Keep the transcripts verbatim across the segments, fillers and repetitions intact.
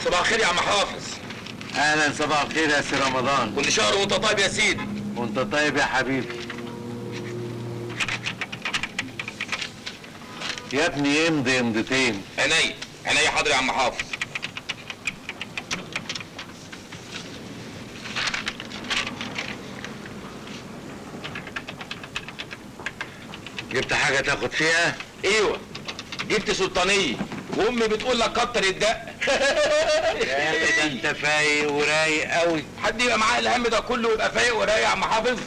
صباح الخير يا عم حافظ. اهلا، صباح الخير يا سي رمضان. كل شهر وانت طيب يا سيدي. وانت طيب يا حبيبي. يا ابني امضي امضتين. عينيا عينيا، حاضر يا عم حافظ. جبت حاجة تاخد فيها؟ ايوه جبت سلطانية، وامي بتقول لك كتر الدق. يا اخي ده انت فايق ورايق قوي. حد يبقى معاه الهم ده كله ويبقى فايق ورايق يا عم حافظ؟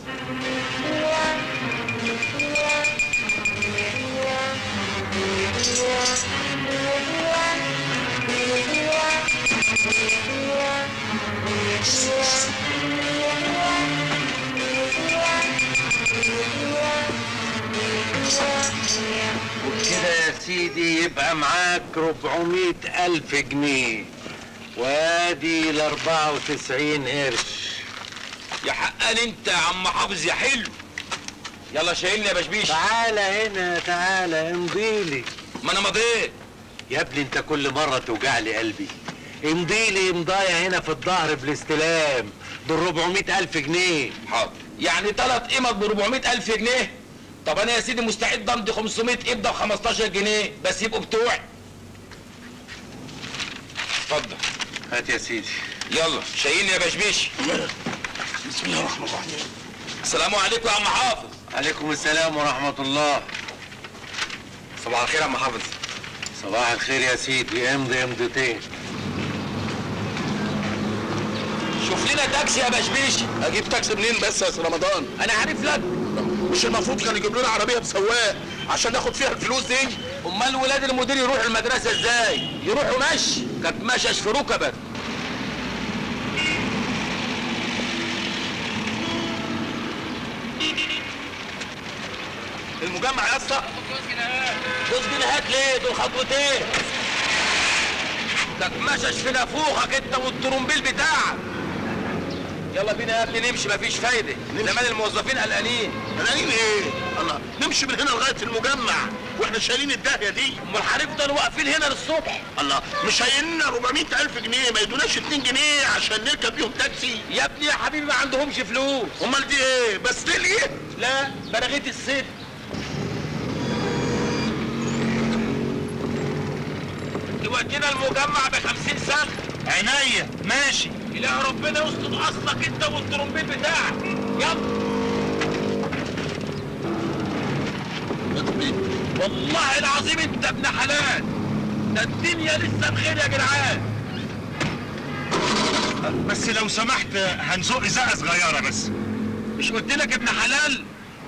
وبكده يا سيدي يبقى معاك ربعمية ألف جنيه، وادي الأربعة وتسعين قرش. يا حقان انت يا عم حافظ يا حلو. يلا شايلني يا بشبيش. تعالى هنا، تعالى امضيلي. ما انا مضيت يا ابني انت كل مرة توجع لي قلبي. امضيلي امضايه هنا في الظهر بالاستلام، دول ربعمية ألف جنيه. حاضر. يعني تلات قيمة ب ربعمية ألف جنيه؟ طب انا يا سيدي مستعد امضي خمسمية ابدا ب خمستاشر جنيه، بس يبقوا بتوعي. اتفضل. هات يا سيدي. يلا شايلني يا بشبيش. بسم الله الرحمن الرحيم. السلام عليكم يا عم حافظ. عليكم السلام ورحمة الله. صباح الخير يا عم حافظ. صباح الخير يا سيدي، امضي امضتين. شوف لنا تاكسي يا بشبيش. اجيب تاكسي منين بس يا سي رمضان؟ انا عارف لك. مش المفروض كان يجيب لنا عربيه بسواق عشان ناخد فيها الفلوس دي؟ امال ولاد المدير يروحوا المدرسه ازاي؟ يروحوا مشي، كانت مشش في ركبك. المجمع يا اسطى. جوز جنيهات ليه؟ دول خطوتين. كانت مشش في نافوخك انت والترومبيل بتاعك. يلا بينا يا ابني نمشي، مفيش فايده. زمان الموظفين قلقانين. قلقانين ايه؟ الله، نمشي من هنا لغايه المجمع واحنا شايلين الداهيه دي. امال هنفضل واقفين هنا للصبح. الله، مش هيلنا ربعمية ألف جنيه، ما يدوناش اتنين جنيه عشان نركب بيهم تاكسي؟ يا ابني يا حبيبي ما عندهمش فلوس. امال دي ايه؟ بس ليه؟ لا بلغيت الست. تودينا المجمع بخمسين سنة. عينيا ماشي. إله ربنا يسقط أصلك أنت والترومبيل بتاعك. يلا. والله العظيم أنت ابن حلال. ده الدنيا لسه بخير يا جدعان. بس لو سمحت هنزق ازازه صغيره بس. مش قلت لك ابن حلال؟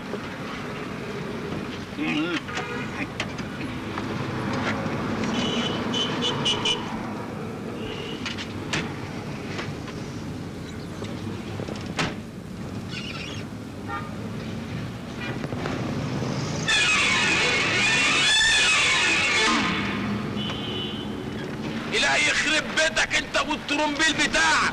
إلهي يخرب بيتك انت والترومبيل بتاعك.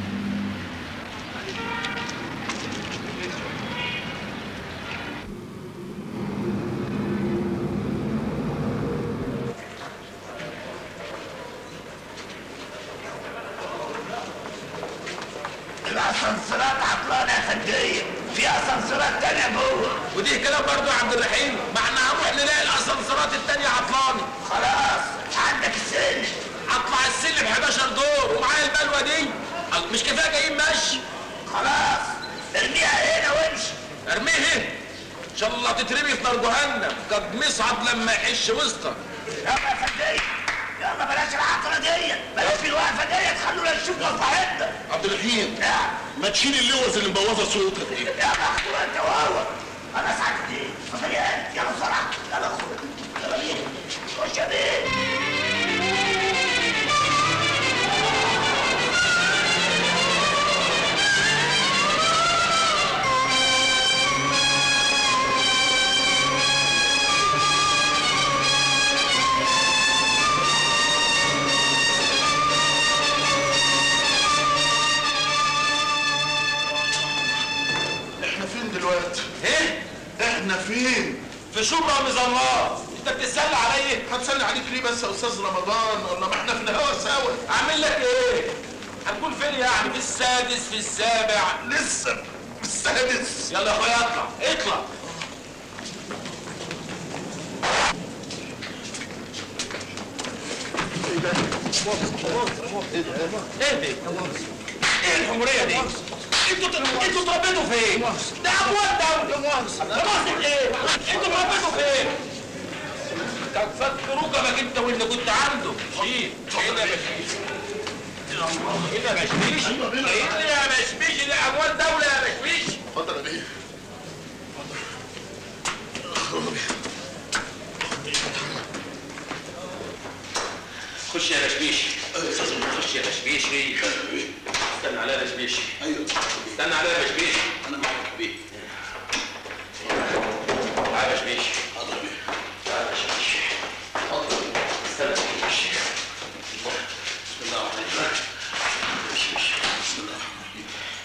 الاسانسيرات عطلانه يا فنديه، في اسانسيرات تانية جوه. ودي كلام برضه يا عبد الرحيم، ما احنا هنروح نلاقي الاسانسيرات التانية عطلانه. خلاص عندك السلم. اطلع السلم حداشر دور ومعايا البلوه دي. مش كفايه جايين مشي؟ خلاص ارميها هنا وامشي. ارميه هنا؟ ان شاء الله تترمي في نار جهنم، قد مصعد لما يحش وسطك. يلا يا فنديه، يلا بلاش العطله دي، بلاش الوقفه دي، تخلونا نشوف مصلحتنا. عبد الرحيم نعم. ما تشيل اللوز اللي مبوظه صوتك دي. يلا اخدوا انت وهو. انا سعدت ايه؟ اتفضل يا قلبي، يلا بسرعه، يلا خد، يلا بينا، خش يا بيه. ايه؟ احنا فين؟ في شبرا مظلات. انت بتسأل عليا؟ هتسلي عليك ليه بس يا استاذ رمضان؟ ولا ما احنا في الهوا سوا؟ اعمل لك في السادس في السابع لسه في السادس. يلا يا اخويا اطلع اطلع. ايه ده؟ ايه دي؟ ايه الحموريه دي؟ انتوا انتوا اتربيتوا فين؟ ده اموال دولة. لا مؤاخذة ايه؟ انتوا اتربيتوا فين؟ كان فاكروك انك انت واللي كنت عنده. شيل هنا يا بشميش. هنا يا بشميش. هنا يا بشميش. ده اموال دولة يا بشميش. اتفضل يا بيه. خش يا بشميش. خش يا بشميش. استنى عليا يا بشميش. ايوه استنى عليا يا بشميش. انا معاك يا بيه. تعالى يا بشميش. حاضر يا بيه. تعالى يا بشميش. حاضر. استنى يا بشميش. بسم الله الرحمن الرحيم. بسم الله الرحمن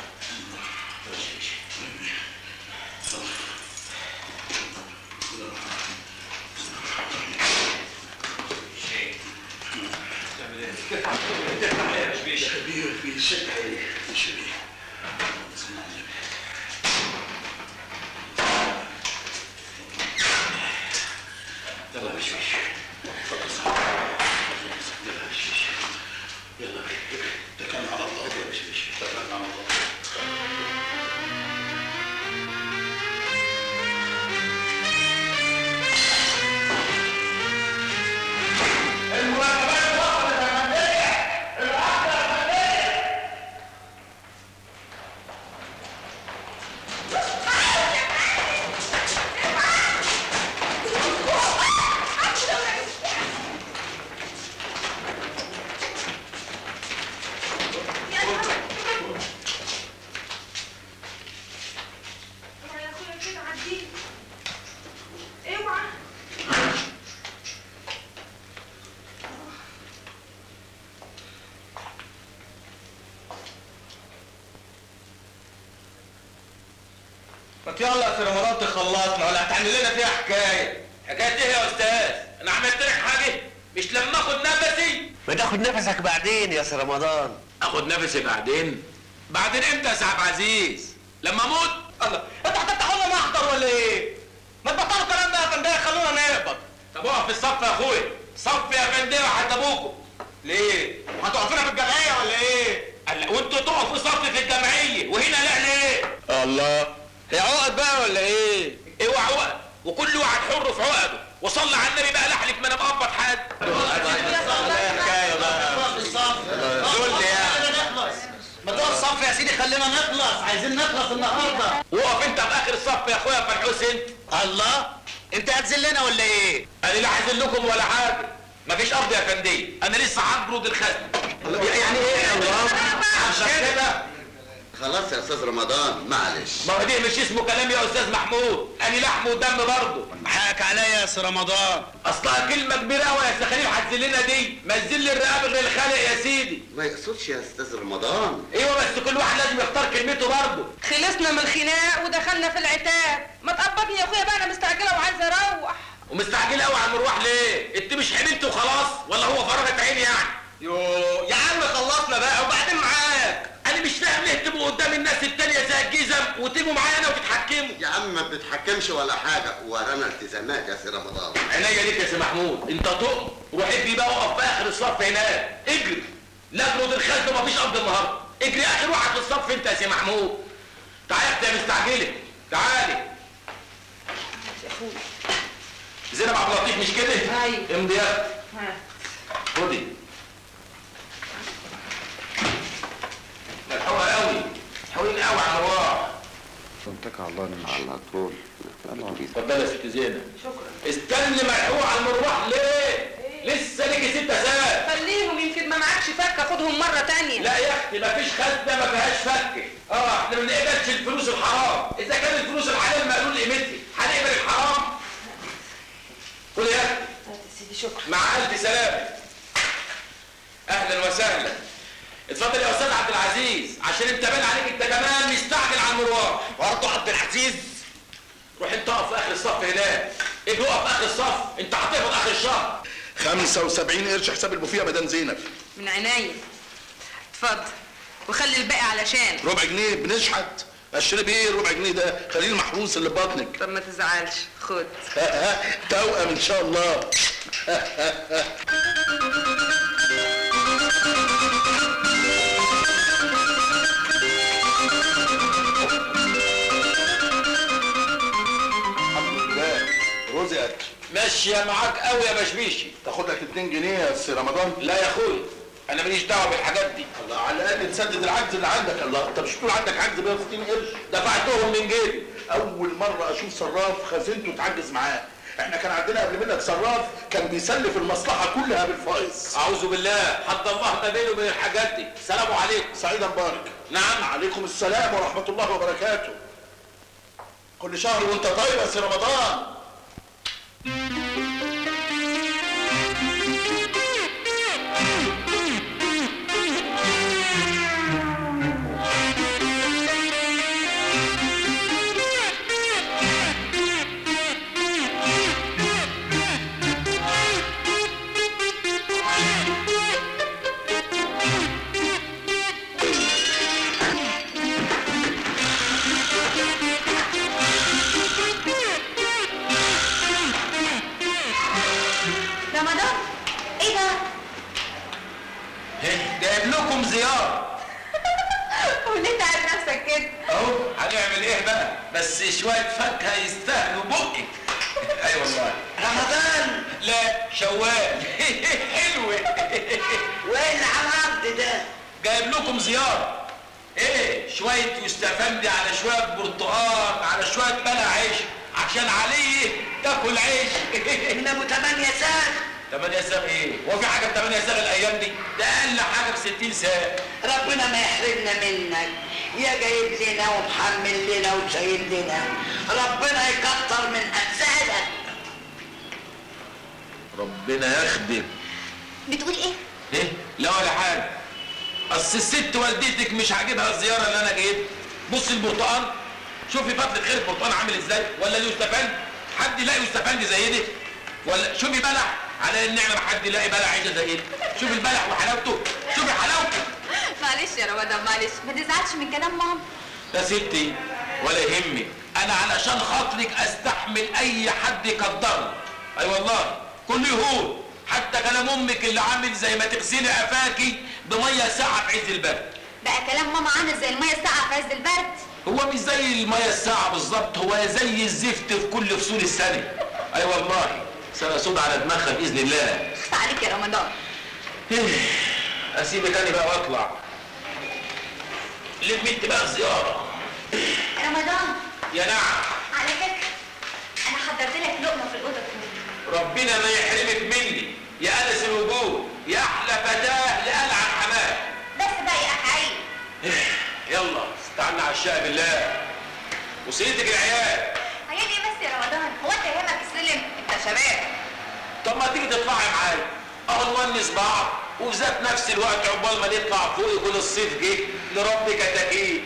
ما يلا يا سي رمضان تخلصنا ولا هتعمل لنا فيها حكايه؟ حكايه ايه يا استاذ؟ انا عملت لك حاجه؟ مش لما اخد نفسي؟ ما تاخد نفسك بعدين يا سي رمضان. اخد نفسي بعدين؟ بعدين امتى يا سعد عزيز؟ لما اموت؟ الله انت هتفتحوا لنا محضر ولا ايه؟ ما تبطلوا الكلام ده يا فنديه خلونا نقبض. طب اقف في الصف يا اخويا، صف يا فنديه وحتى ابوكم. ليه؟ هتقفونا في الجمعيه ولا ايه؟ قال وانتوا تقفوا صف في الجمعيه وهنا لا ليه؟ الله هي عقد بقى ولا ايه؟ اوعى عقد وكل واحد حر في عقده وصلى على النبي بقى لحلك ما انا مقبض حد. حكايه بقى دول يعني ما تقف صف يا سيدي خلينا نخلص، عايزين نخلص النهارده. وقف انت في اخر الصف يا اخويا فرحوس انت. الله انت هتذلنا ولا ايه؟ انا لا هذلكم ولا حاجه، مفيش قبض يا فنديه، انا لسه هقبض الخزنه. يعني ايه يا الله؟ عشان كده خلاص يا استاذ رمضان معلش. ما هو دي مش اسمه كلام يا استاذ محمود، انا لحم ودم برضه. حقك عليا يا سي رمضان. اصلها كلمه كبيره قوي يا سي خليل هتذلنا دي، ما تذل الرقاب غير الخالق يا سيدي. ما يقصدش يا استاذ رمضان. ايوه بس كل واحد لازم يختار كلمته برضه. خلصنا من الخناق ودخلنا في العتاب، ما تقبضني يا اخويا بقى انا مستعجله وعايزه اروح. ومستعجله قوي على المروح ليه؟ انت مش حملت وخلاص ولا هو فرغت عيني يعني؟ يو يا عم خلصنا بقى وبعدين معاك. انا مش فاهم ليه تبقوا قدام الناس التانية زي الجزم وتبقوا معايا انا وتتحكموا. يا عم ما بتتحكمش ولا حاجه، ورانا التزامات يا سي رمضان. عينيا ليك يا سي محمود، انت تقم روح اجري بقى اقف في اخر الصف هناك، اجري. لا اجرد الخزنه مفيش قبض النهارده، اجري اخر واحد في الصف انت يا سي محمود. تعالى يا اختي يا مستعجله، تعالي. يا اخويا زينب عبد اللطيف مش كده؟ ايوه. امضي يا اختي. ها خدي. ملحوقه قوي، حاولين قوي على الارواح. اتكل على الله على طول. اتفضلي يا ست زينب. شكرا. استني ملحوقه على المروح ليه؟ لسه ليكي ست ساعات. خليهم يمكن ما معكش فكه خدهم مره تانية. لا يا اختي مفيش خزنه ما فيهاش فكه. اه احنا ما بنقبلش الفلوس الحرام، اذا كان الفلوس الحلال مقلول قيمتها هنقبل الحرام؟ خدي يا اختي. يا سيدي شكرا. مع الف سلامه. اهلا وسهلا. اتفضل يا استاذ عبد العزيز عشان انت باين عليك انت كمان مستعجل على المروح. برضه عبد العزيز. روح انت اقف في اخر الصف هناك. اجي اقف في اخر الصف، انت هتقبض اخر الشهر. خمسة وسبعين قرش حساب البوفيه يا مدام زينب. من عينيا. اتفضل. وخلي الباقي علشان ربع جنيه بنشحت، اشتري بيه ربع جنيه ده؟ خليه المحروس اللي ببطنك. طب ما تزعلش، خد. ها ها توأم ان شاء الله. الحمد لله رزقك. ماشيه معاك قوي يا بشبيشي. تاخد لك اتنين جنيه يا سي رمضان؟ لا يا اخويا انا ماليش دعوه بالحاجات دي. الله، على الاقل تسدد العجز اللي عندك. الله، انت مش بتقول عندك عجز مية وستين قرش؟ دفعتهم من جيبي. اول مره اشوف صراف خزينته تعجز معاه. احنا كان عندنا قبل منك صراف كان بيسلف المصلحه كلها بالفائز. اعوذ بالله، حد الله ما بينه وبين الحاجات دي. السلام عليكم. سعيد مبارك. نعم. عليكم السلام ورحمه الله وبركاته. كل شهر وانت طيب يا سي رمضان. جايب لكم زيارة. وليه انت عارف نفسك كده؟ اهو هنعمل ايه بقى؟ بس شوية فاكهة يستاهلوا بقك. اي والله. رمضان. لا شوال. حلوة. وايه اللي على الارض ده؟ جايب لكم زيارة. ايه شوية يستفندي على شوية برتقال على شوية بلع عيش عشان عليه تاكل عيش. من ابو تمانية ساغ. تمانية ساغ ايه؟ هو في حاجة بتمانية ساغ الايام دي؟ ده اقل حاجة بستين ساغ. ربنا ما يحرمنا منك، يا جايب لنا ومحمل لنا وشايل لنا، ربنا يكتر من امثالك. ربنا يخدم. بتقول ايه؟ ايه؟ لا ولا حاجة. اصل الست والدتك مش عاجبها الزيارة اللي انا جايبها. بص البرتقال، شوفي فتلة خير البرتقال عامل ازاي؟ ولا اليوستفندي؟ حد يلاقي يوستفندي زي ده؟ ولا شوفي بلح، على النعمة ما حد يلاقي بلح عيشة زي ده. شوفي البلح وحلاوته، شوفي حلاوته. معلش يا رمضان معلش، ما تزعلش من كلام ماما. يا ستي ولا يهمك، انا علشان خاطرك استحمل اي حد يقدرني. اي والله كل يهون، حتى كلام امك اللي عامل زي ما تغسلي قفاكي بميه ساقعه في عز البرد. بقى كلام ماما عامل زي الميه الساقعه في عز البرد. هو مش زي الميه الساقعه بالظبط، هو زي الزفت في كل فصول السنه. اي والله سنه سود على دماغها باذن الله. خف عليك يا رمضان. اسيبك انا بقى واطلع. لم انت بقى الزياره. رمضان. يا نعم. على فكره انا حضرت لك لقمه في الاوضه كلها. ربنا ما يحرمك مني يا انس الوجود، يا احلى فتاه لألعن حماه. بس بقى يا اخي عيب. يلا استعنا على الشقه بالله وسيلتك العيال. عيال ايه بس يا رمضان؟ هو انت يهمك السلم؟ انت شباب. طب ما تيجي تطلعي معايا اهو نونس بعض، وفي ذات نفس الوقت عقبال ما نطلع فوق يكون الصيف جه نربي كتاكيت.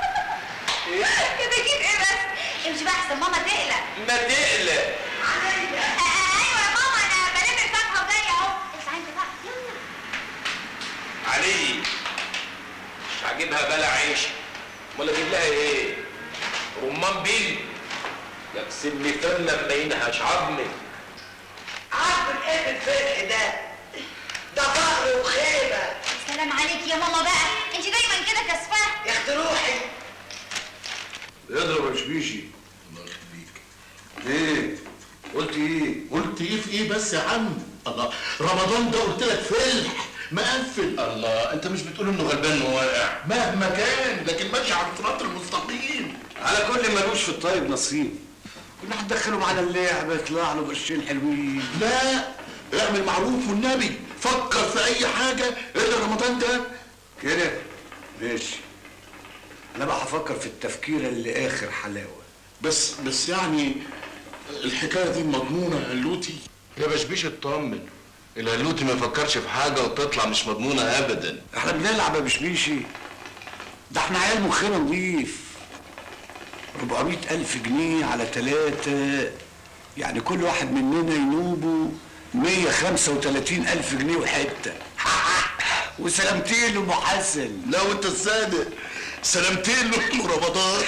كتاكيت ايه بس؟ امشي بقى احسن ماما تقلق. ما تقلق. عليا. ايوه يا ماما انا بلم الفاكهه وجايه اهو. اسعى انت بقى يلا. علي مش عاجبها بلع عيش، امال اجيب لها ايه؟ رمان بيل يكسبني فنه مبينها عظمي. عارف ايه بالفرح ده؟ ده فقر وخيبه. سلام عليك يا ماما بقى، انت دايما كده كسفاه. يا اختي روحي. اضرب يا بشبيشي. الله يخليك. ايه؟ قلت ايه؟ قلت ايه في ايه بس يا عم؟ الله، رمضان ده قلت لك فلح مقفل. الله، انت مش بتقول انه غلبان وواقع؟ مهما كان لكن ماشي على الصراط المستقيم. على كل ملوش في الطيب نصيب. كنا هندخله معانا اللعبه يطلع له قرشين حلوين. لا، اعمل معروف والنبي، فكر في اي حاجه الا رمضان ده. كده ماشي. انا بقى هفكر في التفكير اللي اخر حلاوه. بس بس يعني الحكايه دي مضمونه يا هلوتي؟ يا بشبيش اطمن، الهلوتي ما يفكرش في حاجه وتطلع مش مضمونه ابدا. احنا بنلعب يا بشبيشي، ده احنا عيال مخنا نضيف. أربعمية ألف جنيه على ثلاثة، يعني كل واحد مننا ينوبه مية وخمسة وتلاتين ألف جنيه وحته. وسلامتين لأم حسن. لا وانت الصادق، سلامتين لأم رمضان.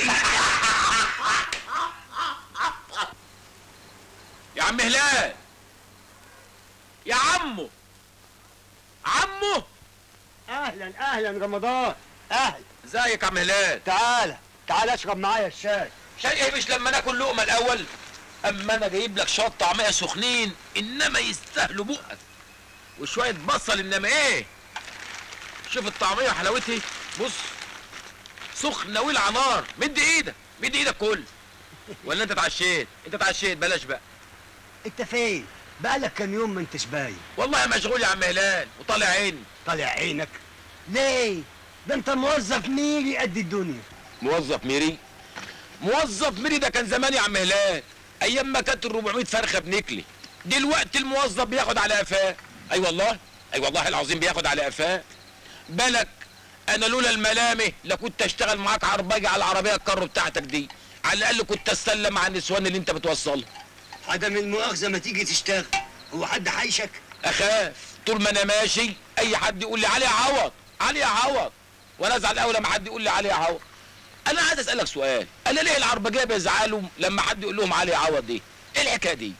يا عم هلال، يا عمو عمو. اهلا اهلا رمضان، اهلا. ازيك يا عم هلال؟ تعالى تعالى اشرب معايا الشاي. شاي ايه؟ مش لما ناكل لقمه الاول؟ اما انا جايب لك شويه طعميه سخنين انما يستاهلوا بقك، وشويه بصل انما ايه. شوف الطعميه وحلاوتها، بص سخنه ولع نار. مد ايدك مد ايدك كل. ولا انت اتعشيت؟ انت اتعشيت بلاش بقى. انت فين؟ بقالك كام يوم ما انتش باين. والله مشغول يا عم هلال وطالع عيني. طالع عينك ليه؟ ده انت موظف ميري قد الدنيا. موظف ميري؟ موظف ميري ده كان زمان يا عم هلال، ايام ما كانت ال أربعمية فرخه بنكلي. دلوقتي الموظف بياخد على قفاه. اي أيوة والله اي أيوة والله العظيم بياخد على قفاه. بالك انا لولا الملامه لكنت اشتغل معاك عرباجي على العربيه الكارو بتاعتك دي، على الاقل كنت استلم مع النسوان اللي انت بتوصلها. عدم المؤاخذه ما تيجي تشتغل، هو حد حيشك؟ اخاف طول ما انا ماشي اي حد يقول لي علي عوض علي عوض، وانا ازعل قوي لما حد يقول لي علي عوض. انا عايز اسالك سؤال، انا ليه العربجيه بيزعلوا لما حد يقول لهم علي عوض دي؟ ايه الحكايه دي؟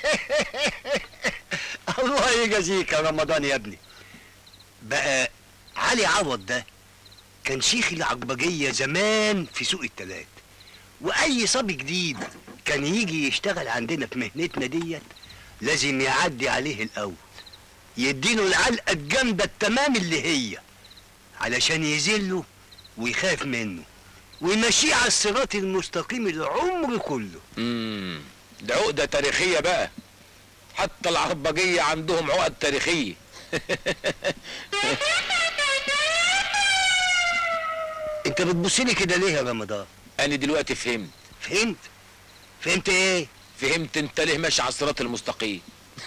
الله يجازيك يا رمضان يا ابني. بقى علي عوض ده كان شيخ العربجيه زمان في سوق التلات، واي صبي جديد كان يجي يشتغل عندنا في مهنتنا ديت لازم يعدي عليه الاول، يديله العلقه الجامده التمام اللي هي علشان يذله ويخاف منه ويمشيه على الصراط المستقيم العمر كله. امم ده عقده تاريخيه بقى، حتى العربجيه عندهم عقد تاريخيه. انت بتبصلي كده ليه يا رمضان؟ انا دلوقتي فهمت. فهمت؟ فهمت ايه؟ فهمت انت ليه ماشي على الصراط المستقيم.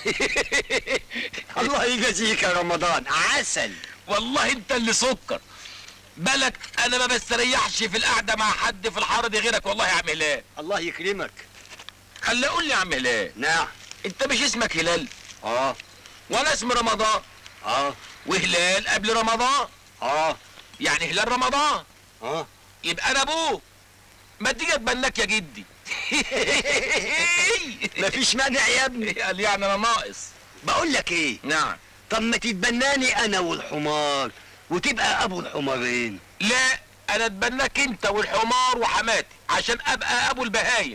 الله يجازيك يا رمضان، عسل. والله انت اللي سكر. بالك انا ما بستريحش في القعده مع حد في الحاره دي غيرك والله يا عم هلال. الله يكرمك. خلي اقول لي يا عم هلال. نعم. انت مش اسمك هلال؟ اه. وانا اسمي رمضان. اه. وهلال قبل رمضان. اه. يعني هلال رمضان. اه. يبقى انا ابوك. ما تيجي اتبناك يا جدي. مفيش مانع يا ابني. قال يعني انا ناقص. بقول لك ايه؟ نعم. طب ما تتبناني انا والحمار وتبقى ابو الحمارين. لا انا اتبناك انت والحمار وحماتي عشان ابقى ابو البهايم.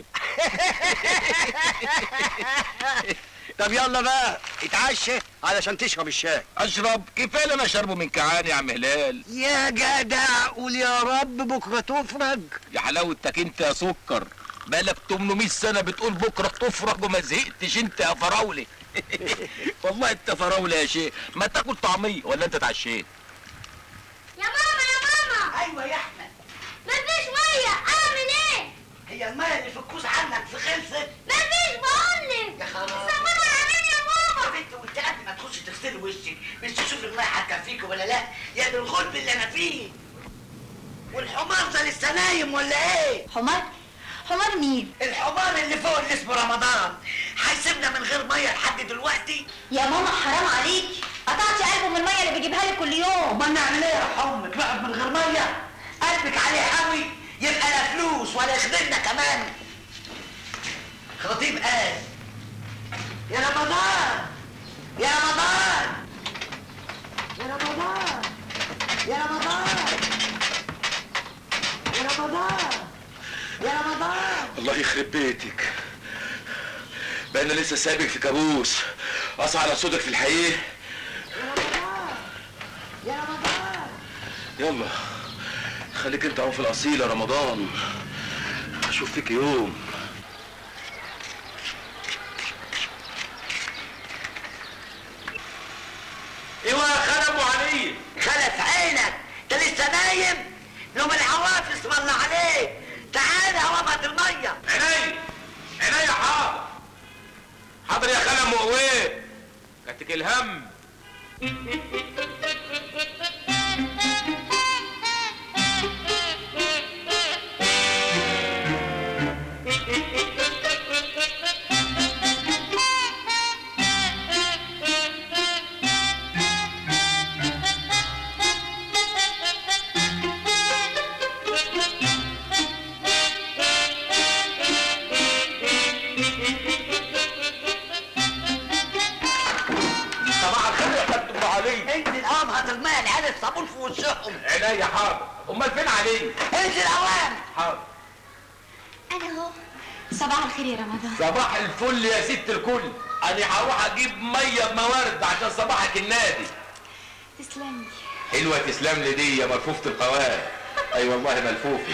طب يلا بقى اتعشى علشان تشرب الشاي. اشرب؟ كفايه انا اشربه من كعان يا عم هلال. يا جدع قول يا رب بكره تفرج. يا حلاوتك انت يا سكر، بقالك تمنمية سنه بتقول بكره تفرج وما زهقتش انت يا فراوله. والله انت فراوله يا شيخ. ما تاكل طعميه ولا انت اتعشيت؟ يا ماما يا ماما. ايوه يا احمد. مفيش ميه، اعمل ايه؟ هي الميه اللي في الكوز عندك في خلصت؟ مفيش بقولك. يا خلاص. صبروا علينا يا ماما. يا بنت وانت قبل ما تخشي تغسلي وشك مش تشوفي الميه هتكفيكي ولا لا؟ يا دي الغلب اللي انا فيه. والحمار ده لسه نايم ولا ايه؟ حمار؟ حمار مين؟ الحمار اللي فوق اللي اسمه رمضان هيسيبنا من غير ميه لحد دلوقتي؟ يا ماما حرام عليكي، قطعتي قلبه من الميه اللي بيجيبها لك كل يوم. امال نعمل ايه يا حمك؟ نقعد من غير ميه؟ قلبك عليه قوي يبقى لا فلوس ولا يخدمنا كمان. خطيب قال يا رمضان يا رمضان يا رمضان يا رمضان يا رمضان يا رمضان. الله يخرب بيتك، بقى انا لسه سايبك في كابوس اصحى على صوتك في الحقيقه. يا رمضان يا رمضان. يلا خليك انت اهو في الاصيل يا رمضان، اشوف فيك يوم. ايوه يا خالد ابو علي. خلف عينك، انت لسه نايم؟ نوم العوافس والله عليك. تعالى وابط الميه. عيني عيني حاضر حاضر يا خالد مقويه. كاتك الهم. راسهم. عينيا حاضر. امال فين علي؟ انزل اوام. حاضر. انا اهو. صباح الخير يا رمضان. صباح الفل يا ست الكل. انا هروح اجيب ميه بموارد عشان صباحك النادي. تسلم لي. حلوه تسلم لي دي يا ملفوفه القوام. اي أيوة والله ملفوفه.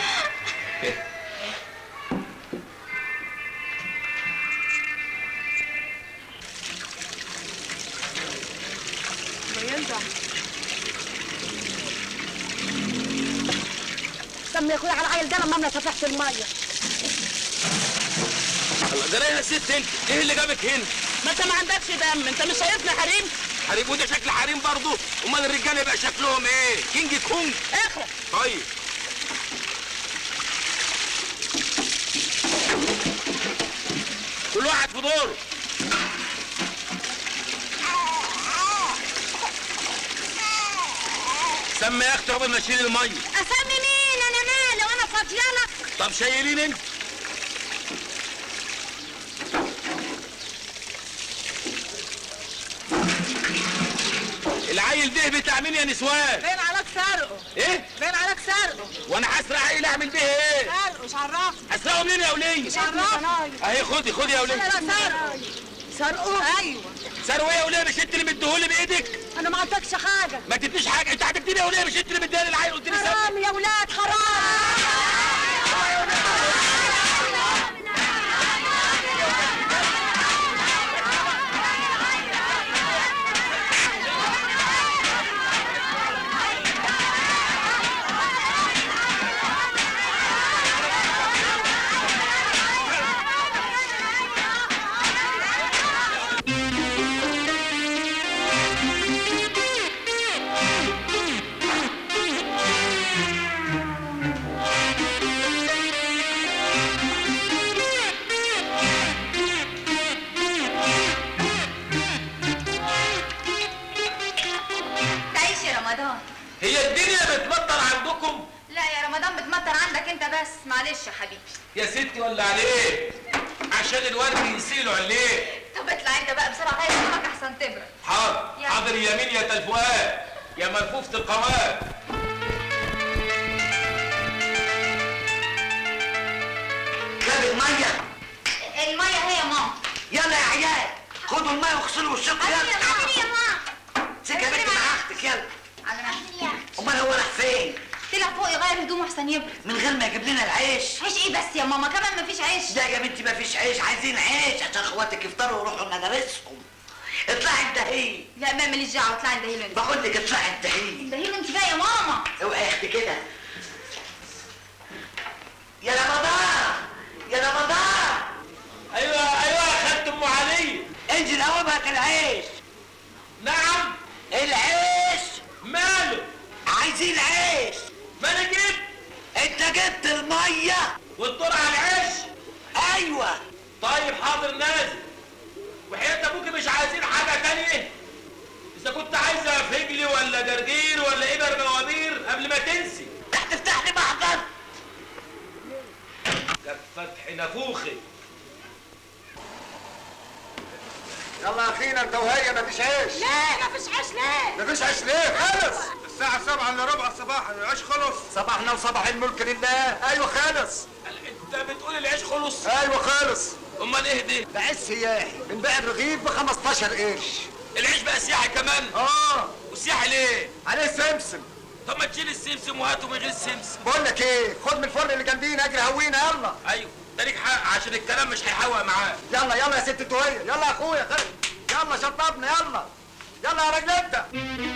سمي يا اخويا على العيل ده لما انا فتحت الميه. الله جرى يا ست انت، ايه اللي جابك هنا؟ ما انت ما عندكش دم، انت مش شايفني حريم؟ حريم وده شكل حريم برضه؟ امال الرجاله يبقى شكلهم ايه؟ كينج كونج؟ اخرس. طيب. كل واحد في دوره. سمي يا اختي قبل ما اشيل الميه. اسمي مين؟ انا مالي وانا فاضيالك؟ طب شايلين انت. العيل ده بتاع مين يا نسوان؟ باين عليك سرقه. ايه؟ باين عليك سرقه. وانا هسرق عيل اعمل بيه ايه؟ سرقه مش عرفني. هسرقه منين يا وليه؟ مش عرفني. اهي خدي خدي يا وليه. لا سرقه. سرقه؟ ايوه. سرقه ايه يا وليه؟ مش انت اللي مديهولي بايدك؟ انا ما عطيتكش حاجه. ما اديتنيش حاجه، انت هتديني يا وليه؟ مش انت اللي مديها للعيل قلت لي حرام يا ولاد حرام. هي الدنيا بتمطر عندكم؟ لا يا رمضان بتمطر عندك انت بس، معلش يا حبيبي. يا ستي ولا عليه؟ عشان الورد يسيلوا عليه. طب اطلع انت بقى بسرعه غير هدومك احسن تبرد. حاضر. يلا. حاضر يمين يا تلفوات يا ملفوفة القوام. جاب الميه. الميه هي يا ماما. يلا يا عيال خدوا الميه واغسلوا وشكوا. يلا يلا يا ماما. سيب يا بنت مع اختك. يلا. على مهلي. امال هو راح فين؟ طلع فوق يغير هدومه احسن يبرد. من غير ما يجيب لنا العيش. عيش ايه بس يا ماما؟ كمان مفيش عيش. لا يا بنتي مفيش عيش، عايزين عيش عشان اخواتك يفطروا ويروحوا مدارسهم. اطلعي انتهي. لا ما ماليش دعوه، اطلعي اندهيله انت. بقول لك اطلعي انتهي. اندهيله انت بقى يا ماما. اوعي يا اختي كده. يا رمضان يا رمضان. ايوه ايوه خدت ام علي. انزل قوم هات العيش. نعم. العيش ماله؟ عايزين عيش. ما انا جبت. انت جبت الميه والدور على العيش. ايوه. طيب حاضر نازل. وحياة ابوكي مش عايزين حاجه تانيه؟ اذا كنت عايزه فجل ولا جرجير ولا ابر موابير قبل ما تنسي. هتفتح لي محضر. ده فتح نافوخي. يلا يا اخينا انت وهي مفيش عيش. لا مفيش عيش. ليه؟ مفيش عيش ليه؟ خلص. الساعة سبعة الا ربع صباحا العيش خلص. صباحنا وصباح الملك لله. ايوه خلص. انت بتقول العيش خلص؟ ايوه خلص. امال ايه دي؟ ده عيش سياحي بنبيع الرغيف ب خمستاشر قرش. العيش بقى سياحي كمان؟ اه. وسياحي ليه؟ عليه سمسم. طب ما تشيل السمسم وهاته من غير السمسم. بقول لك ايه، خد من الفرن اللي جنبينا اجري هوينا يلا. ايوه ده ليك حق عشان الكلام مش هيحوق معاه. يلا يلا يا ست توهيه، يلا يا اخويا خد. يلا شطبنا يلا. يلا يا راجل ابدا.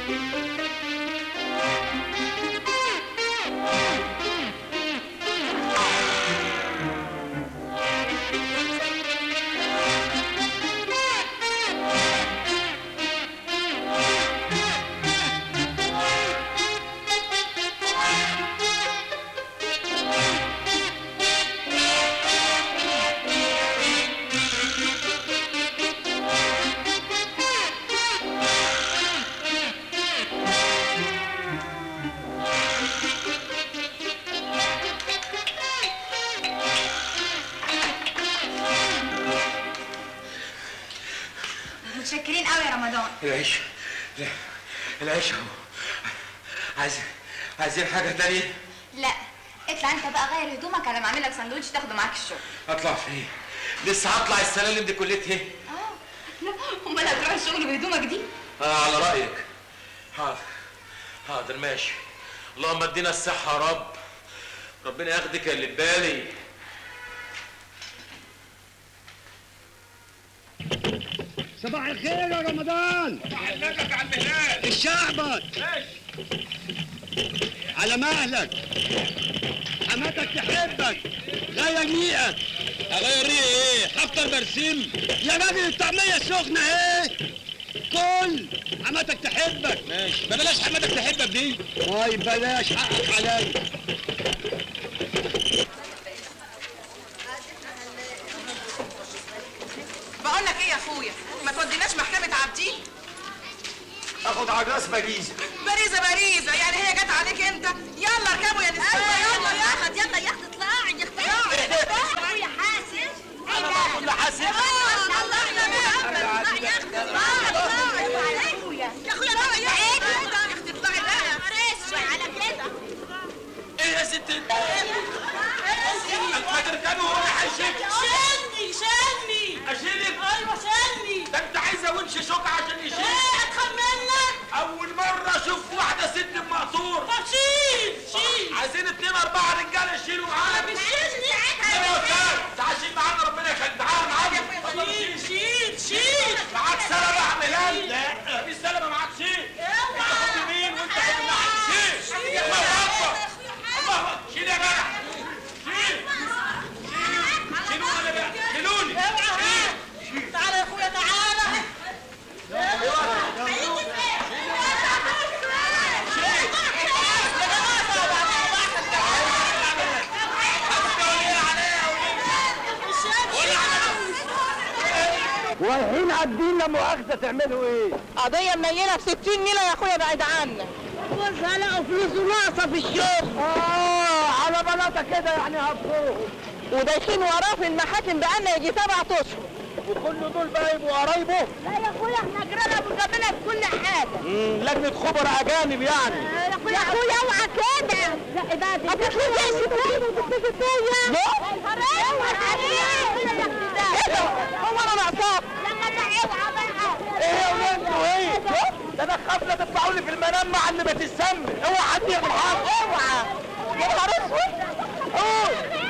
متشكرين قوي يا رمضان. العيش. لا العيش اهو. عايز عايزين حاجه تانية؟ لا اطلع انت بقى غير هدومك، انا بعمل لك سندوتش تاخده معاك الشغل. اطلع فين؟ لسه هطلع السلالم دي كلتها؟ اه لا امال هتروح الشغل بهدومك دي؟ اه على رايك. حاضر حاضر ماشي. اللهم ادينا الصحه يا رب. ربنا ياخدك يا اللي ببالي. صباح الخير يا رمضان. صباح النجف على المهلال. الشعبط ماشي على مهلك. حماتك تحبك. غير ريقك. اغير ريقي ايه؟ هفطر برسيم يا راجل. الطعميه سخنه اهي. كل حماتك تحبك. ماشي ما بلاش حماتك تحبك دي. طيب بلاش حقك عليا. بقول لك ايه يا اخويا، ما توديناش محكمة عابدين؟ اخد على راس باريزه. باريزة باريزة يعني هي جت عليك انت؟ يلا اركبوا يا نساء. يلا يا اخت يلا يا اخت اطلعي يا اختي. اخويا حاسس. انا باخد لحاسب. اه طلعنا بقى. اطلعي يا اختي اطلعي. يا اخويا يا اخويا اطلعي يا اختي اطلعي بقى. فرش على كده. ايه يا ست انت؟ ما تركبي وهو هيشيلك. شيلني شيلني. اشيلك؟ ايوه شيلني. ده انت عايزه ونش شوكه عشان يشيلك. ايه اتخن منك؟ اول مره اشوف واحده ست بمقصور. طب شيل شيل. عايزين اتنين اربعه رجاله يشيلوا معانا. مش شيلني. انا قلت تعال شيل معانا ربنا يخليك. تعال معانا. شيل شيل شيل. معاك سلبه اعملها. لا مفيش سلبه معاك. شيل. انت خد يمين وانت خد معاك. شيل. الله اكبر. الله اكبر. شيل يا جدع. شيل. شيلوني بقى. شيلوني. تعالى يا اخويا تعالى. رايحين عابدين لا مؤاخذه تعملوا ايه؟ قضية منيلة ب ستين نيلة يا اخويا بعد عنك. جوزها لقوا فلوسه ناقصه في الشغل. اه على بلاطه كده يعني هبطوهم. ودايخين وراه في المحاكم بقالنا يجي سبع اشهر. وكل دول بقى يبقوا قرايبه؟ لا يا اخويا احنا جيراننا بنقابلنا في كل حاجه. امم لجنه خبراء اجانب يعني. يا اخويا يا اخويا اوعى كده. لا ده دي هتخليش تاني وتكتفي فيا. لا اوعى عليك. هو انا ناقصاك؟ لما لا اوعى بقى. ايه يا ولاد انتوا ايه؟ ده انا خاف لا تطلعوا لي في المنام مع اللي بتسمي. اوعى حد ياخد حقه. اوعى. يا نهار اسود. اوه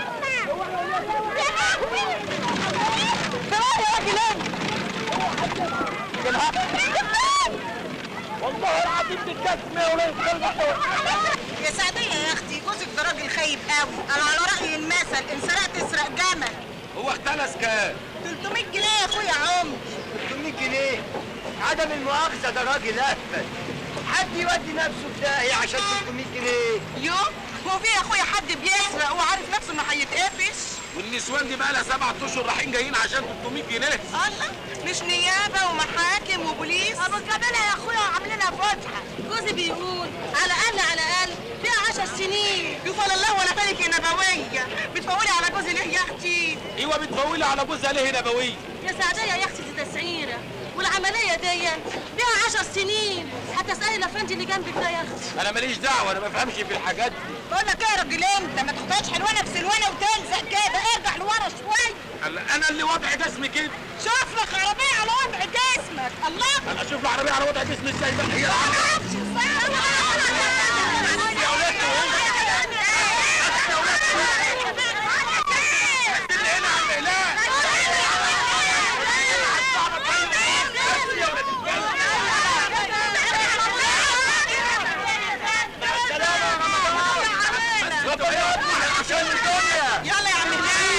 تعالى يا راجل والله العظيم دي الجسم يا ولاد الكلب. يا سعدية يا اختي جوزك ده راجل خايب قوي. انا على رأي المثل ان سرقت تسرق جمل. هو اختلس كام؟ تلتمية جنيه يا اخويا عمر. تلتمية جنيه عدم المؤاخذه ده راجل اهبل. حد يودي نفسه في داهيه عشان تلتمية جنيه. يو هو في يا اخويا حد بيسرق وعارف نفسه انه هيتقفش؟ والنسوان دي بقى لها سبع اشهر رايحين جايين عشان تلتمية جنيه. الله مش نيابه ومحاكم وبوليس. ابو الجبله يا اخويا عاملينها فاتحه. جوزي بيقول على الاقل على الاقل فيها عشر سنين. يفعل الله ولا تلك نبويه. بتفولي على جوزي ليه يا اختي؟ ايوه بتفولي على جوزها ليه نبويه؟ يا سعديه يا اختي دي تسعيره والعمليه دي فيها عشر سنين. هتسالي الافندي اللي جنبك ده يا اختي. انا ماليش دعوه انا ما بفهمش في الحاجات دي. بقول لك ايه يا راجل انت ما تاخدهاش حلوانه بسلوانه وتلزق كده. ارجع لورا شويه. انا اللي وضع جسمي كده. شوف لك عربيه على وضع جسمك. الله انا اشوف العربيه على وضع جسمي ازاي بقى؟ هي يلا يا عم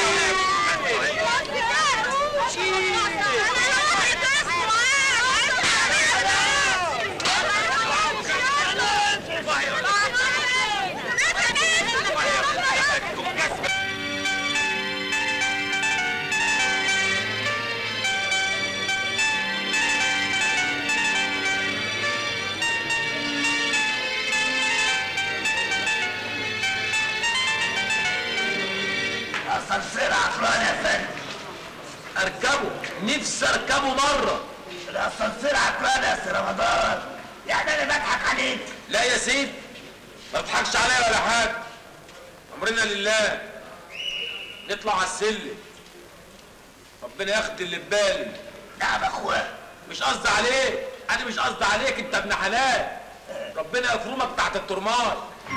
اسانسير عقلان يا فندم. اركبه نفسي اركبه مره. الاسانسير عقلان يا سي رمضان. يعني انا بضحك عليك؟ لا يا سيدي ما تضحكش عليا ولا حاجه، امرنا لله. نطلع على السلم، ربنا ياخد اللي ببالي. نعم يا اخويا. مش قصدي عليك، انا مش قصدي عليك، انت ابن حلال، ربنا يكرمك تحت الترماي.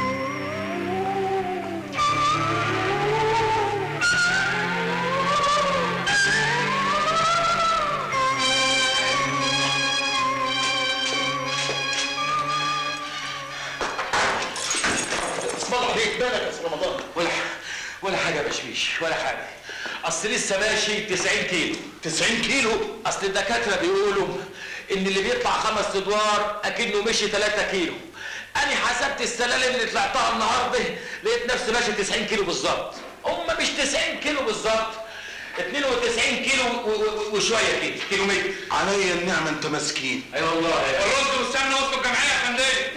اسمع عليك بالك يا استاذ رمضان. ولا ولا حاجه يا بشويش، ولا حاجه. اصل لسه ماشي تسعين كيلو. تسعين كيلو؟ اصل الدكاتره بيقولوا ان اللي بيطلع خمس ادوار اكنه مشي ثلاثة كيلو. انا حسبت السلالم اللي طلعتها النهارده لقيت نفسي ماشي تسعين كيلو بالظبط. هم مش تسعين كيلو بالظبط، اتنين وتسعين كيلو وشويه كده، كيلو متر. عليا النعمه انت مسكين. اي أيوة والله. الرز والسمنه وسط الجمعيه يا فندم.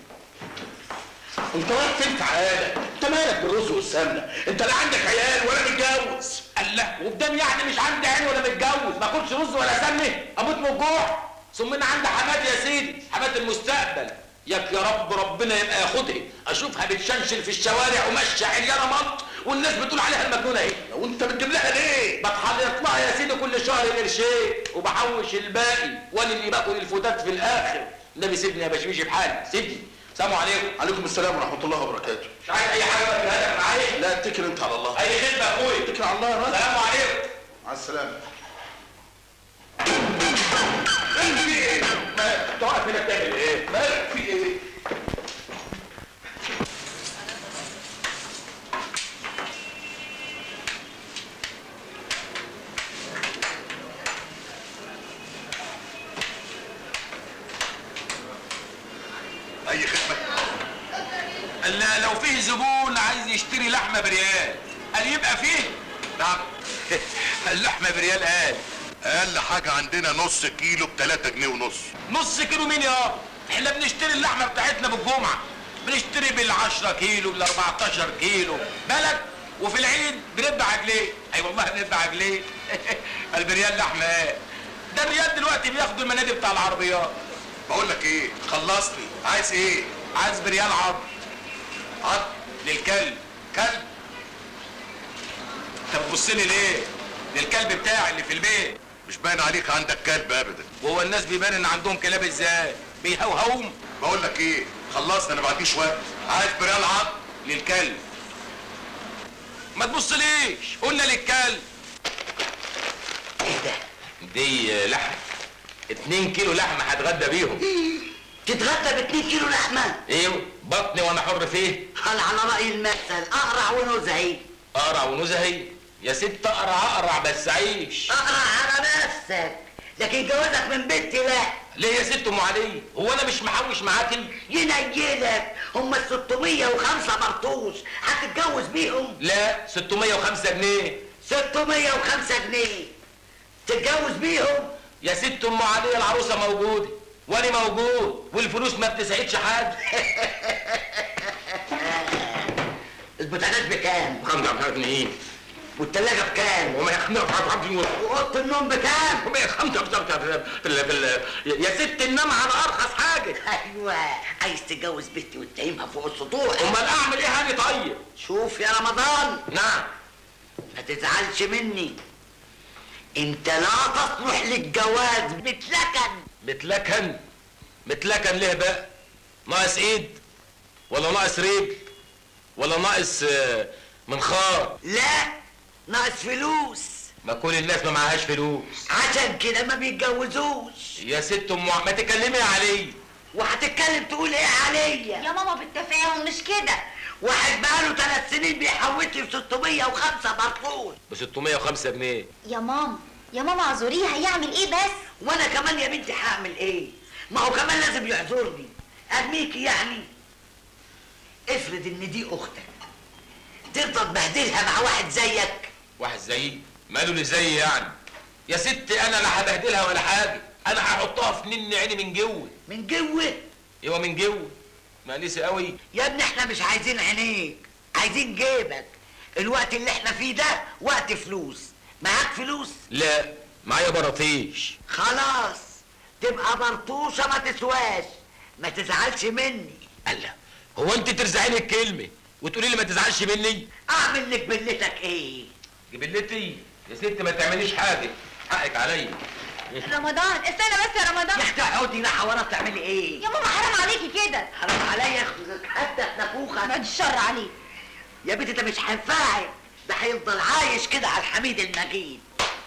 انت رايح فين في حالك؟ انت مالك بالرز والسمنه؟ انت لا عندك عيال ولا متجوز. الله، وبدام يعني مش عندي عيال ولا متجوز ما اكلش رز ولا سمنه؟ اموت من الجوع. ثم انا عندي حماد يا سيدي، حماد المستقبل. ياك يا رب ربنا يبقى ياخدها، اشوفها بتشنشل في الشوارع وماشيه عريانه مط والناس بتقول عليها المجنونه اهي. وانت بتجيب لها ليه؟ بتحلط لها يا سيدي كل شهر قرشين وبحوش الباقي، وانا اللي باكل الفتات في الاخر. النبي سيبني يا بشويش بحالي، سيبني. السلام عليكم. عليكم السلام ورحمه الله وبركاته. مش عايز اي حاجه بقى لك معايا؟ لا اتكل انت على الله. اي خدمه يا اخويا. اتكل على الله يا راجل. السلام عليكم. مع السلامه. في ايه؟ مالك؟ انت واقف هنا بتعمل ايه؟ مالك في ايه؟ اي خدمه. لا لو فيه زبون عايز يشتري لحمه بريال قال يبقى فيه. نعم. اللحمه بريال قال اقل حاجه عندنا نص كيلو ب تلاتة جنيه ونص. نص كيلو مين يا؟ احنا بنشتري اللحمه بتاعتنا بالجمعه، بنشتري بالعشرة كيلو بالاربعتاشر كيلو بلد، وفي العيد بنذبح عجليه. اي والله بنذبح عجليه. البريال لحمه ايه؟ ده الريال دلوقتي بياخدوا المنادي بتاع العربيات. بقول لك ايه؟ خلصني. عايز ايه؟ عايز بريال عض. عض للكلب. كلب؟ انت بتبص لي ليه؟ للكلب بتاعي اللي في البيت. مش باين عليك عندك كلب ابدا. وهو الناس بيبان ان عندهم كلاب ازاي؟ بيهوهوم. بقول لك ايه؟ خلصنا انا ما عنديش وقت. عايز بريال عض للكلب. ما تبصليش، قلنا للكلب. ايه ده؟ دي لحمه. اتنين كيلو لحمه هتغدى بيهم. تتغدى باتنين كيلو لحمه؟ ايوه، بطني وانا حر فيه. قال على راي المثل اقرع ونزهي. اقرع ونزهي؟ يا ست اقرع اقرع بس عيش. اقرع على نفسك، لكن جوازك من بنتي لا. ليه يا ست ام علي؟ هو انا مش محوش معاكي؟ ينيلك، هم ال ستمية وخمسة مرطوش هتتجوز بيهم؟ لا، ستمية وخمسة جنيه. ستمية وخمسة جنيه تتجوز بيهم؟ يا ست ام علي العروسه موجوده وانا موجود والفلوس ما بتسعدش حد. البوتاجاز بكام؟ خمسة وخمسة جنيه. والتلاجة بكام؟ وما خمسة وخمسة جنيه. وأوضة النوم بكام؟ وما خمسة وخمسة جنيه. يا ست النام على أرخص حاجة. أيوه، عايز تتجوز بنتي وتنيمها فوق السطوح. أمال أعمل إيه هاني طيب؟ شوف يا رمضان. نعم. ما تزعلش مني. أنت لا تصلح للجواز، بتلكن. بتلكن؟ بتلكن ليه بقى؟ ناقص إيد؟ ولا ناقص رجل؟ ولا ناقص منخار؟ لا، ناقص فلوس. ما كل الناس ما معهاش فلوس. عشان كده ما بيتجوزوش. يا ست ام ما تتكلمي علي. وهتتكلم تقول ايه عليا؟ يا ماما بالتفاهم مش كده. واحد بقاله ثلاث سنين بيحوط لي ب ستمية وخمسة مرطوش. ب ستمية وخمسة جنيه. يا ماما يا ماما اعذريه، هيعمل ايه بس؟ وانا كمان يا بنتي هعمل ايه؟ ما هو كمان لازم يعذرني. ارميكي يعني؟ افرض ان دي اختك، ترضى تبهدلها مع واحد زيك؟ واحد زيي؟ ماله اللي زيي يعني؟ يا ست انا لا هبهدلها ولا حاجه، انا هحطها في نن عيني من جوه. من جوه؟ ايوه من جوه. مقليسه قوي. يا ابني احنا مش عايزين عينيك، عايزين جيبك. الوقت اللي احنا فيه ده وقت فلوس. معاك فلوس؟ لا، معايا براطيش. خلاص، تبقى برطوشه ما تسواش. ما تزعلش مني. الله، هو انت ترزعيني الكلمه وتقولي لي ما تزعلش مني؟ اعمل لك بلتك ايه؟ جبلتي يا ست ما تعمليش حاجه، حقك عليا. رمضان استنى بس يا رمضان. يا اختي اقعدي لا حوارات تعملي ايه؟ يا ماما حرام عليكي كده. حرام عليا يا اختي حتى نافوخك. بعد الشر عليك يا بنتي ده مش هينفعك، ده هيفضل عايش كده على الحميد المجيد.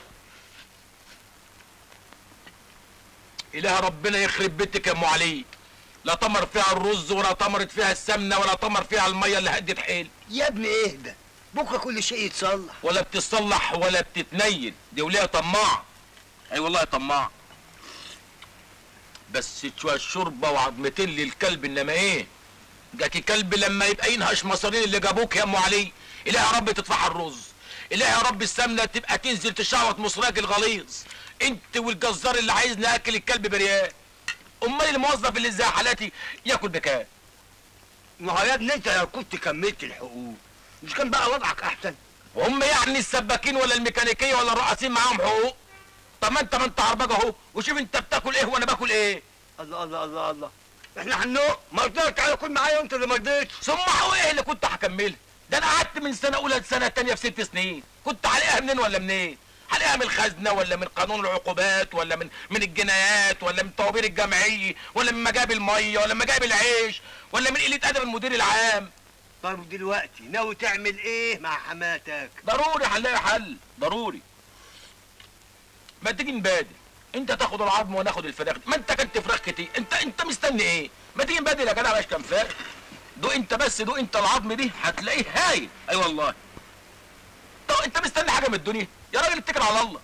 إله ربنا يخرب بيتك يا ام علي، لا طمر فيها الرز ولا طمرت فيها السمنه ولا طمر فيها الميه اللي هدت حيل. يا ابني اهدى، بكره كل شيء يتصلح. ولا بتتصلح ولا بتتنيل، دي وليها طماعه. اي والله طماعه. بس شويه شوربه وعظمتين للكلب، انما ايه؟ جاكي كلب لما يبقى ينهش مصارين اللي جابوك يا ام علي. إله يا رب تطفح الرز، إله يا رب السمنه تبقى تنزل تشعوط مصراك الغليظ. انت والجزار اللي عايز ناكل الكلب بريال. امال الموظف اللي زي حالاتي ياكل بكام؟ ما هو يا ابني انت لو كنت كملت الحقوق مش كان بقى وضعك احسن؟ هم يعني السباكين ولا الميكانيكيه ولا الرقاصين معاهم حقوق؟ طب ما انت ما انت عربجه اهو، وشوف انت بتاكل ايه وانا باكل ايه. الله الله الله الله، احنا هنوق ما قلت تعالى كل معايا وانت اللي ما رضيتش. ثم حقوق ايه اللي كنت هكملها؟ ده انا قعدت من سنه اولى لسنه تانيه في ست سنين، كنت هلاقيها منين ولا منين؟ هلاقيها من الخزنه ولا من قانون العقوبات ولا من من الجنايات ولا من طوابير الجمعيه ولا من مجاب الميه ولا من مجاب العيش ولا من قله ادب المدير العام؟ طب دلوقتي ناوي تعمل ايه مع حماتك؟ ضروري هنلاقي حل، ضروري. ما تيجي نبادل، انت تاخد العظم وانا اخد الفراخ، ما انت كلت فراخ كتير، انت انت مستني ايه؟ ما تيجي نبادل يا جدع باش كام فراخ. دوق انت بس، دوق انت العظم دي هتلاقيه هايل. اي أيوة والله. طب انت مستني حاجه من الدنيا؟ يا راجل اتكل على الله.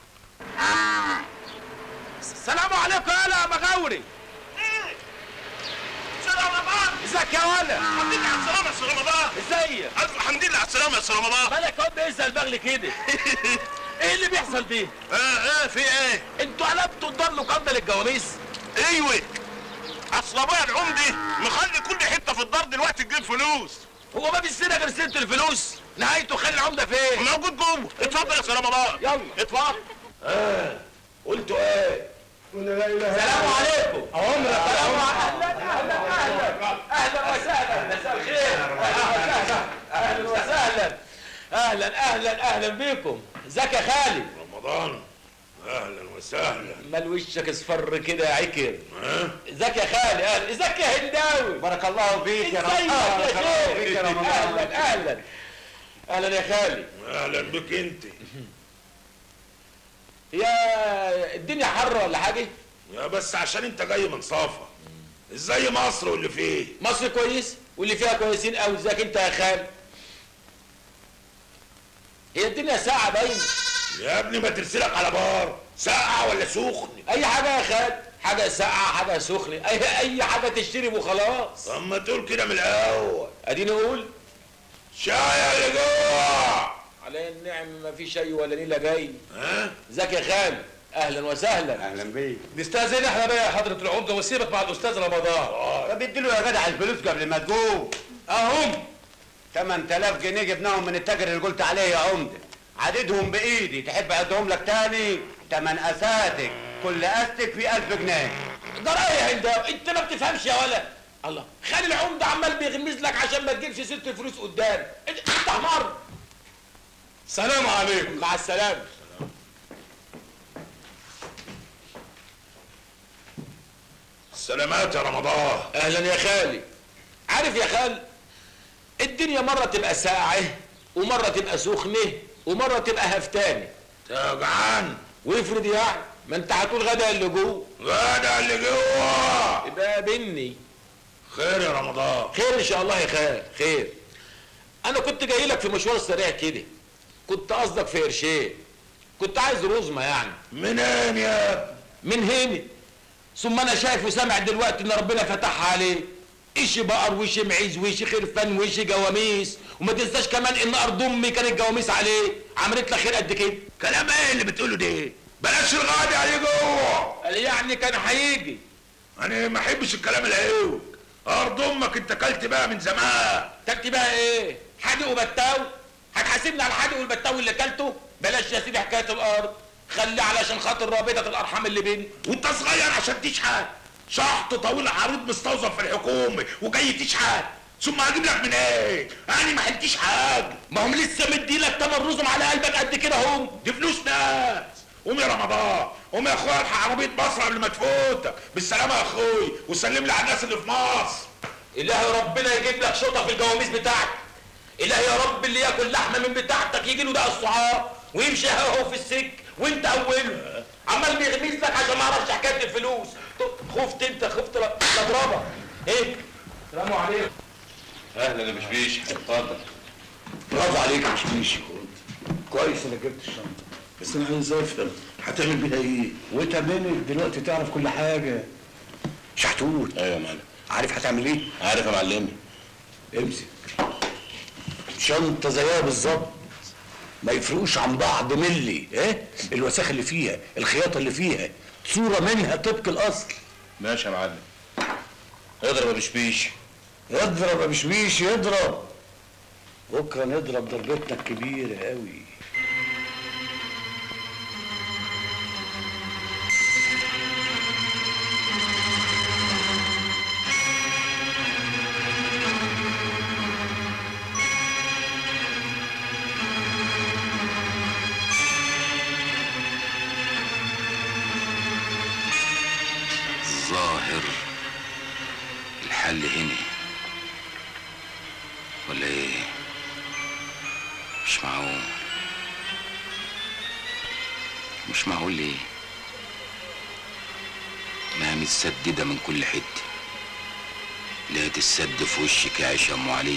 السلام عليكم يا مغاوري. ايه؟ سلام رمضان. ازيك يا ولا؟ الحمد لله على السلامة يا سلام رمضان. ازيك؟ الف الحمد لله على السلامة يا سلام رمضان. مالك يا واد بيسأل بغل كده؟ ايه اللي بيحصل ده؟ اه اه في ايه؟ انتوا قلبتوا الدار لقبة للجواميس؟ ايوه. اصل ابويا العمدي مخلي كل حتة في الدار دلوقتي تجيب فلوس. هو ما بالسنة غير سنة الفلوس؟ نهايته خلي العمدة فين؟ موجود جوه. اتفضل يا سلام رمضان. يلا اتفضل. اه قلتوا ايه؟ السلام عليكم. عمرك السلام اهلا اهلا اهلا اهلا وسهلا. مساء الخير. اهلا اهلا وسهلا. اهلا اهلا اهلا بيكم. ازيك يا خالد؟ رمضان. اهلا وسهلا. مال وشك اصفر كده يا عكر. ها؟ ازيك يا خالد؟ اهلا. ازيك يا هنداوي؟ بارك الله فيك يا ازيك يا شيخ؟ رمضان. اهلا اهلا اهلا يا خالد. اهلا بك انت. يا الدنيا حر ولا حاجه؟ يا بس عشان انت جاي من صافا. ازاي مصر واللي فيه؟ مصر كويس واللي فيها كويسين قوي. ازيك انت يا خالد؟ هي الدنيا ساقعه باينه. يا ابني ما ترسلك على بار، ساقعه ولا سخن؟ اي حاجه يا خالد، حاجه ساقعه حاجه سخنه، اي اي حاجه تشتري وخلاص. طب ما تقول كده من الاول. اديني اقول شاي اللي جوه. على النعم ما في شيء ولا نيله جاي. ها؟ ازيك يا خالد؟ اهلا وسهلا. اهلا بيك. نستاذن احنا بقى يا حضره العمده وسيبك مع الاستاذ رمضان. طب اديله يا جدع الفلوس قبل ما تقوم. اهم ثمانية آلاف جنيه جبناهم من التاجر اللي قلت عليه يا عمده. عددهم بايدي، تحب اعدهم لك تاني؟ تمن اساتك، كل استك في ألف جنيه. ده رايح يا هنداوي، انت ما بتفهمش يا ولا. الله، خلي العمده عمال بيغمز لك عشان ما تجيبش ست فلوس قدام. انت انت حمار. سلام عليكم. مع السلامه. سلامات يا رمضان. اهلا يا خالي. عارف يا خال، الدنيا مره تبقى ساقعه ومره تبقى سخنه ومره تبقى هفتانه. جعان. وافرض يعني ما انت هتقول غدا اللي جوه. غدا اللي جوه. يبقى بني. خير يا رمضان. خير ان شاء الله يا خال، خير. انا كنت جاي لك في مشوار سريع كده، كنت قصدك في قرشين، كنت عايز رزمه يعني. منين يا ابني؟ من هنا. ثم انا شايف وسامع دلوقتي ان ربنا فتحها عليه، ايش بقر وش معيز وش خرفان وش جواميس، وما تنساش كمان ان ارض امي كانت جواميس عليه، عملت لك خير قد كده. كلام ايه اللي بتقوله ده؟ بلاش الغادي عليه جوه. قال يعني كان هيجي. انا ما احبش الكلام العيوب. ارض امك انت كلت بقى من زمان. كلت بقى ايه؟ حادق وبتاو؟ هتحاسبني على الحادق والبتاو اللي كلته؟ بلاش يا سيدي حكايه الارض، خلي علشان خاطر رابطه الارحام اللي بيني. وانت صغير عشان تشحت، شحط طويل عريض مستوظف في الحكومه وجاي تشحت. ثم هجيب لك من ايه؟ انا ما حلتيش حاجه. ما هم لسه مديلك تمن رزم على قلبك قد كده هم. دي فلوس ناس. قوم يا رمضان، قوم يا اخويا الحق عربيه مصر قبل ما تفوتك. بالسلامه يا اخوي، وسلم لي على الناس اللي في مصر. الهي ربنا يجيب لك شطه في الجواميس بتاعتك. الهي يا رب اللي ياكل لحمه من بتاعتك يجي له ده الصعاب ويمشي هو في السك وانت اوله عمال بيغميس لك عشان ما اعرفش حكايه الفلوس. خفت انت، خفت لا اضربك. ايه؟ السلام عليكم. اهلا يا بشبيش، اتفضل. برافو عليك يا بشبيش، كويس انك جبت الشنطه. بس انا عايز افهم هتعمل بيها ايه؟ وتمنك دلوقتي تعرف كل حاجه. شحتوت. ايوه يا معلم. عارف هتعمل ايه؟ عارف يا معلمي. امسك شنطه زيها بالظبط، ما يفرقوش عن بعض ملي. ايه الوساخه اللي فيها، الخياطه اللي فيها، صوره منها طبق الاصل. ماشي يا معلم. اضرب يا بشبيش. اضرب يا بشبيش، اضرب. بكره نضرب ضربتنا الكبيره قوي. الظاهر الحل هنا ولا ايه؟ مش معقول. مش معقول ليه؟ ما متسددة من كل حتة. لا تتسد في وشك يا عيشة ام علي.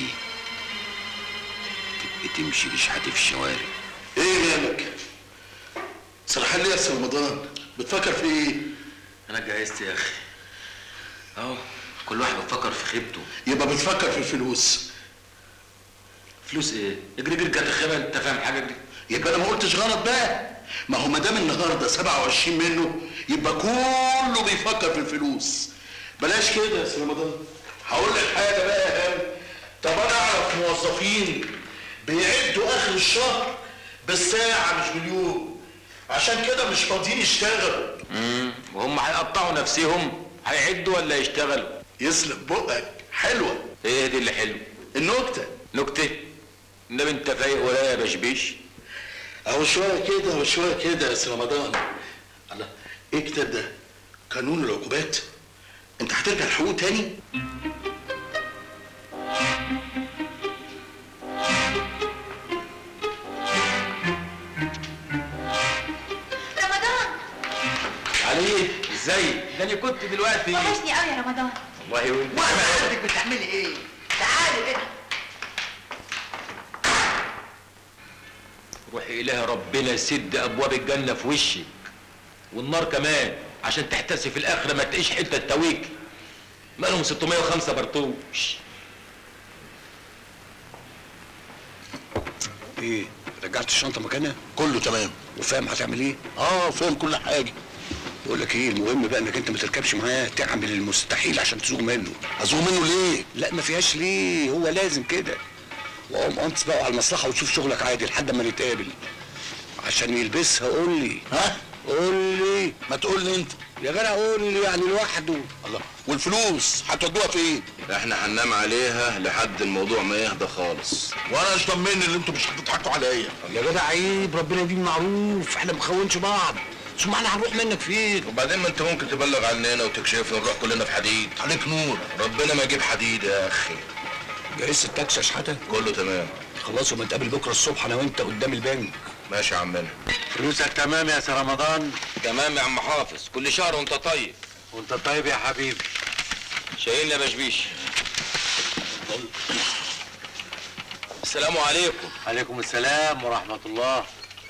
تبقي تمشي تشحتي في الشوارع. ايه مالك؟ سرحان ليه يا سي رمضان؟ بتفكر في ايه؟ انا اتجهزت يا اخي. اهو كل واحد بيفكر في خيبته. يبقى بتفكر في الفلوس. فلوس ايه؟ اجري اجري كانت الخيبه، انت فاهم حاجه دي؟ يبقى انا ما قلتش غلط بقى. ما هو ما دام النهارده سبعة وعشرين منه يبقى كله بيفكر في الفلوس. بلاش كده يا سي رمضان. هقول لك حاجه بقى يا هاني. طب انا اعرف موظفين بيعدوا اخر الشهر بالساعه مش باليوم، عشان كده مش فاضيين يشتغلوا. امم وهم هيقطعوا نفسهم هيعدوا ولا يشتغلوا؟ يسلك بقك. حلوه. ايه دي اللي حلو؟ النكته. نكته؟ انما انت فايق ولا يا بشبيش؟ اهو شويه كده وشويه كده يا سي رمضان. الله، ايه الكتاب ده؟ قانون العقوبات؟ انت هترجع الحقوق تاني؟ رمضان علي ازاي؟ ده انا كنت دلوقتي وحشني قوي يا رمضان. والله وانت وانا بتعملي ايه؟ تعالي كده. روحي إله ربنا يسد ابواب الجنه في وشك والنار كمان عشان تحتسي في الاخره ما تلاقيش حته تاويك. مالهم ستمية وخمسة برطوش. ايه رجعت الشنطه مكانها؟ كله تمام. وفاهم هتعمل ايه؟ اه فاهم كل حاجه. بقول لك ايه، المهم بقى انك انت ما تركبش معاه، تعمل المستحيل عشان تزوغ منه. ازوغ منه ليه؟ لا ما فيهاش ليه، هو لازم كده. وقوم انت بقى على المصلحه وتشوف شغلك عادي لحد ما نتقابل. عشان يلبسها قول لي. ها؟ قول لي. ما تقول لي انت. يا جدع قول لي يعني لوحده. الله، والفلوس هتودوها فين؟ احنا هننام عليها لحد الموضوع ما يهدى خالص. وانا مش ضمني اللي انتوا مش هتضحكوا عليا. يا جدع عيب، ربنا يديم معروف، احنا ما بنخونش بعض. ثم احنا هنروح منك فين؟ وبعدين ما انت ممكن تبلغ عننا وتكشفنا ونروح كلنا في حديد. عليك نور. ربنا ما يجيب حديد يا اخي. جهزت التاكسي يا شحاته؟ كله تمام. خلاص وما نتقابل بكره الصبح انا وانت قدام البنك. ماشي يا عمنا. فلوسك تمام يا سي رمضان؟ تمام يا عم حافظ، كل شهر وانت طيب. وانت طيب يا حبيبي. شايلنا يا بشبيش. السلام عليكم. عليكم السلام ورحمه الله.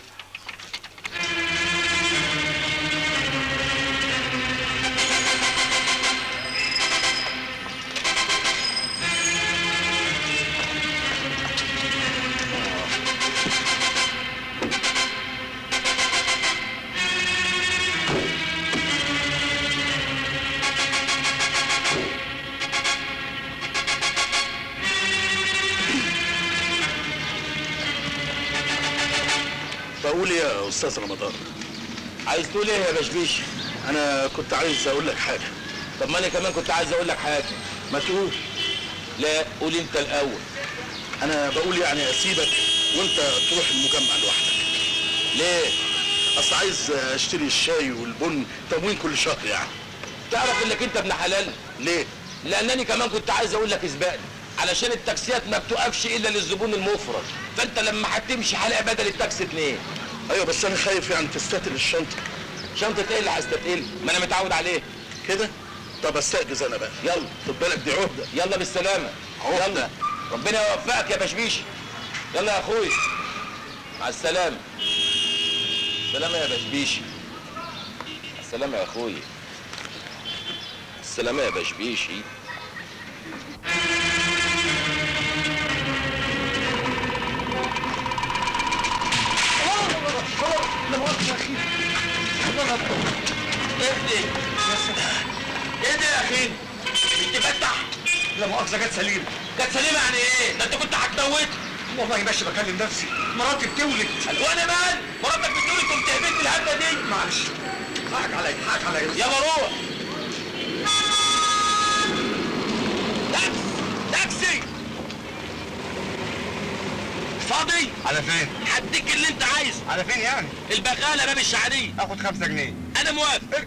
بقول ايه يا استاذ رمضان؟ عايز تقول ايه يا بشبيش؟ انا كنت عايز اقول لك حاجه. طب ما انا كمان كنت عايز اقول لك حاجه. ما تقول. لا قول انت الاول. انا بقول يعني اسيبك وانت تروح المجمع لوحدك. ليه؟ اصل عايز اشتري الشاي والبن تموين كل شهر يعني. تعرف انك انت ابن حلال؟ ليه؟ لانني كمان كنت عايز اقول لك اسبقني، علشان التاكسيات ما بتقفش الا للزبون المفرد، فانت لما هتمشي هلاقي بدل التاكسي اتنين. ايوه بس انا خايف يعني تستتقل الشنطه. شنطه ايه اللي هستتقل؟ ما انا متعود عليه كده. طب استأجز انا بقى. يلا خد بالك دي عهده. يلا بالسلامه. عهده. ربنا يوفقك يا بشبيشي. يلا يا اخوي مع السلامه. السلامه يا بشبيشي. السلامه يا اخوي. السلامه يا بشبيشي. لا مؤاخذة يا اخي. اهدي. اهدي يا اخي. مش تفتح. لا مؤاخذة جت سليمة. جت سليمة يعني ايه؟ ده انت كنت هتموت. والله ماشي بكلم نفسي. مراتي بتولد. وانا مال؟ مراتك بتولد كنت هبت الهبة دي. معلش. حقك عليا حقك عليا. يلا روح. تاكس تاكسي. فاضي؟ على فين؟ هديك اللي انت عايزه. على فين يعني؟ البغالة باب الشعرية. اخد خمسة جنيه. انا موافق.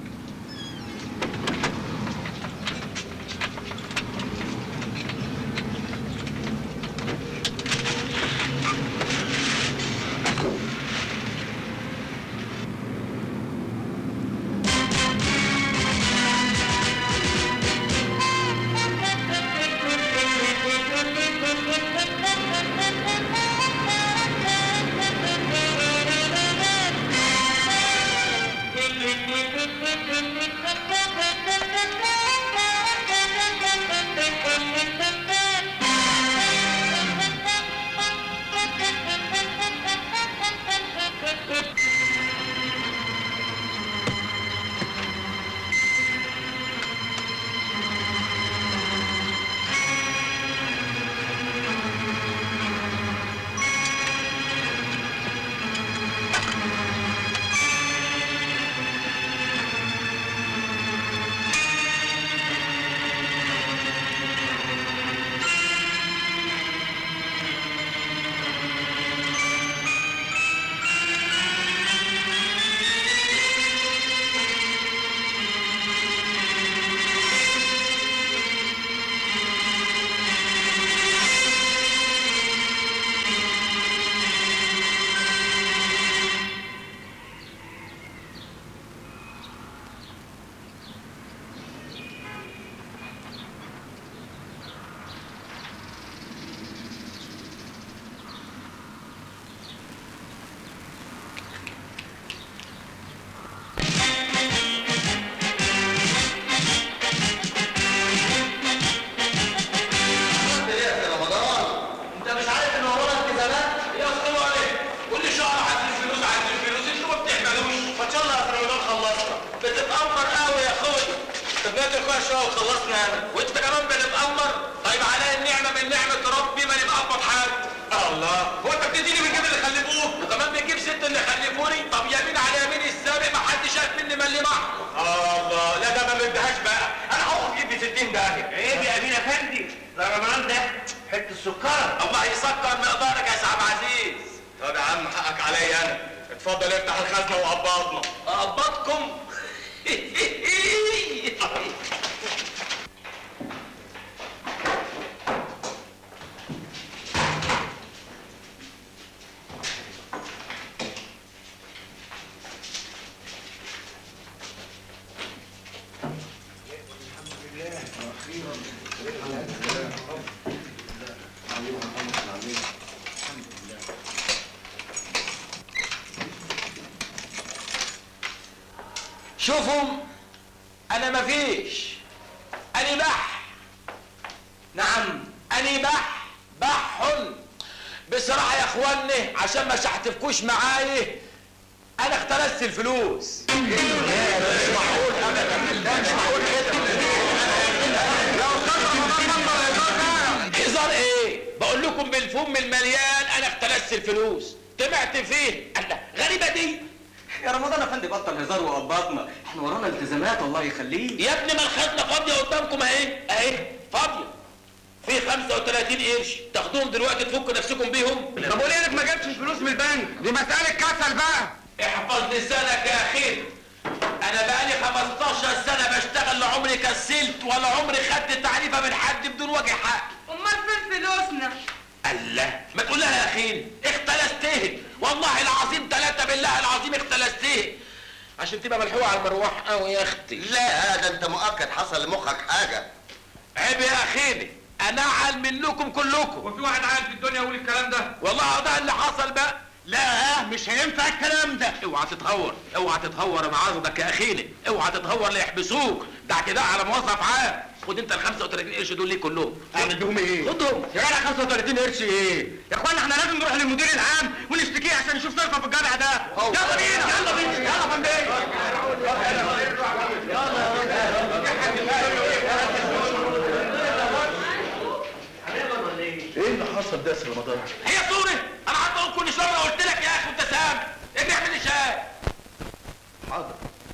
وخلصنا انا وانت كمان بنتأمر. طيب عليا النعمه من نعمه ربي ما نبقى اقبض حد. الله هو انت بتديني من جيب اللي خلفوه وكمان بتجيب ست اللي خلفوني. طب يمين على يمين السابق ما حدش شاف مني ملي معه. الله لا ده ما بدهاش بقى. انا هقف جيب لي ستين داهيه. عيب يا امين افندي ده رمضان ده حته السكر. الله يسكر مقدارك يا سعد عزيز. طب يا عم حقك عليا انا. اتفضل افتح الخزنه وقبضنا. اقبضكم؟ شوفوا انا مفيش. انا بح. نعم انا بح بح. بصراحه يا اخواني عشان ما شحتفكوش معايا انا اخترست الفلوس. مش معقول ابدا. مش معقول كده. هزار ايه؟ بقول لكم بالفم المليان انا اخترست الفلوس. طمعت فيه. الله غريبه دي. يا رمضان يا فندم بطل هزار وقبضنا. احنا ورانا التزامات الله يخليك. يا ابني ما الخزنه فاضيه قدامكم اهي اهي فاضيه. في خمسة وثلاثين قرش تاخدوهم دلوقتي تفكوا نفسكم بيهم. طب وليه ما جبتش الفلوس من البنك؟ دي مسألة كسل بقى. احفظ لسانك يا اخي. انا بقالي خمستاشر سنة بشتغل، لا عمري كسلت ولا عمري خدت تعريفة من حد بدون وجه حق. امال فين فلوسنا؟ الله، ما تقول لها يا اخي اختلستيه، والله العظيم ثلاثة بالله العظيم اختلستيه عشان تبقى ملحوقة على المروح قوي يا اختي. لا هذا انت مؤكد حصل لمخك حاجة. عيب يا اخيني، انا اعل منكم كلكم. وفي واحد عاقل في الدنيا يقول الكلام ده؟ والله ده اللي حصل بقى. لا مش هينفع الكلام ده. اوعى تتهور، اوعى تتهور، انا عاصدك يا اخيني، اوعى تتهور ليحبسوك، ده اعتداء على موظف عام. خد انت ال خمسة وثلاثين قرش دول ليه كلهم؟ اعمل بيهم ايه؟ خدهم يا جدع خمسة وثلاثين قرش ايه؟ يا اخوانا احنا لازم نروح للمدير العام ونشتكيه عشان نشوف طرفه في الجدع ده. يلا بينا يلا بينا يلا يا فندم. ايه اللي حصل ده يا سي رمضان؟ هي صورة؟ انا قعدت اقول كل شويه قلت لك يا اخي وانت سامع، اجي اعمل لي شاي. حاضر.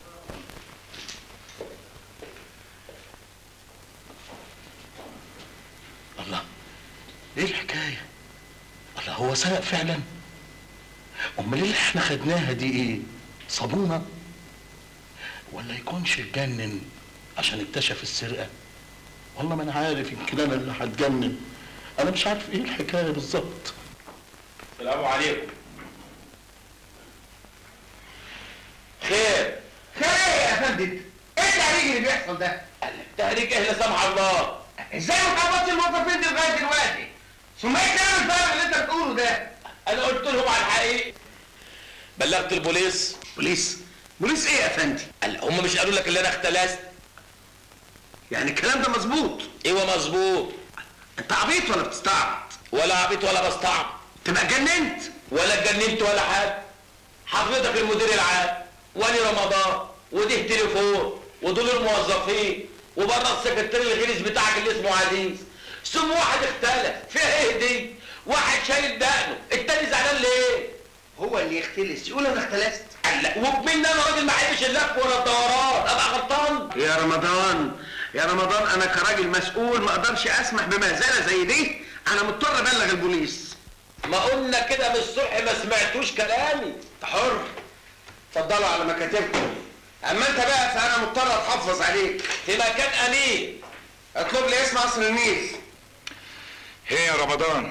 الله، ايه الحكايه؟ الله، هو سرق فعلا؟ امال اللي احنا خدناها دي ايه؟ صابونه؟ ولا يكونش اتجنن عشان اكتشف السرقه؟ والله ما انا عارف، يمكن انا اللي هتجنن. انا مش عارف ايه الحكايه بالظبط. السلام عليكم. خير خير ايه يا فندم؟ ايه التهريج اللي بيحصل ده؟ التهريج ايه لا سمح الله؟ ازاي ما تعبطش الموظفين دي لغايه دلوقتي؟ ثم ايه الكلام الفارغ اللي انت بتقوله ده؟ انا قلت لهم على الحقيقه. بلغت البوليس. بوليس؟ بوليس ايه يا فندم؟ قال هم مش قالوا لك اللي انا اختلست؟ يعني الكلام ده مظبوط؟ ايوه مظبوط. انت عبيط ولا بتستعبط؟ ولا عبيط ولا بستعبط. تبقى اتجننت؟ ولا اتجننت ولا حاجه. حضرتك المدير العام، واني رمضان، ودي تليفون، ودول الموظفين، وبره السكرتير الغليظ بتاعك اللي اسمه عزيز. ثم واحد اختلف، فيها ايه دي؟ واحد شايل دقنه، التاني زعلان ليه؟ هو اللي يختلس يقول انا اختلست؟ لا، وبمين انا راجل ما احبش اللف ولا الدوران، ابقى غلطان؟ يا رمضان يا رمضان، انا كراجل مسؤول ما اقدرش اسمح بمهزله زي دي، انا مضطر ابلغ البوليس. ما قلنا كده من الصبح ما سمعتوش كلامي. حر. اتفضلوا على مكاتبكم. اما انت بقى فانا مضطر اتحفظ عليك في مكان امين. اطلب لي اسم قصر النيل. هي يا رمضان،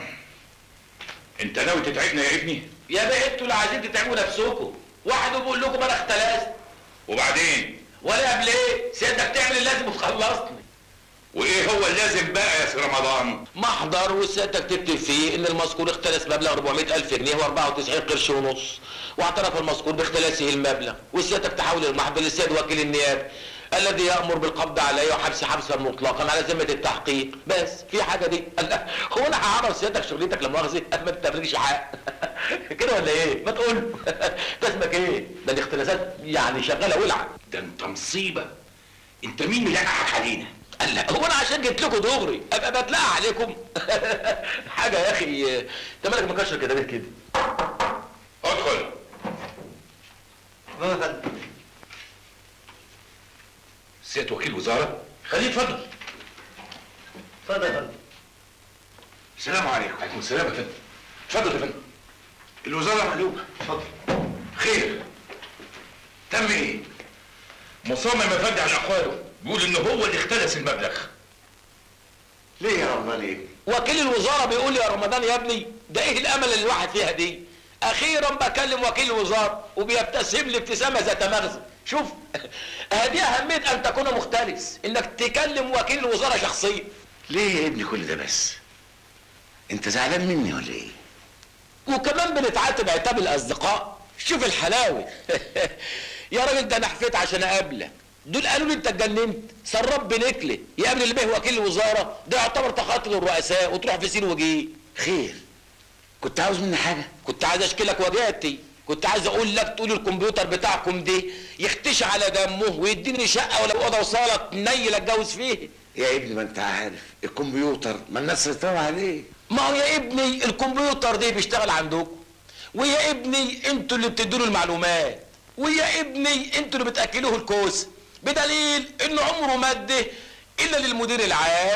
انت ناوي تتعبنا يا ابني؟ يا بيه انتوا اللي عايزين تتعبوا نفسكم. واحد بيقول لكم انا اختلست. وبعدين؟ ولا قبل ايه؟ سيادتك تعمل اللازم وتخلصني. وايه هو اللازم بقى يا سي رمضان؟ محضر وسيادتك تكتب فيه ان المذكور اختلس مبلغ أربعمائة ألف جنيه وأربعة وتسعين قرش ونص، واعترف المذكور باختلاسه المبلغ، وسيادتك تحول المحضر للسيد وكيل النيابه الذي يامر بالقبض عليه وحبس حبسا مطلقا على ذمه التحقيق. بس في حاجه دي؟ هو انا هعرف سيادتك شغلتك لا مؤاخذه ما تتفرجش حق كده ولا ايه؟ ما تقول ده اسمك ايه؟ ده الاختلاسات يعني شغاله ولعه. ده انت مصيبه. انت مين اللي لقحك علينا؟ قال لا، هو انا عشان جيت لكم دغري ابقى بتلاقى عليكم؟ حاجه يا اخي، انت مالك مكشر كده ليه كده؟ ادخل. سيادة وكيل وزاره؟ خليه يتفضل. اتفضل يا فندم. السلام عليكم. وعليكم السلام يا فندم. اتفضل يا فندم. الوزاره مقلوبه. اتفضل. خير. تم ايه؟ مصمم يا فندم على اقواله، بيقول ان هو اللي اختلس المبلغ. ليه يا رمضان ايه؟ وكيل الوزاره بيقول لي يا رمضان يا ابني ده ايه الامل اللي الواحد فيها دي؟ اخيرا بكلم وكيل الوزاره وبيبتسم لي ابتسامه ذات مغزى. شوف هذه اهميه ان تكون مختلس، انك تكلم وكيل الوزاره شخصيا. ليه يا ابني كل ده بس؟ انت زعلان مني ولا ايه؟ وكمان بنتعاتب عتاب الاصدقاء. شوف الحلاوه. يا راجل ده انا حفيت عشان اقابلك، دول قالوا لي انت اتجننت، سراب بنكله يقابل اللي به وكيل الوزاره، ده يعتبر تخاطب الرؤساء وتروح في سين وجيه. خير، كنت عاوز مني حاجه؟ كنت عايز اشكلك وجهتي، كنت عايز اقول لك تقول الكمبيوتر بتاعكم ده يختشي على دمه ويديني شقه ولا اوضه وصاله تنيل اتجوز فيه. يا ابني ما انت عارف الكمبيوتر ما الناس سيطروا عليه. ما هو يا ابني الكمبيوتر ده بيشتغل عندكم، ويا ابني انتوا اللي بتدوا له المعلومات، ويا ابني انتوا اللي بتاكلوه الكوسه، بدليل انه عمره ما ادى الا للمدير العام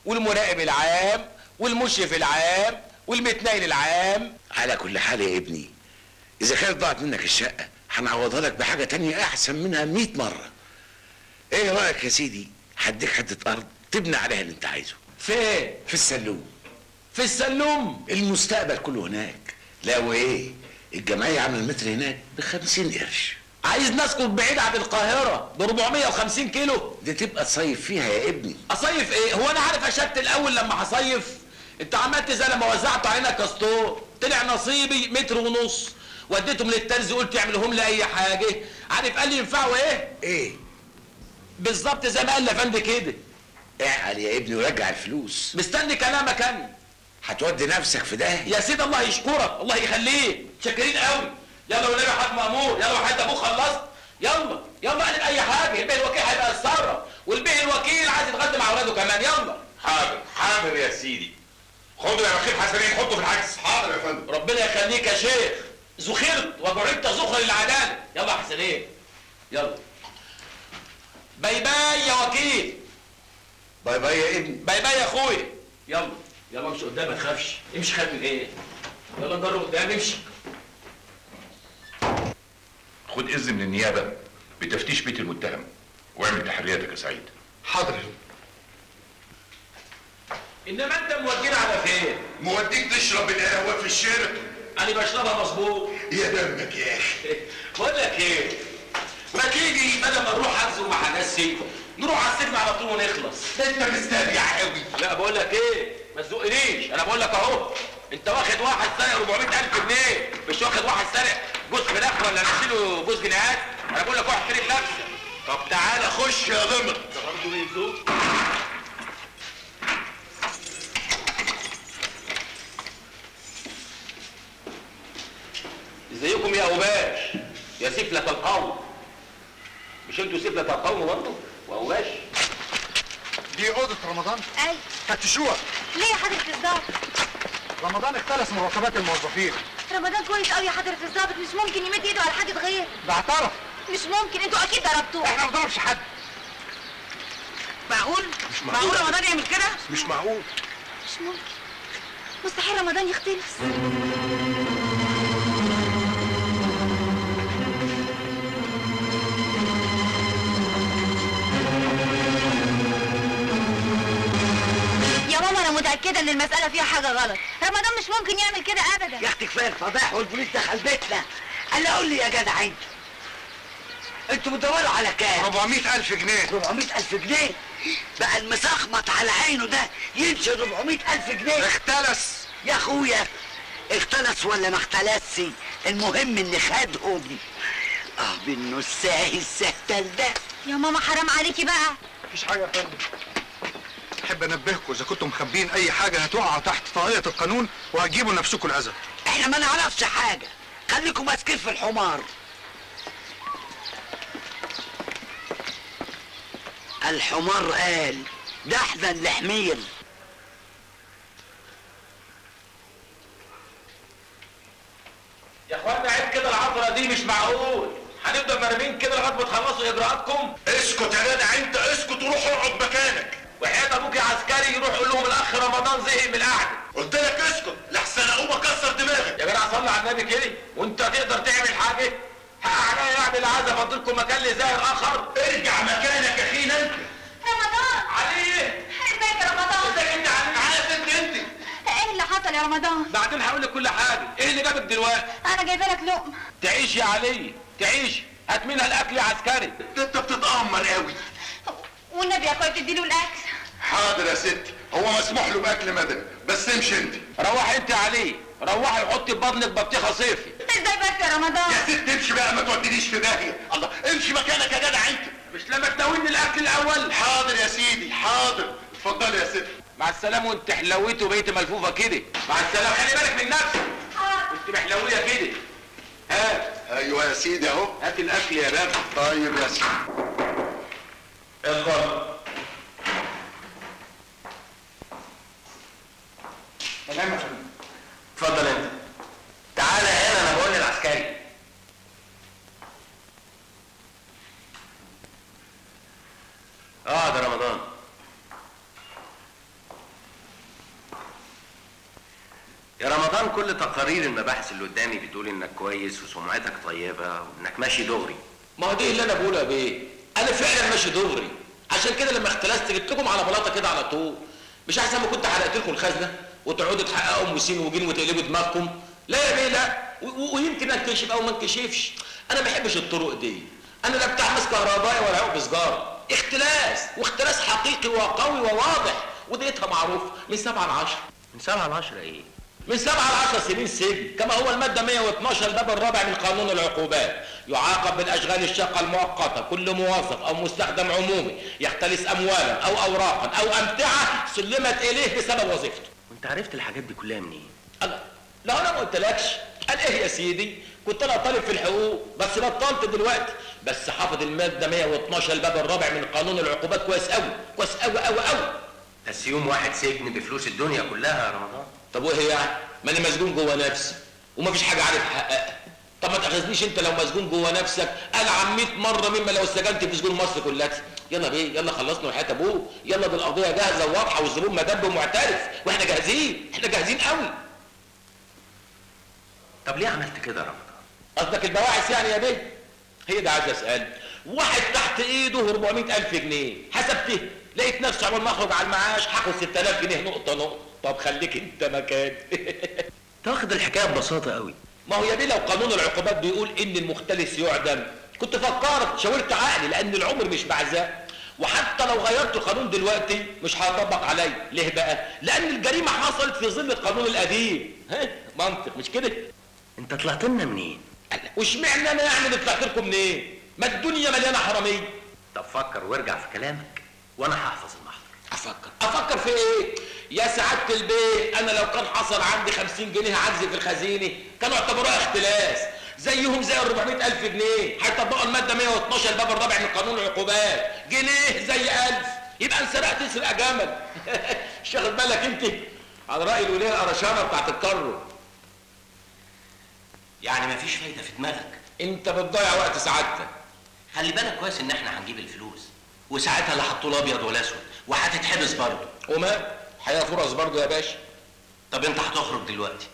والمراقب العام والمشرف العام والمتنايل العام. على كل حال يا ابني، اذا كانت ضاعت منك الشقه هنعوضها لك بحاجه تانية احسن منها مئة مره. ايه رايك يا سيدي؟ هديك حته ارض تبني عليها اللي انت عايزه. فين؟ في السلوم. في السلوم؟ المستقبل كله هناك. لا وايه، الجمعيه عامله المتر هناك بخمسين قرش. عايز نسكن بعيد عن القاهره ب أربعمية وخمسين كيلو؟ دي تبقى تصيف فيها يا ابني. اصيف ايه؟ هو انا عارف اشت الاول لما هصيف؟ انت عملت زي لما وزعته علينا كاستور، طلع نصيبي متر ونص، وديتهم للترزي قلت يعملهم لي اي حاجه، عارف قال لي ينفعوا ايه؟ ايه؟ بالظبط زي ما قال لافندي كده. اعقل يا ابني ورجع الفلوس. مستني كلامك انا. هتودي نفسك في ده يا سيدي الله يشكرك، الله يخليك، شاكرين قوي. يلا والنبي يا حاج مأمور، يلا وحياة ابوك خلصت، يلا يلا اعمل اي حاجه، البيه الوكيل هيبقى يتصرف، والبيه الوكيل عايز يتغدى مع اولاده كمان، يلا. حاضر حاضر يا سيدي. خدوا يا بخيل حسنين، حطوا في العكس. حاضر يا فندم. ربنا يخليك يا شيخ، زخرت وجعلت زخر للعداله، يلا يا حسنين يلا. باي باي يا وكيل. باي باي يا ابني. باي باي يا اخويا. يلا يلا امشي قدام ما تخافش، امشي خايف من ايه؟ يلا نجرب قدام، امشي. خد اذن من النيابه بتفتيش بيت المتهم واعمل تحرياتك يا سعيد. حاضر. انما انت مودينا على فين؟ موديك تشرب القهوه في الشيراتون. انا بشربها مظبوط. يا دمك يا اخي. بقول لك ايه؟ ما تيجي بدل ما نروح اغزو مع ناسي نروح على السجن على طول ونخلص. انت مستريح قوي. لا بقول لك ايه؟ ما تزقنيش، انا بقول لك اهو، انت واخد واحد سارق أربعمية ألف جنيه، مش واخد واحد سارق جوز فراخ ولا نشيله جوز جنيهات. انا بقول لك واحد شريك نفسك. طب تعالى خش يا ضمر. ده برضه بيزوق. ازيكم يا اوباش يا سفلة القوم؟ مش انتوا سفلة القوم برضه واوباش؟ دي اوضه رمضان؟ ايوه. فتشوها. ليه يا حضرة الضابط؟ رمضان اختلس مرتبات الموظفين. رمضان كويس قوي يا حضرة الضابط، مش ممكن يمد ايده على حد غير. ده اعترف. مش ممكن، انتوا اكيد ضربتوه. احنا ما بنضربش حد. معقول؟ مش معقول. معقول رمضان يعمل كده؟ مش معقول. مش ممكن، مستحيل رمضان يختلس. يا ماما انا متاكده ان المساله فيها حاجه غلط، رمضان مش ممكن يعمل كده ابدا. يا اختي كفايه الفضايح والبوليس دخل بيتنا. قال قول لي يا جدع انت، انتوا بتدوروا على كام؟ أربعمية ألف جنيه. أربعمية ألف جنيه؟ بقى المسخمط على عينه ده يمشي أربعمية ألف جنيه؟ اختلس يا اخويا، اختلس ولا ما اختلسش، المهم ان خدهم. اه بالنساه السهتل ده. يا ماما حرام عليكي بقى. مفيش حاجه يا فندم. احب انبهكم اذا كنتم مخبيين اي حاجه هتقع تحت طاقيه القانون وهتجيبوا لنفسكم الاذى. احنا ما نعرفش حاجه، خليكم ماسكين في الحمار. الحمار قال ده احزن لحمير. يا اخوانا عيب كده، العطره دي مش معقول، هنفضل مرمين كده لغايه ما تخلصوا اجراءاتكم؟ اسكت يا جدع انت، اسكت وروح اقعد مكانك. وحياة ابوك يا عسكري يروح يقول لهم الاخ رمضان زهق من القعده. قلت لك اسكت لحسن اقوم اكسر دماغك. يا جدع صلي على النبي كده، وانت تقدر تعمل حاجه؟ حق عليا يعني عايز افضلكم مكان لزائر اخر؟ ارجع مكانك يا اخينا انت. رمضان. عليه. ازيك يا رمضان؟ ازيك انت عليه؟ عارف انت انت. ايه اللي حصل يا رمضان؟ بعدين هقول لك كل حاجه، ايه اللي جابك دلوقتي؟ انا جايبه لك لقمه. تعيش يا علي تعيش، هات منها الاكل يا عسكري. انت بتتامر قوي. والنبي يا اخويا تديله الاكل. حاضر يا ستي، هو مسموح له باكل مدني، بس امشي انت. روحي انت يا علي، روحي وحطي في بطنك بطيخه صيفي. ازاي بس يا رمضان؟ يا ست امشي بقى، ما تودينيش في داهيه. الله، امشي مكانك يا جدع انت. مش لما تناولني الاكل الاول؟ حاضر يا سيدي حاضر، اتفضلي يا ست. مع السلامه، وانت حلويته وبقيت ملفوفه كده. مع السلامه، خلي بالك من نفسك. كنت محلويه كده. هات. ايوه يا سيدي اهو. هات الاكل يا بابا. طيب يا سيدي. اتفضل. تمام يا فندم. اتفضل انت. تعالى هنا، انا بقول للعسكري. اه ده رمضان. كل تقارير المباحث اللي قدامي بتقول انك كويس وسمعتك طيبه وانك ماشي دغري. ما هو دي اللي انا بقولها بيه، انا فعلا ماشي دغري، عشان كده لما اختلست جبت لكم على بلاطه كده على طول. مش احسن ما كنت حرقت لكم الخزنه وتقعدوا تحققوا ام وسين وجين وتقلبوا دماغكم؟ لا يا بيه لا، ويمكن انكشف او ما انكشفش. انا ما بحبش الطرق دي، انا لا بتاع مس كهربائي ولا عقب سجاره، اختلاس واختلاس حقيقي وقوي وواضح، وديتها معروفه من سبعة لعشرة. من سبعة لعشرة ايه؟ من سبعة لعشر سنين سجن، كما هو المادة مئة واثناشر الباب الرابع من قانون العقوبات. يعاقب بالأشغال الشاقة المؤقتة كل موظف أو مستخدم عمومي يختلس أموالا أو أوراقا أو أمتعة سلمت إليه بسبب وظيفته. وأنت عرفت الحاجات دي كلها منين؟ الله، لا أنا ما قلتلكش. قال إيه يا سيدي؟ كنت أنا طالب في الحقوق بس بطلت دلوقتي، بس حافظ المادة مئة واثناشر الباب الرابع من قانون العقوبات كويس أوي، كويس أوي أوي أوي. بس يوم واحد سجن بفلوس الدنيا كلها يا رمضان. طب وايه يعني؟ ما انا مسجون جوه نفسي ومفيش حاجه عارف احققها. طب ما تاخذنيش انت لو مسجون جوه نفسك العن مئة مره مما لو سجنت في سجون مصر كلها. يلا بيه، يلا خلصنا وحياه ابوه، يلا دي القضيه جاهزه وواضحه والزبون مدب ومعترف واحنا جاهزين، احنا جاهزين قوي. طب ليه عملت كده يا رمضان؟ قصدك البواعث يعني يا بيه؟ هي ده عايز اسال. واحد تحت ايده أربعمئة ألف جنيه، حسبته لقيت نفسي عمال ما اخرج على المعاش هاخد ستة آلاف جنيه نقطه نقطه. طب خليك انت مكاني. تاخد الحكايه ببساطه قوي. ما هو يا بيه لو قانون العقوبات بيقول ان المختلس يعدم كنت فكرت شاورت عقلي، لان العمر مش بعزاء، وحتى لو غيرت القانون دلوقتي مش هيطبق عليا. ليه بقى؟ لان الجريمه حصلت في ظل القانون القديم. ها منطق مش كده؟ انت طلعت لنا منين؟ واشمعنى انا يعني اللي طلعت لكم منين؟ ما الدنيا مليانه حراميه. طب فكر وارجع في كلامك وانا هحفظ المحضر. افكر افكر في ايه؟ يا سعاده البيه، انا لو كان حصل عندي خمسين جنيه عجز في الخزينه كانوا اعتبروها اختلاس زيهم زي ال أربعمئة ألف جنيه. هيطبقوا الماده مئة واثناشر الباب الرابع من قانون العقوبات، جنيه زي ألف، يبقى انسرقت تسرق جمل. مش واخد بالك انت؟ على راي الوليه القرشانه بتاعت الكرو. يعني مفيش فايده في دماغك؟ انت بتضيع وقت سعادتك. خلي بالك كويس ان احنا هنجيب الفلوس وساعتها لا حطوا له ابيض ولا اسود وهتتحبس برضه. وما حياه فرص برضه يا باشا. طب انت هتخرج دلوقتي.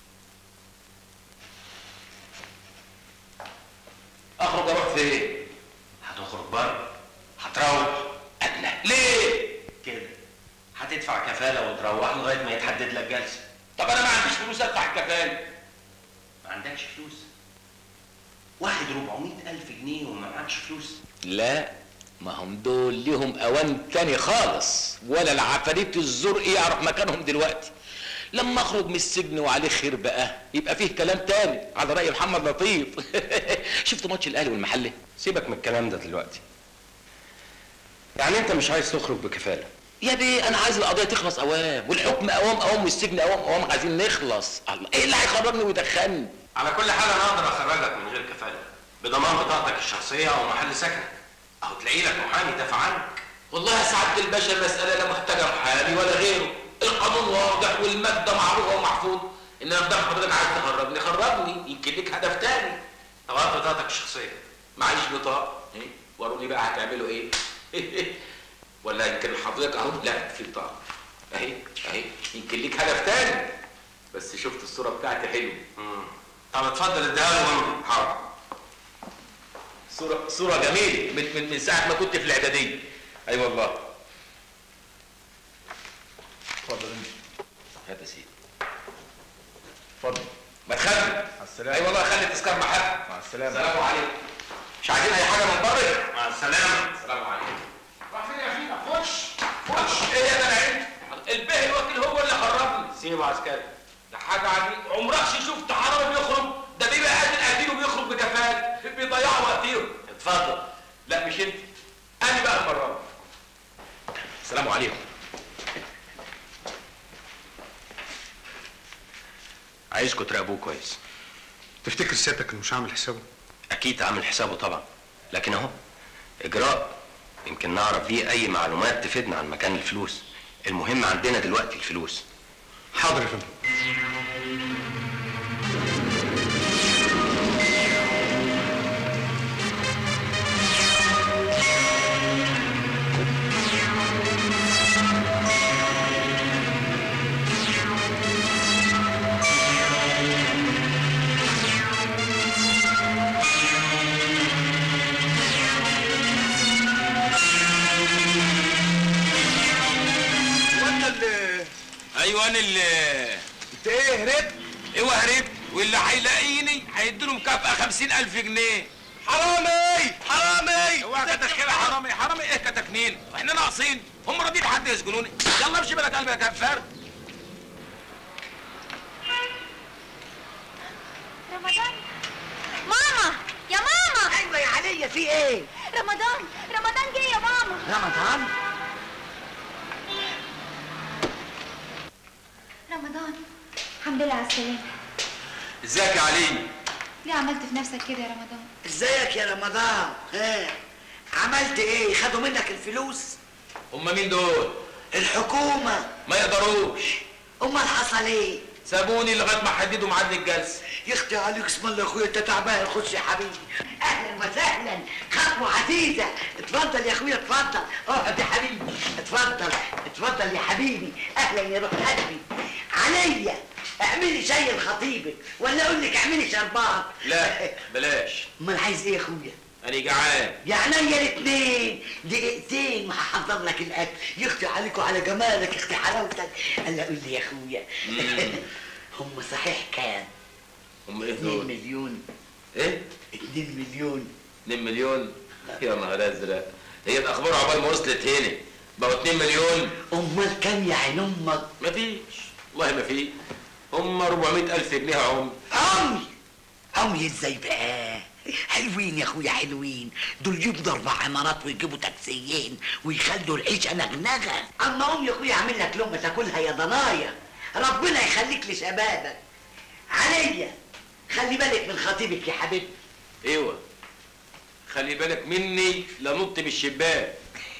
اخرج اروح فين؟ هتخرج بره، هتروح. أدنى ليه؟ كده هتدفع كفاله وتروح لغايه ما يتحدد لك جلسه. طب انا ما عنديش فلوس ادفع الكفاله. ما عندكش فلوس؟ واحد أربعمئة ألف جنيه وما معكش فلوس؟ لا، ما هم دول ليهم اوان تاني خالص، ولا العفاريت الزرق يعرف مكانهم دلوقتي. لما اخرج من السجن وعليه خير بقى يبقى فيه كلام تاني على راي محمد لطيف. شفت ماتش الاهلي والمحله؟ سيبك من الكلام ده دلوقتي. يعني انت مش عايز تخرج بكفاله؟ يا بيه انا عايز القضيه تخلص اوام، والحكم اوام اوام، والسجن اوام اوام، عايزين نخلص. الله، ايه اللي هيخرجني ويدخلني؟ على كل حال انا اقدر اخرجك من غير كفاله بضمان بطاقتك الشخصيه او محل سكنك، او تلاقي لك محامي يدافع عنك. والله يا سعاده الباشا المساله لا محتاجه محامي ولا غيره، القانون واضح والماده معروفه ومحفوظه. انما بدل حضرتك عايز تخرجني خرجني، يمكن ليك هدف تاني. طب هات بطاقتك الشخصيه. معيش بطاقه. ايه؟ وروني بقى هتعملوا ايه؟ ولا يمكن حضرتك اهو؟ لا في بطاقه اهي اهي، يمكن ليك هدف تاني. بس شفت الصوره بتاعتي حلوه. امم طب اتفضل اديها له وامضي. حاضر. صوره صوره جميله من من من ساعه ما كنت في الاعداديه. اي أيوة والله. اتفضل انت. هات يا سيدي. اتفضل. ما تخلي. مع السلامه. اي والله خلي التذكار مع حد. مع السلامه. السلام عليكم. مش عايزين اي حاجه من بره؟ مع السلامه. السلام عليكم. راح فين يا فينا؟ خش خش. ايه يا جدعان؟ الباهي الوكيل هو اللي خرجني. سيبه عسكري. ده حاجه عجيبه، عمرك شفت حرامي بيخرج؟ ده بيبقى قاتل قاتل وبيخرج بكفاله، بيضيعوا وقتهم. اتفضل. لا مش انت، انا بقى المره. السلام عليكم. عايزكم تراقبوه كويس. تفتكر سيادتك انه مش عامل حسابه؟ اكيد عامل حسابه طبعا، لكن اهو اجراء يمكن نعرف بيه اي معلومات تفيدنا عن مكان الفلوس. المهم عندنا دلوقتي الفلوس. حاضر يا فندم. وانا اللي انت ايه هربت؟ ايوه هربت، واللي هيلاقيني هيديله مكافأة خمسين ألف جنيه. حرامي حرامي اوعى كتك كده. حرامي حرامي ايه كتكنين؟ احنا ناقصين؟ هم راضيين حد يسجنوني؟ يلا امشي بلا قلبي يا كفار. رمضان ماما يا ماما. ايوه يا عليا في ايه؟ رمضان رمضان جه يا ماما. رمضان رمضان الحمد لله على السلامة. ازيك يا علي؟ ليه عملت في نفسك كده يا رمضان؟ ازيك يا رمضان؟ ها عملت ايه؟ خدوا منك الفلوس؟ هم مين دول؟ الحكومة. ما يقدروش. امال حصل ايه؟ سابوني لغايه ما حددوا ميعاد الجلسه. يختي عليك اسم الله يا اخويا، انت تعبان. خش يا حبيبي. اهلا وسهلا، خطوه عزيزه. اتفضل يا اخويا اتفضل. اقعد يا حبيبي. اتفضل اتفضل يا حبيبي. اهلا يا روح قلبي. عليا اعملي شاي لخطيبك ولا اقول لك اعملي شربات؟ لا بلاش. امال عايز ايه يا اخويا؟ انا جعان. يا عينيا الاثنين دقيقتين وهحضر لك الاكل. يختي عليك وعلى جمالك، يختي حلاوتك. الا قول لي يا اخويا هم صحيح كام؟ هم ايه اتنين دول؟ مليون. ايه؟ اتنين مليون. اتنين مليون؟ يا نهار ازرق، هي الاخبار عقبال ما وصلت هنا بقوا اتنين مليون؟ امال كام يا عين امك؟ مفيش والله ما في. هم أربعمائة ألف جنيه يا عمي. عمي عمي ازاي بقى؟ حلوين يا اخويا حلوين، دول يبنوا اربع عمارات ويجيبوا تاكسيين ويخلوا العيشه نغنغه. اما قوم يا اخويا اعمل لك لقمه تاكلها يا ضنايا، ربنا يخليك لشبابك. عليا خلي بالك من خطيبك يا حبيبي. ايوه خلي بالك مني لنط من الشباك.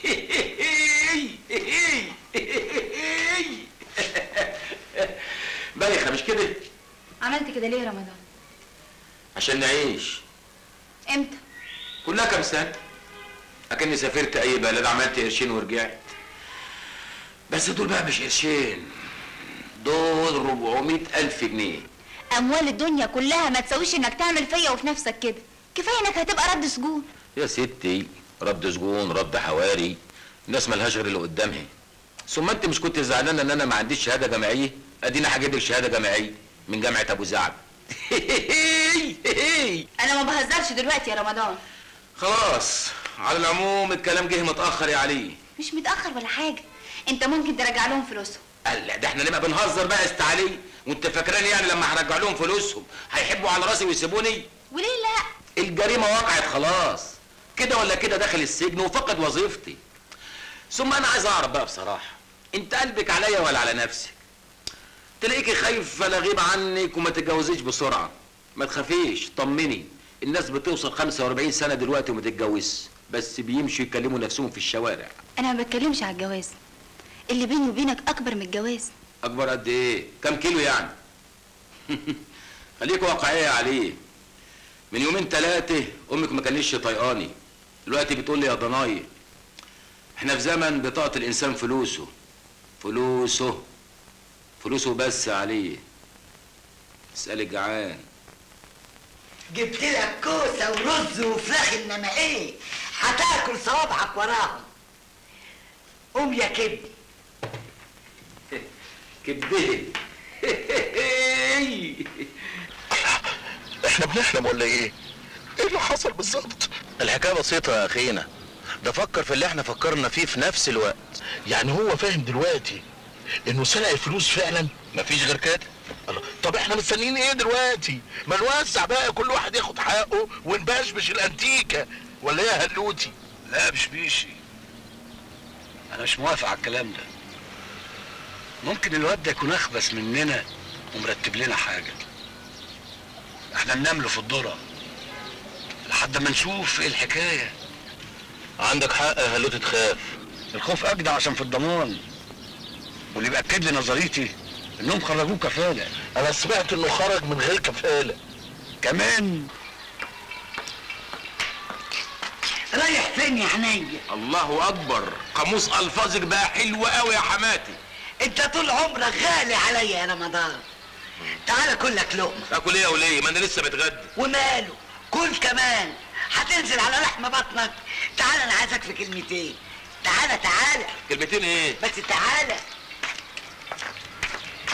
بايخه مش كده؟ عملت كده ليه يا رمضان؟ عشان نعيش. امتى؟ كلها كام سنه؟ اكني سافرت اي بلد عملت قرشين ورجعت. بس دول بقى مش قرشين، دول أربعمائة ألف جنيه. اموال الدنيا كلها ما تساويش انك تعمل فيا وفي نفسك كده. كفايه انك هتبقى رد سجون. يا ستي رد سجون رد حواري، الناس ملهاش غير اللي قدامها. ثم انت مش كنت زعلانه ان انا ما عنديش شهاده جامعيه؟ ادينا هجيب لك شهاده جامعيه من جامعه ابو زعب. انا ما بهزرش دلوقتي يا رمضان. خلاص على العموم الكلام جه متاخر يا علي. مش متاخر ولا حاجه، انت ممكن ترجع لهم فلوسهم. لا ده احنا نبقى بنهزر بقى يا است علي، وانت فاكراني يعني لما هرجع لهم فلوسهم هيحبوا على راسي ويسيبوني؟ وليه لا؟ الجريمه وقعت خلاص، كده ولا كده داخل السجن وفقد وظيفتي. ثم انا عايز اعرف بقى بصراحه، انت قلبك عليا ولا على نفسك؟ تلاقيكي خايفه لا اغيب عنك وما تتجوزيش بسرعه. ما تخافيش طمني، الناس بتوصل خمسة وأربعين سنه دلوقتي وما تتجوزش، بس بيمشوا يكلموا نفسهم في الشوارع. انا ما بتكلمش على الجواز، اللي بيني وبينك اكبر من الجواز. اكبر قد ايه؟ كام كيلو يعني؟ خليك واقعيه عليه. من يومين ثلاثه امك ما كانتش طايقاني، دلوقتي بتقول لي يا ضناي. احنا في زمن بطاقه الانسان فلوسه فلوسه فلوسه بس عليه. اسال الجعان. جبت لك كوسه ورز وفراخ، انما ايه؟ هتاكل صوابعك وراهم. قوم يا كبد. كبدين. احنا بنحلم ولا ايه؟ ايه اللي حصل بالظبط؟ الحكايه بسيطه يا اخينا، ده فكر في اللي احنا فكرنا فيه في نفس الوقت. يعني هو فاهم دلوقتي انه سرق الفلوس فعلا؟ مفيش غير كده. الله، طب احنا مستنيين ايه دلوقتي؟ ما نوزع بقى، كل واحد ياخد حقه ونبشبش الانتيكه، ولا ايه يا هلوتي؟ لا مش بيشي، انا مش موافق على الكلام ده. ممكن الواد ده يكون اخبث مننا ومرتب لنا حاجه، احنا ننام له في الذره لحد ما نشوف ايه الحكايه. عندك حق يا هلوتي، تخاف. الخوف اجدع عشان في الضمان، واللي بيأكد لي نظريتي انهم خرجوه كفاله. انا سمعت انه خرج من غير كفاله كمان. رايح فين يا عينيا؟ الله اكبر، قاموس الفاظك بقى حلو قوي يا حماتي. انت طول عمرك غالي عليا يا رمضان. تعالى كل لك لقمه. اكل ايه يا وليه؟ ما انا لسه بتغدى. وماله؟ كل كمان، هتنزل على لحم بطنك. تعالى انا عايزك في كلمتين. تعالى تعالى. كلمتين ايه؟ بس تعالى.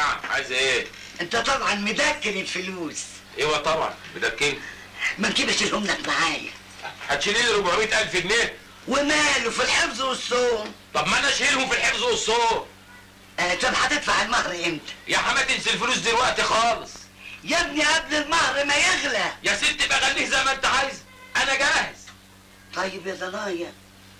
نعم، عايز ايه؟ انت طبعا مدكن الفلوس. ايوه طبعا مدكن. ما تجيب اشيلهم لك معايا. هتشيلي لي أربعمية ألف جنيه؟ وماله في الحفظ والصوم. طب ما انا اشيلهم في الحفظ والصوم. آه طب هتدفع المهر امتى؟ يا حماد انسى الفلوس دلوقتي خالص. يا ابني قبل المهر ما يغلى. يا ست بقى خليه زي ما انت عايز، انا جاهز. طيب يا ضنايا.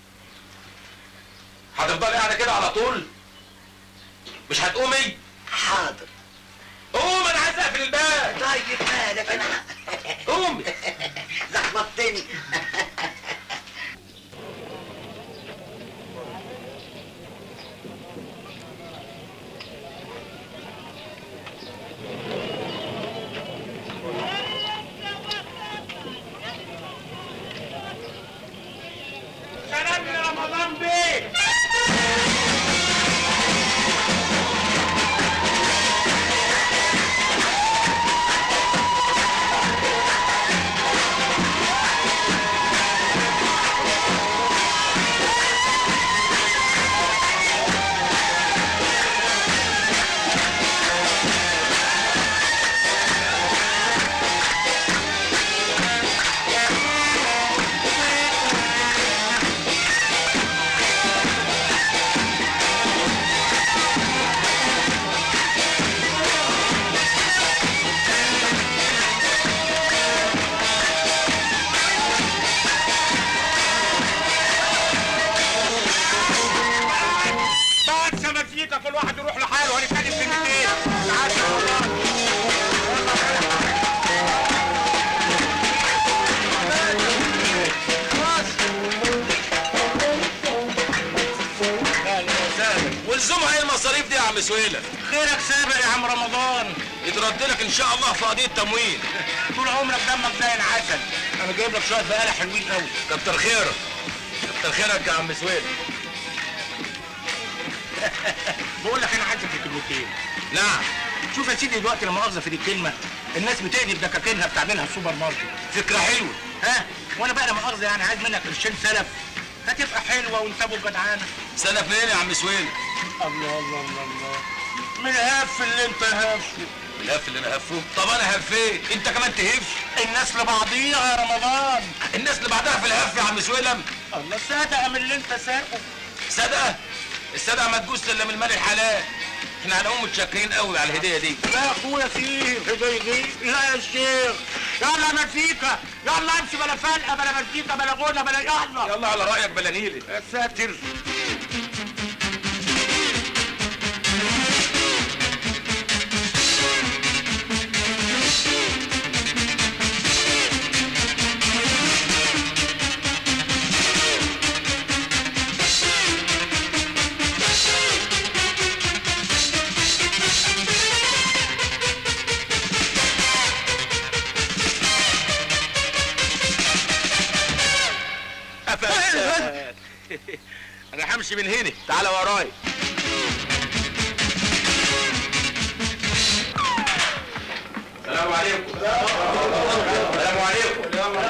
هتفضلي قاعده كده على طول؟ مش هتقومي؟ حاضر. قوم انا عايز اقفل الباب. طيب مالك انا. قومي. زخبطتني. سلام يا رمضان بيه. كل واحد يروح لحاله، هنتكلم كلمتين. تعالى يا رمضان. والزمها ايه المصاريف دي يا عم سويلة؟ خيرك سابق يا عم رمضان. يترد لك ان شاء الله في قضية تموين. طول عمرك دمك زي العسل. انا جايب لك شوية بقالة حلوين قوي. كتر خيرك. كتر خيرك يا عم سويلة. بقول لك انا عايزك في كلمتين. نعم. شوف يا سيدي دلوقتي لما مؤاخذة في دي الكلمة، الناس بتقلب دكاكينها بتعملها في سوبر ماركت. فكرة حلوة. ها؟ وانا بقى لما مؤاخذة يعني عايز منك قرشين سلف. هتبقى حلوة وانت ابو جدعانة. سلف منين يا عم سويلة؟ الله الله الله الله. من الهف اللي انت هفه. الهف اللي انا هفه؟ طب انا هفيت، انت كمان تهف؟ الناس لبعضيها يا رمضان. الناس لبعضها في الهف يا عم سويلم. الله صدقة من اللي انت ساقه. صدقة؟ الصدقة ما تجوز الا من المال الحلال. احنا هنقوم متشكرين قوي على الهدية دي. لا يا اخويا فيه هدية دي. لا يا شيخ. يلا مزيكا، يلا امشي بلا فلقة بلا مزيكا بلا غنى بلا يلا. يلا على رأيك بلا نيلي. يا ساتر. انا همشي من هنا، تعالى ورايا. السلام عليكم. السلام عليكم.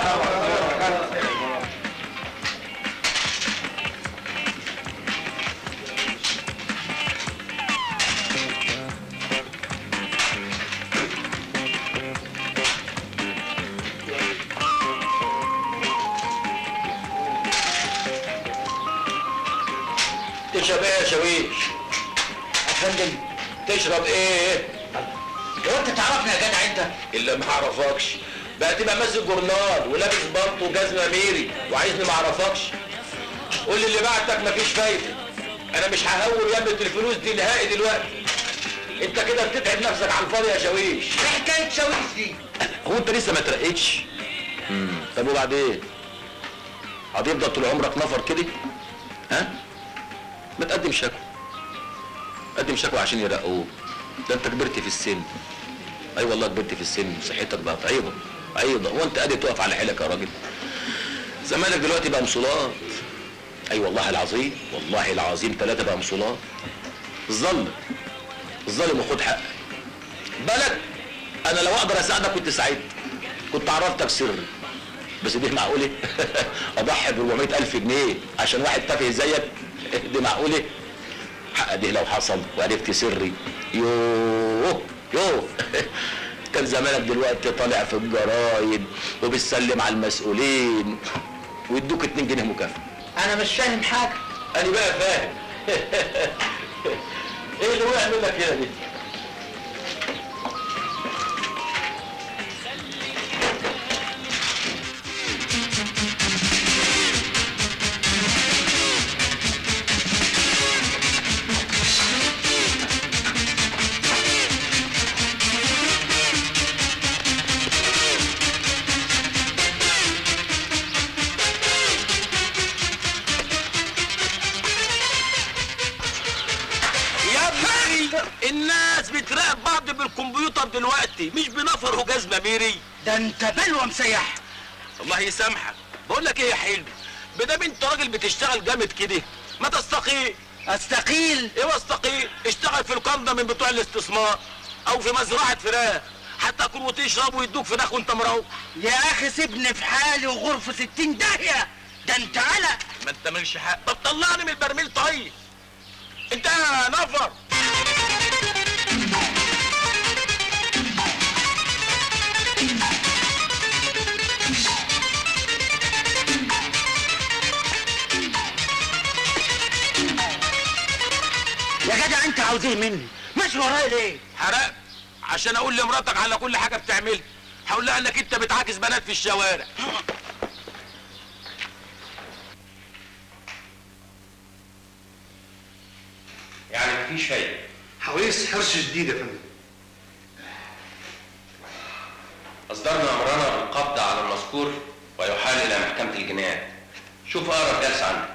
تشرب ايه يا شويش؟ افندم تشرب ايه؟ هو انت تعرفني يا جدع انت؟ الا ما اعرفكش. بقى تبقى ماسك جورنال ولابس بلطو وجزمه ميري وعايزني ما اعرفكش. قول لي اللي بعتك مفيش فايده. انا مش ههول يمة الفلوس دي نهائي دلوقتي. انت كده بتتعب نفسك على الفاضي يا شويش. ايه حكايه شويش دي؟ هو انت لسه ما ترقتش؟ امم طب وبعدين؟ هتفضل طول عمرك نفر كده؟ ها؟ ما تقدم شكوى. قدم شكوى عشان يرقوك. ده انت كبرت في السن. اي والله كبرت في السن، صحتك بقت عيبه عيبه. هو انت قادر تقف على حيلك يا راجل؟ زمانك دلوقتي بقى مصولات. اي والله العظيم، والله العظيم ثلاثه بقى مصولات. الظلم الظالم وخد حقك. بالك انا لو اقدر اساعدك كنت ساعدت، كنت عرفتك سر. بس دي معقوله؟ اضحي ب أربعمية ألف جنيه عشان واحد تافه زيك؟ دي معقوله؟ الحق ده لو حصل وعرفت سري يوه يوه كان زمانك دلوقتي طالع في الجرايد وبتسلم على المسؤولين ويدوك اتنين جنيه مكافأة. انا مش فاهم حاجه. انا بقى فاهم. ايه اللي وقع منك كده دي؟ الناس بتراقب بعض بالكمبيوتر دلوقتي، مش بنفر وجزمه ميري. ده انت بلوه مسيح. الله يسامحك. بقول لك ايه يا حلو، بدام انت راجل بتشتغل جامد كده ما تستقيل. استقيل؟ ايوه استقيل، اشتغل في القنده من بتوع الاستثمار او في مزرعه فراخ، حتى كل وتشرب ويدوك فراخ وانت مروح. يا اخي سيبني في حالي وغرفه ستين داهيه، ده انت قلق. ما انت مالكش حق. طب طلعني من البرميل طيب. انت نفر. يا جدع انت عاوز ايه مني؟ ماشي ورايا ليه؟ حرقت عشان اقول لمراتك على كل حاجه بتعملها. هقول لها انك انت بتعاكس بنات في الشوارع. يعني مفيش فايده. حويس حرش جديد يا فندم. اصدرنا امرنا بالقبض على المذكور ويحال الى محكمه الجنايات. شوف اقرب جلسه عندك.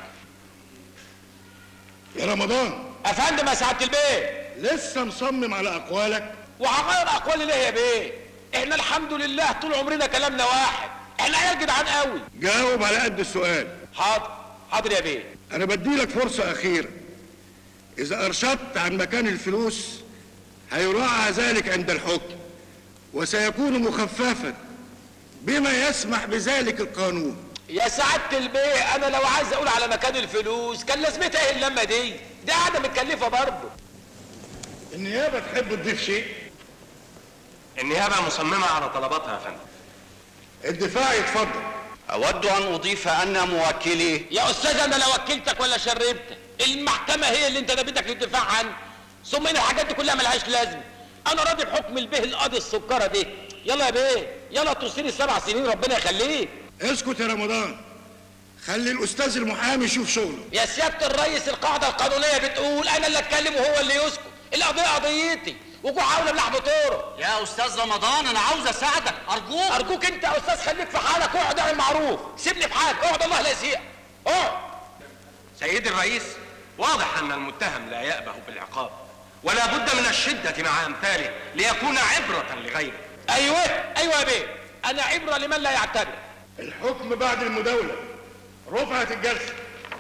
يا رمضان. افندم يا سعاده البيه. لسه مصمم على اقوالك؟ وهغير اقوالي ليه يا بيه؟ احنا الحمد لله طول عمرنا كلامنا واحد، احنا عيال جدعان قوي. جاوب على قد السؤال. حاضر حاضر يا بيه. انا بديلك فرصه اخيره، اذا ارشدت عن مكان الفلوس هيراعى ذلك عند الحكم وسيكون مخففا بما يسمح بذلك القانون. يا سعاده البيه انا لو عايز اقول على مكان الفلوس كان لازمتها ايه اللمه دي؟ دي قاعده متكلفه برضه. النيابه تحب تضيف شيء؟ النيابه مصممه على طلباتها يا فندم. الدفاع يتفضل. اود ان اضيف ان موكلي. يا استاذ انا لا وكلتك ولا شربتك، المحكمه هي اللي انت نبيتك للدفاع عنه. ثم ان الحاجات دي كلها ملهاش لازمه. انا راضي بحكم البيه القاضي السكره دي. يلا يا بيه يلا توصيلي سبع سنين ربنا يخليك. اسكت يا رمضان، خلي الاستاذ المحامي يشوف شغله. يا سياده الريس القاعده القانونيه بتقول انا اللي اتكلم وهو اللي يسكت، القضيه قضيتي وجوه حاول بلحم طوره. يا استاذ رمضان انا عاوز اساعدك ارجوك. ارجوك انت يا استاذ خليك في حالك واقعد اعمل معروف، سيبني في حالي اقعد الله لا يسيئك. اقعد. سيدي الرئيس، واضح ان المتهم لا يأبه بالعقاب ولا بد من الشدة مع امثاله ليكون عبرة لغيره. ايوه ايوه يا بيه، انا عبرة لمن لا يعتبر. الحكم بعد المداولة. رفعت الجلسة.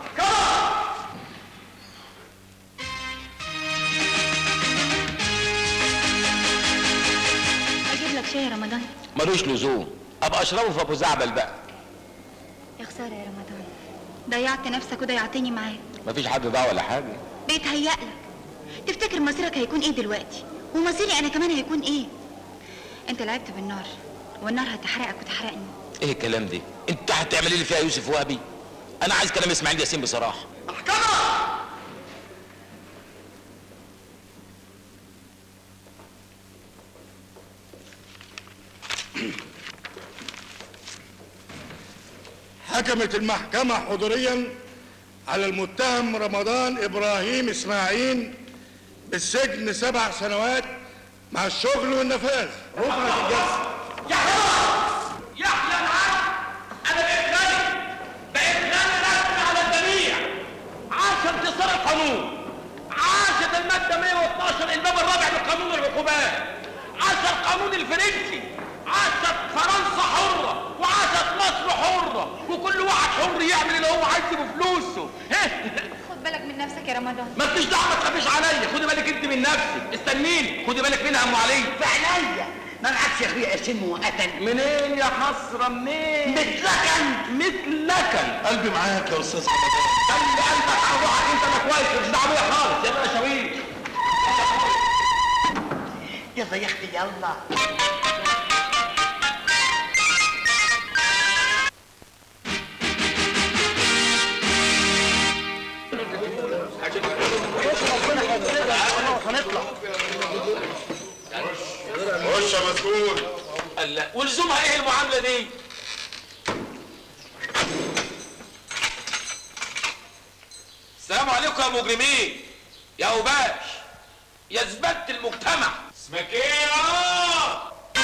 اجيب لك شاي يا رمضان؟ ملوش لزوم، ابقى اشربه في ابو زعبل بقى. يا خساره يا رمضان، ضيعت نفسك وضيعتني معاك. مفيش حد ضاع ولا حاجه. بيتهيألك. تفتكر مصيرك هيكون ايه دلوقتي؟ ومصيري انا كمان هيكون ايه؟ انت لعبت بالنار والنار هتحرقك وتحرقني. ايه الكلام ده؟ انت هتعملي لي فيها يوسف وهبي؟ انا عايز كلام اسماعيل ياسين بصراحه. محكمه. حكمت المحكمة حضوريا على المتهم رمضان إبراهيم إسماعيل بالسجن سبع سنوات مع الشغل والنفاذ. رفعت الجلسة. يا حرام! يحيى العدل! أنا بقيت غني! بقيت غني رسمي على الجميع! عاش انتصار القانون! عاشت المادة مية واتناشر الباب الرابع من قانون العقوبات! عاش القانون الفرنسي! عاشت فرنسا حرة! وعاشت مصر حرة! وكل واحد حر يعمل اللي هو عايزه بفلوسه! خد بالك من نفسك يا رمضان. ما انتش دعوه ما تخافيش عليا، خدي بالك انت من نفسك، استنيني، خدي بالك منها ام علي. في عينيا. ما معكش يا اخويا قرشين مؤقتا. منين يا حسره منين؟ مثلكن مثلكن. قلبي معاك يا استاذ رمضان. خلي قلبك على روحك انت، انا كويس مش دعوه بيا خالص. يلا يا شويه يلا يا اختي يلا. خش يا مسؤول. الله، ولزومها ايه المعامله دي؟ السلام عليكم يا مجرمين، يا اوباش، يا زبالة المجتمع. اسمك ايه يا؟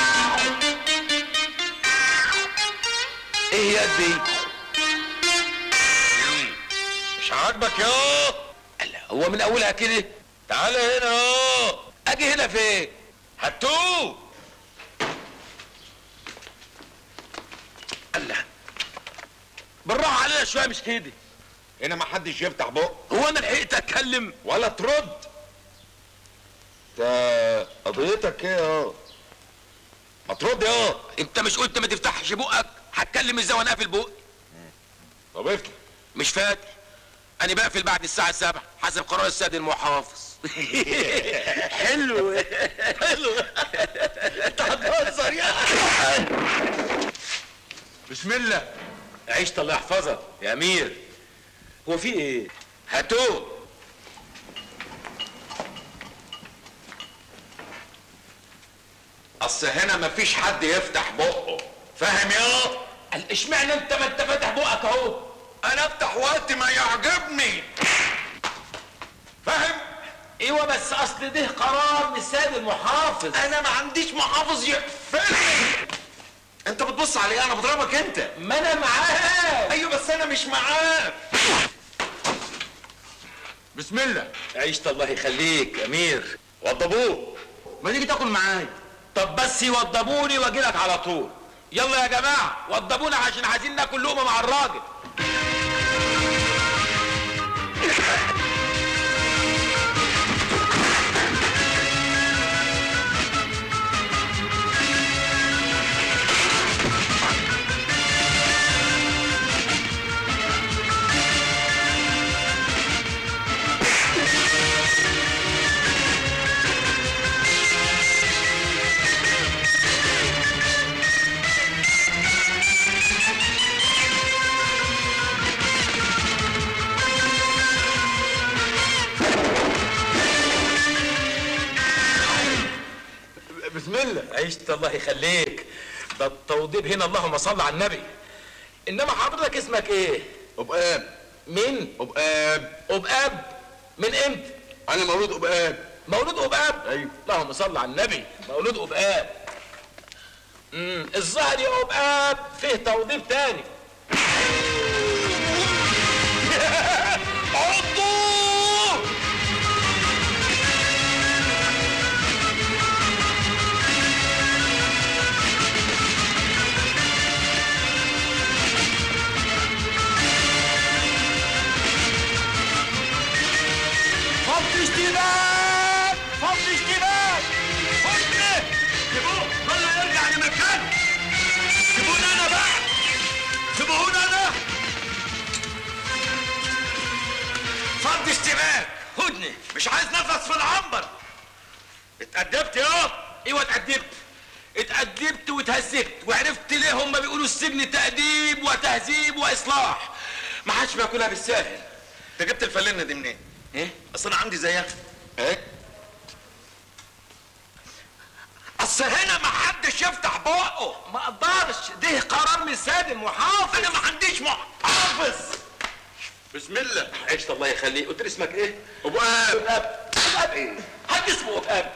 ايه يا دي؟ مش عاجبك يا؟ الله، هو من اولها كده؟ تعالى هنا يا. اجي هنا فين؟ هاتوه. الله، بالراحه علينا شويه مش كده. هنا ما حدش يفتح بقه. هو انا لحقت اتكلم ولا ترد؟ ده قضيتك ايه يا؟ ما ترد يا. انت مش قلت ما تفتحش بقك؟ هتكلم ازاي وانا قافل بقي؟ طب افتح. مش فاكر، انا بقفل بعد الساعه سبعة حسب قرار السيد المحافظ. حلو حلو. انت هتهزر يا. بسم الله. عيشت الله يحفظك يا امير. هو في ايه؟ هاتوه. اصل هنا مفيش حد يفتح بقه، فاهم يا؟ قال اشمعنى انت ما انت فاتح بقك اهو؟ انا افتح وقت ما يعجبني، فاهم؟ ايوه بس اصل ده قرار من السيد المحافظ. انا ما عنديش محافظ يقفلني. انت بتبص علي انا بضربك انت. ما انا معاك. ايوه بس انا مش معاك. بسم الله. عيشت الله يخليك يا امير. وضبوه. ما تيجي تاكل معايا. طب بس يوضبوني واجي لك على طول. يلا يا جماعه وضبونا عشان عايزين ناكل لقمه مع الراجل. بسم الله. عيشت الله يخليك. ده التوضيب هنا اللهم صل على النبي. انما حضرتك اسمك ايه؟ أبقاب. مين؟ أبقاب. أبقاب؟ من امتى؟ أنا مولود أبقاب. مولود أبقاب؟ أيوه. اللهم صل على النبي. مولود أبقاب. امم الظاهر يا أبقاب فيه توضيب تاني. عضو! فض اشتباك! فض اشتباك! خدني! سيبوه كله يرجع لمكانه. سيبوني أنا بقى. سيبوني أنا. فض اشتباك. خدني. مش عايز نفس في العنبر. اتأدبت يا. ايوه اتأدبت. اتأدبت واتهذبت وعرفت ليه هم بيقولوا السجن تأديب وتهذيب وإصلاح. ما حدش بياكلها بالساهل. انت جبت الفلنة دي منين؟ ايه؟ اصل انا عندي زيها. ايه؟ اصل هنا ما حدش يفتح بقه. ما اقدرش، ده قرار من السيد المحافظ. انا ما عنديش محافظ. بسم الله. عيشت الله يخليك. قلت لي اسمك ايه؟ أبقاب. أبقاب. أبقاب ايه؟ حد اسمه أبقاب.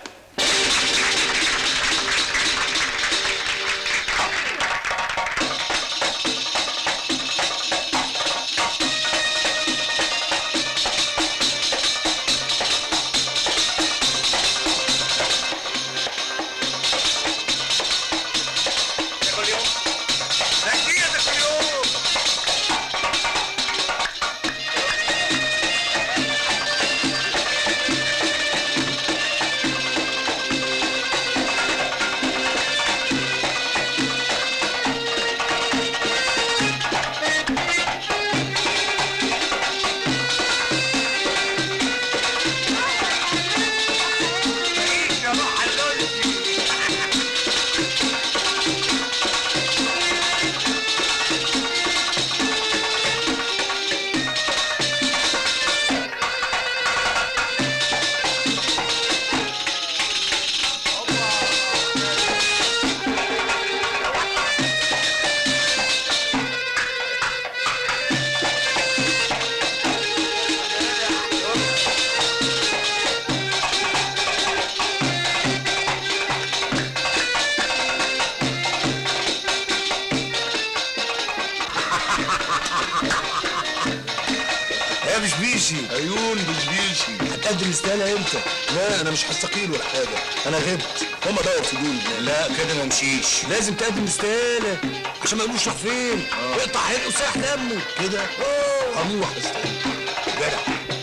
يا مش بيشي عيون مش بيشي. هتقدم استقالة امتى؟ لا انا مش هستقيل ولا حاجة، انا غبت، هما دور في دول. لا كده ما مشيش، لازم تقدم استقالة عشان ما يقولوش راح فين. يقطع حلقه وساح دمه كده. اه هروح استقالة جدع.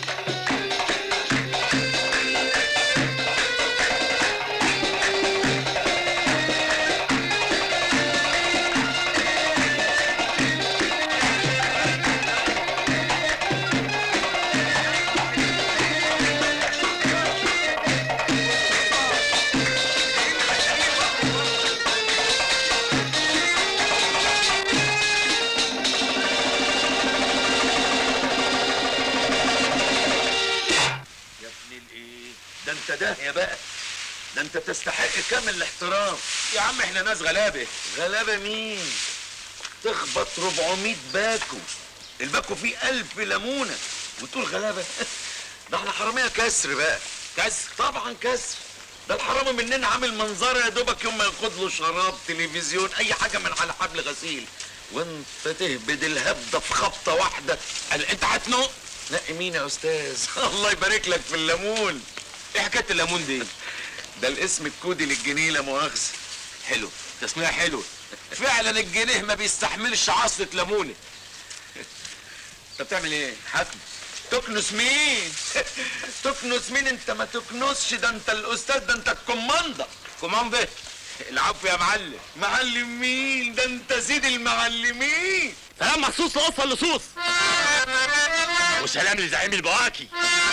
ده يا بقى ده انت تستحق كامل الاحترام. يا عم احنا ناس غلابه. غلابه مين؟ تخبط أربعمية باكو، الباكو فيه ألف ليمونه وتقول غلابه؟ ده احنا حراميه كسر بقى. كسر؟ طبعا كسر. ده الحرامي مننا عامل منظره يا دوبك يوم ما ياخد له شراب، تلفزيون، اي حاجه من على حبل غسيل، وانت تهبد الهبده في خبطه واحده. قال انت هتنق؟ نقي مين يا استاذ؟ الله يبارك لك في الليمون. ايه حكايه الليمون دي؟ ده الاسم الكودي للجنيه لا مؤاخذه. حلو، تسميه حلو. فعلا الجنيه ما بيستحملش عصره ليمونه. انت بتعمل ايه؟ حكم. تكنس مين؟ تكنس مين؟ انت ما تكنسش، ده انت الاستاذ، ده انت الكوماندا. كوماندا؟ العفو يا معلم. معلم مين؟ ده انت سيد المعلمين. سلام مخصوص لقصه لصوص. وسلام لزعيم البواكي.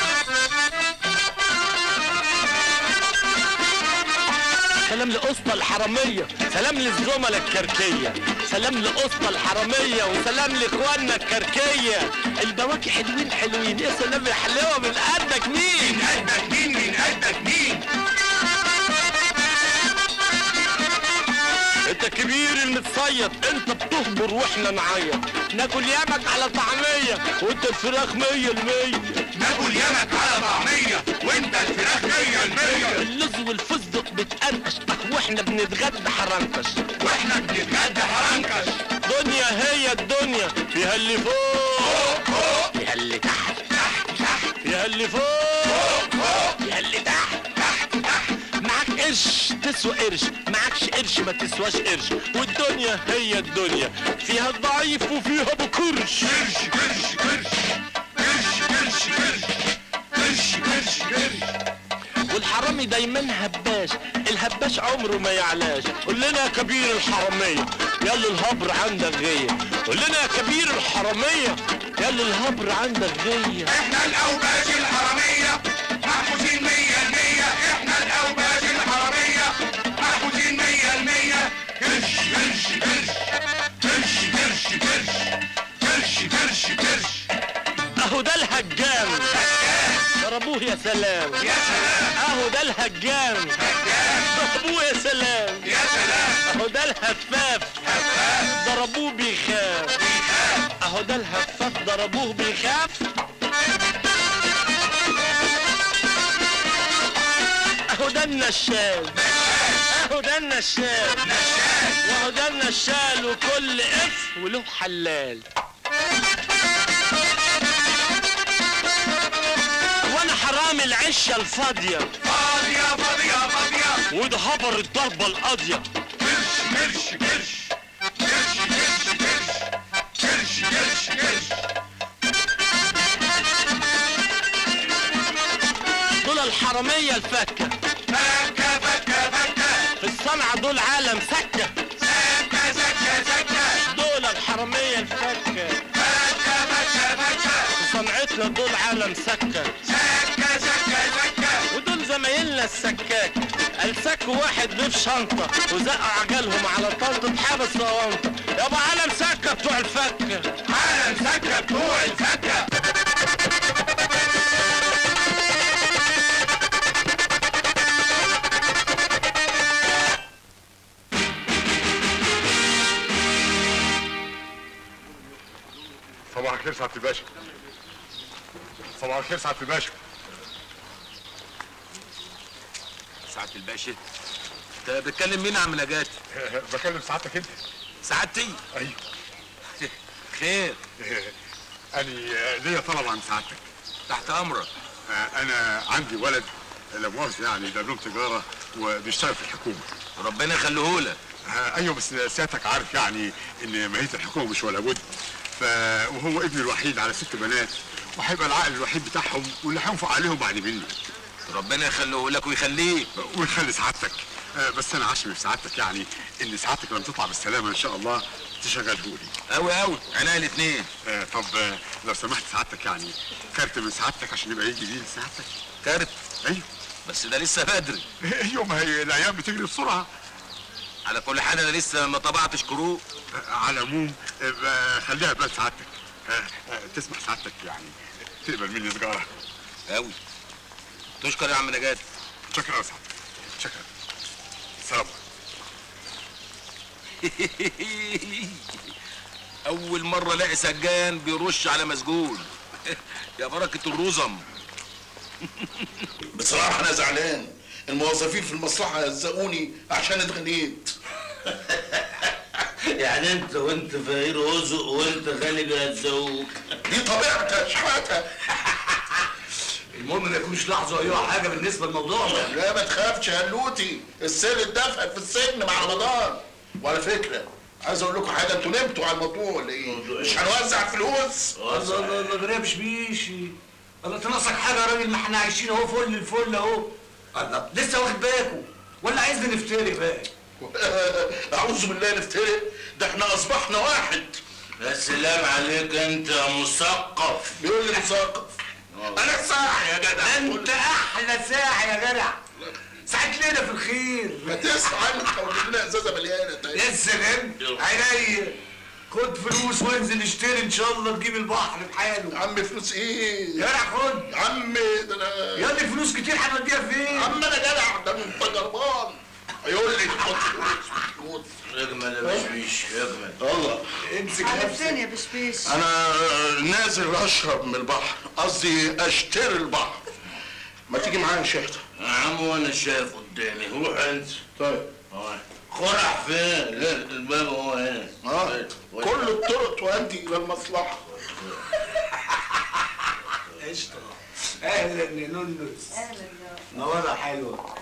سلام لقسطة الحرامية، سلام للزملاء الكركية، سلام لقسطة الحرامية، وسلام لاخواننا الكركية. البواكي حلوين حلوين، يا سلام يا حلاوة، من قدك مين؟ من قدك مين؟ من قدك مين؟ انت كبير المتصيد، انت بتهبر واحنا نعيط. ناكل يامك على طعمية وانت الفراخ مية المية. ناكل يامك على طعمية وانت الفراخ مية المية. اللوز والفستق بتقرقش واحنا بنتغدى حرنكش. واحنا بنتغدى حرنكش. دنيا هي الدنيا، فيها اللي فوق فوق فوق، فيها اللي تحت تحت تحت، فيها اللي فوق فوق فوق، فيها اللي تحت تحت تحت. معاك قرش تسوى قرش، معاكش قرش ما تسواش قرش. والدنيا هي الدنيا، فيها الضعيف وفيها ابو كرش. قرش قرش قرش قرش قرش قرش قرش قرش. والحرامي دايما هباش، الهباش عمره ما يعلاش. قول لنا يا كبير الحرامية، يلا الهبر عندك غية. قول لنا يا كبير الحرامية، يلا الهبر عندك غية. احنا الاوباش الحرامية محبوسين مية المية. احنا الاوباش الحرامية محبوسين مية المية. قرش قرش قرش قرش قرش قرش قرش قرش قرش. اهو ده الهجام ضربوه يا سلام. يا سلام. اهو ده الهجام ضربوه يا سلام. يا سلام. اهو ده الهفاف هفاف ضربوه بيخاف. بيخاف. اهو ده الهفاف ضربوه بيخاف. اهو ده النشال اهو ده النشال واهو ده النشال، وكل اف وله حلال. وانا حرامي العشه الفاضيه، فاضية فاضية فاضية، وده هبر الضربه القاضيه. قرش قرش قرش قرش قرش قرش قرش قرش قرش. دول الحراميه الفكه، فكة فكة فكة، في الصنعه دول عالم سكه. سكة سكة سكة، دول الحراميه الفكه، فكة فكة فكة، في صنعتنا دول عالم سكه. سكة سكة سكة. ودول زمايلنا السكاك، السك واحد ضيف شنطه وزق عجلهم على طنطة حبس صوانطه. يابا عالم سكه بتوع الفكه، عالم سكة بتوع الفكة. صباح الخير سعادة الباشا. صباح الخير سعادة الباشا. سعادة الباشا، انت بتكلم مين يا عم نجاتي؟ بكلم سعادتك انت. سعادتي؟ ايوه. خير. أنا ليا طلب عن سعادتك. تحت امرك. أنا عندي ولد لا مؤاخذة يعني دبلوم تجارة وبيشتغل في الحكومة. ربنا يخليهولك. أيوه بس سيادتك عارف يعني إن ماهية الحكومة مش ولا بد. ف وهو ابني الوحيد على ست بنات وهيبقى العقل الوحيد بتاعهم واللي هينفق عليهم بعد مني. ربنا يخليهولك ويخليك. ويخلي سعادتك. بس أنا عشمي في سعادتك يعني إن سعادتك لما تطلع بالسلامة إن شاء الله تشغلهولي. أوي أوي عينيا الاتنين. آه طب آه لو سمحت سعادتك يعني كارت من سعادتك عشان يبقى يجي بيه لسعادتك. كارت؟ ايوه. بس ده لسه بدري. ايوه ما هي الايام بتجري بسرعه. على كل حال انا لسه ما طبعتش كروت. آه على العموم آه خليها بلاد سعادتك. آه آه تسمح سعادتك يعني تقبل مني سجاره. أوي. تشكر يا عم نجاة. شكرا يا سعادتك. شكرا. سلام. أول مرة ألاقي سجان بيرش على مسجون. يا بركة الرزم. بصراحة أنا زعلان، الموظفين في المصلحة هزقوني عشان اتغنيت. يعني أنت وأنت فقير رزق وأنت غني بيهزقوك. دي طبيعتي يا شحاتة. المهم ما يكونش لاحظوا أي حاجة بالنسبة للموضوع ده. لا ما تخافش يا هلوتي، السيل اتدفن في السجن مع رمضان. وعلى فكرة عايز اقول لكم حاجه، انتوا نمتوا على الموضوع ولا ايه؟ مش هنوزع فلوس؟ الله الله الله ده مش بيشي. الله تناقصك حاجه يا راجل؟ ما احنا عايشين اهو فل الفل اهو. الله لسه واخد بالكم ولا عايزنا نفتري بقى؟ اعوذ بالله نفتري؟ ده احنا اصبحنا واحد. يا سلام عليك انت يا مثقف. بيقول لي مثقف. انا ساعة يا جدع. انت احلى ساعة يا جدع. ساعة ليلة في الخير. ما تسعى انت وجيب لنا ازازة مليانة. يا سلام عينيا. خد فلوس وانزل اشتري ان شاء الله تجيب البحر بحاله. يا عم فلوس ايه؟ يا جدع خد. يا عم ده انا يا ابني فلوس كتير هنوديها فين؟ يا عم انا جدع ده انت جربان. هيقول لي خد فلوس. اجمل يا بشبيش اجمل. الله امسك نفسك. فين يا بشبيش؟ انا نازل اشرب من البحر، قصدي اشتري البحر. ما تيجي معايا يا شيخ؟ يا عم وانا شايف قدامي، روح انت. طيب. خرع فين؟ لا الباب هو هنا. اه كل الطرق تؤدي الى المصلحه. قشطه. اهلا يا نونس. اهلا. نوره حلوه.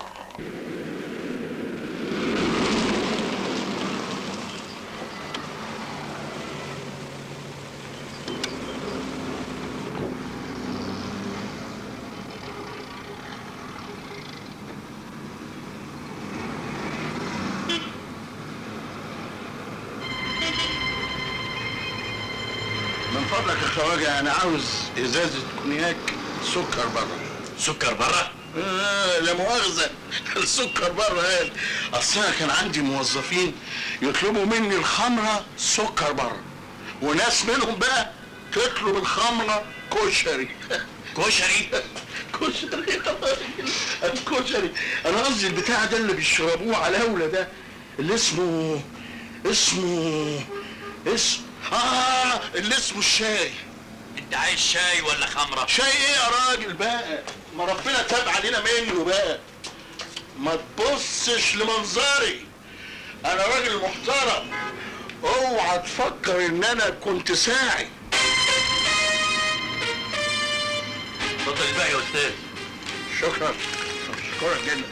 من فضلك يا خواجه انا عاوز ازازه كونياك سكر بره. سكر بره؟ آه لا مؤاخذه السكر بره قال اصل انا كان عندي موظفين يطلبوا مني الخمره سكر بره، وناس منهم بقى تطلب الخمره كشري. كشري؟ كشري الكشري. انا قصدي البتاع ده اللي بيشربوه على اولى ده اللي اسمه اسمه اسمه اه اللي اسمه الشاي. انت عايز شاي ولا خمره؟ شاي ايه يا راجل بقى؟ ما ربنا تاب علينا منه بقى. ما تبصش لمنظري، انا راجل محترم. اوعى تفكر ان انا كنت ساعي. اتفضل بقى يا استاذ. شكرا شكرا جدا.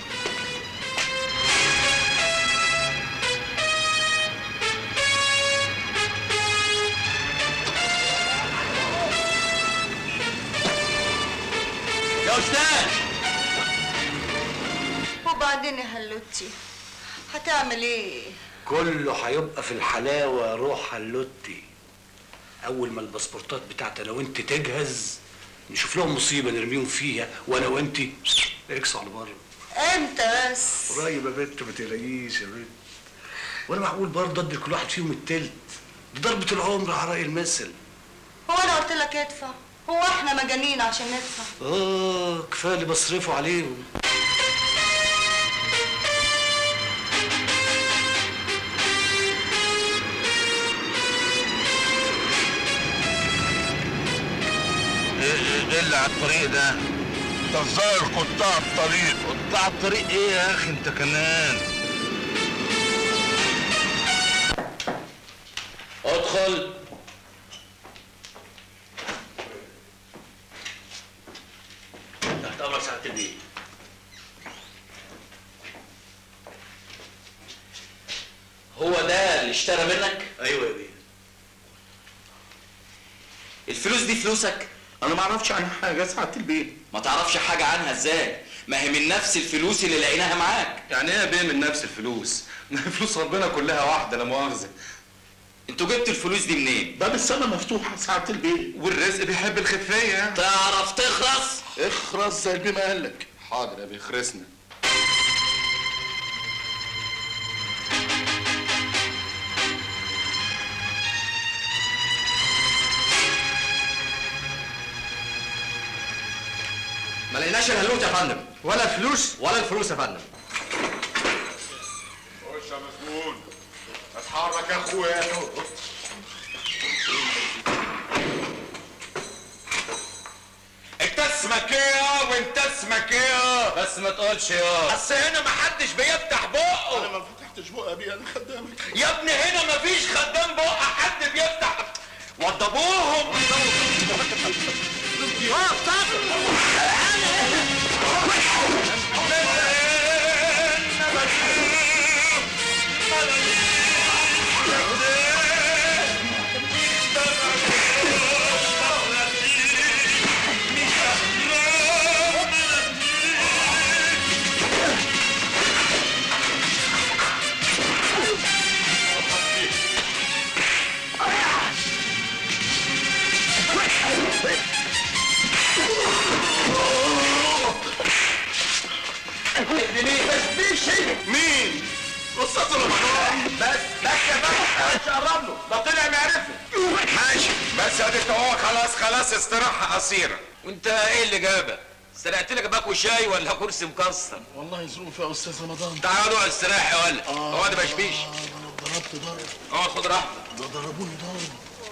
يا استاذ. وبعدين يا هلوتي هتعمل ايه؟ كله هيبقى في الحلاوه يا روح هلوتي. اول ما الباسبورتات بتاعتي انا وانت تجهز نشوف لهم مصيبه نرميهم فيها وانا وانت اكسوا على بره. امتى بس؟ قريب يا بنت ما تقلقيش يا بنت. وانا معقول برضه ادي لكل واحد فيهم التلت؟ دي ضربه العمر على راي المثل. هو انا قلت لك ادفع؟ هو احنا مجانين عشان ندفع؟ اه كفايه اللي بصرفوا عليهم. ايه اللي على الطريق ده؟ ده الظاهر قطاع الطريق. قطاع الطريق ايه يا اخي انت كمان؟ ادخل. اللي اشترى منك؟ ايوه يا بيه. الفلوس دي فلوسك؟ انا ما اعرفش عنها حاجه سعاده البيه. ما تعرفش حاجه عنها ازاي؟ ما هي من نفس الفلوس اللي لقيناها معاك. يعني ايه يا بيه من نفس الفلوس؟ فلوس ربنا كلها واحده لا مؤاخذه. انتوا جبتوا الفلوس دي منين؟ باب السما مفتوحه سعاده البيه. والرزق بيحب الخفيه. تعرف تخرس؟ اخرس زي البيه ما قال لك. حاضر يا بيه خرسنا. ما لقيناش الهلوت يا فندم. ولا فلوس ولا الفلوس يا فندم. خش يا مسجون. اتحرك يا اخويا. انت اسمك ايه وانت اسمك ايه؟ بس ما تقولش يا اصل هنا محدش بيفتح بقه. انا ما فتحتش بقى يا بيه، انا خدامك. يا ابني هنا مفيش خدام بقه حد بيفتح. وضبوهم. مين؟ استاذ رمضان. بس بس يا باشا مش قرب له، ده طلع معرفه. ماشي بس اديك هو خلاص خلاص استراحه قصيره. وانت ايه اللي جابك؟ سرقت لك باكو شاي ولا كرسي مكسر؟ والله ظروف يا استاذ رمضان. تعالوا اقعد استراح يا ولد. اقعد ما بشبيش. ضربت ضرب. اقعد خد راحتك. ده ضربوني ضرب.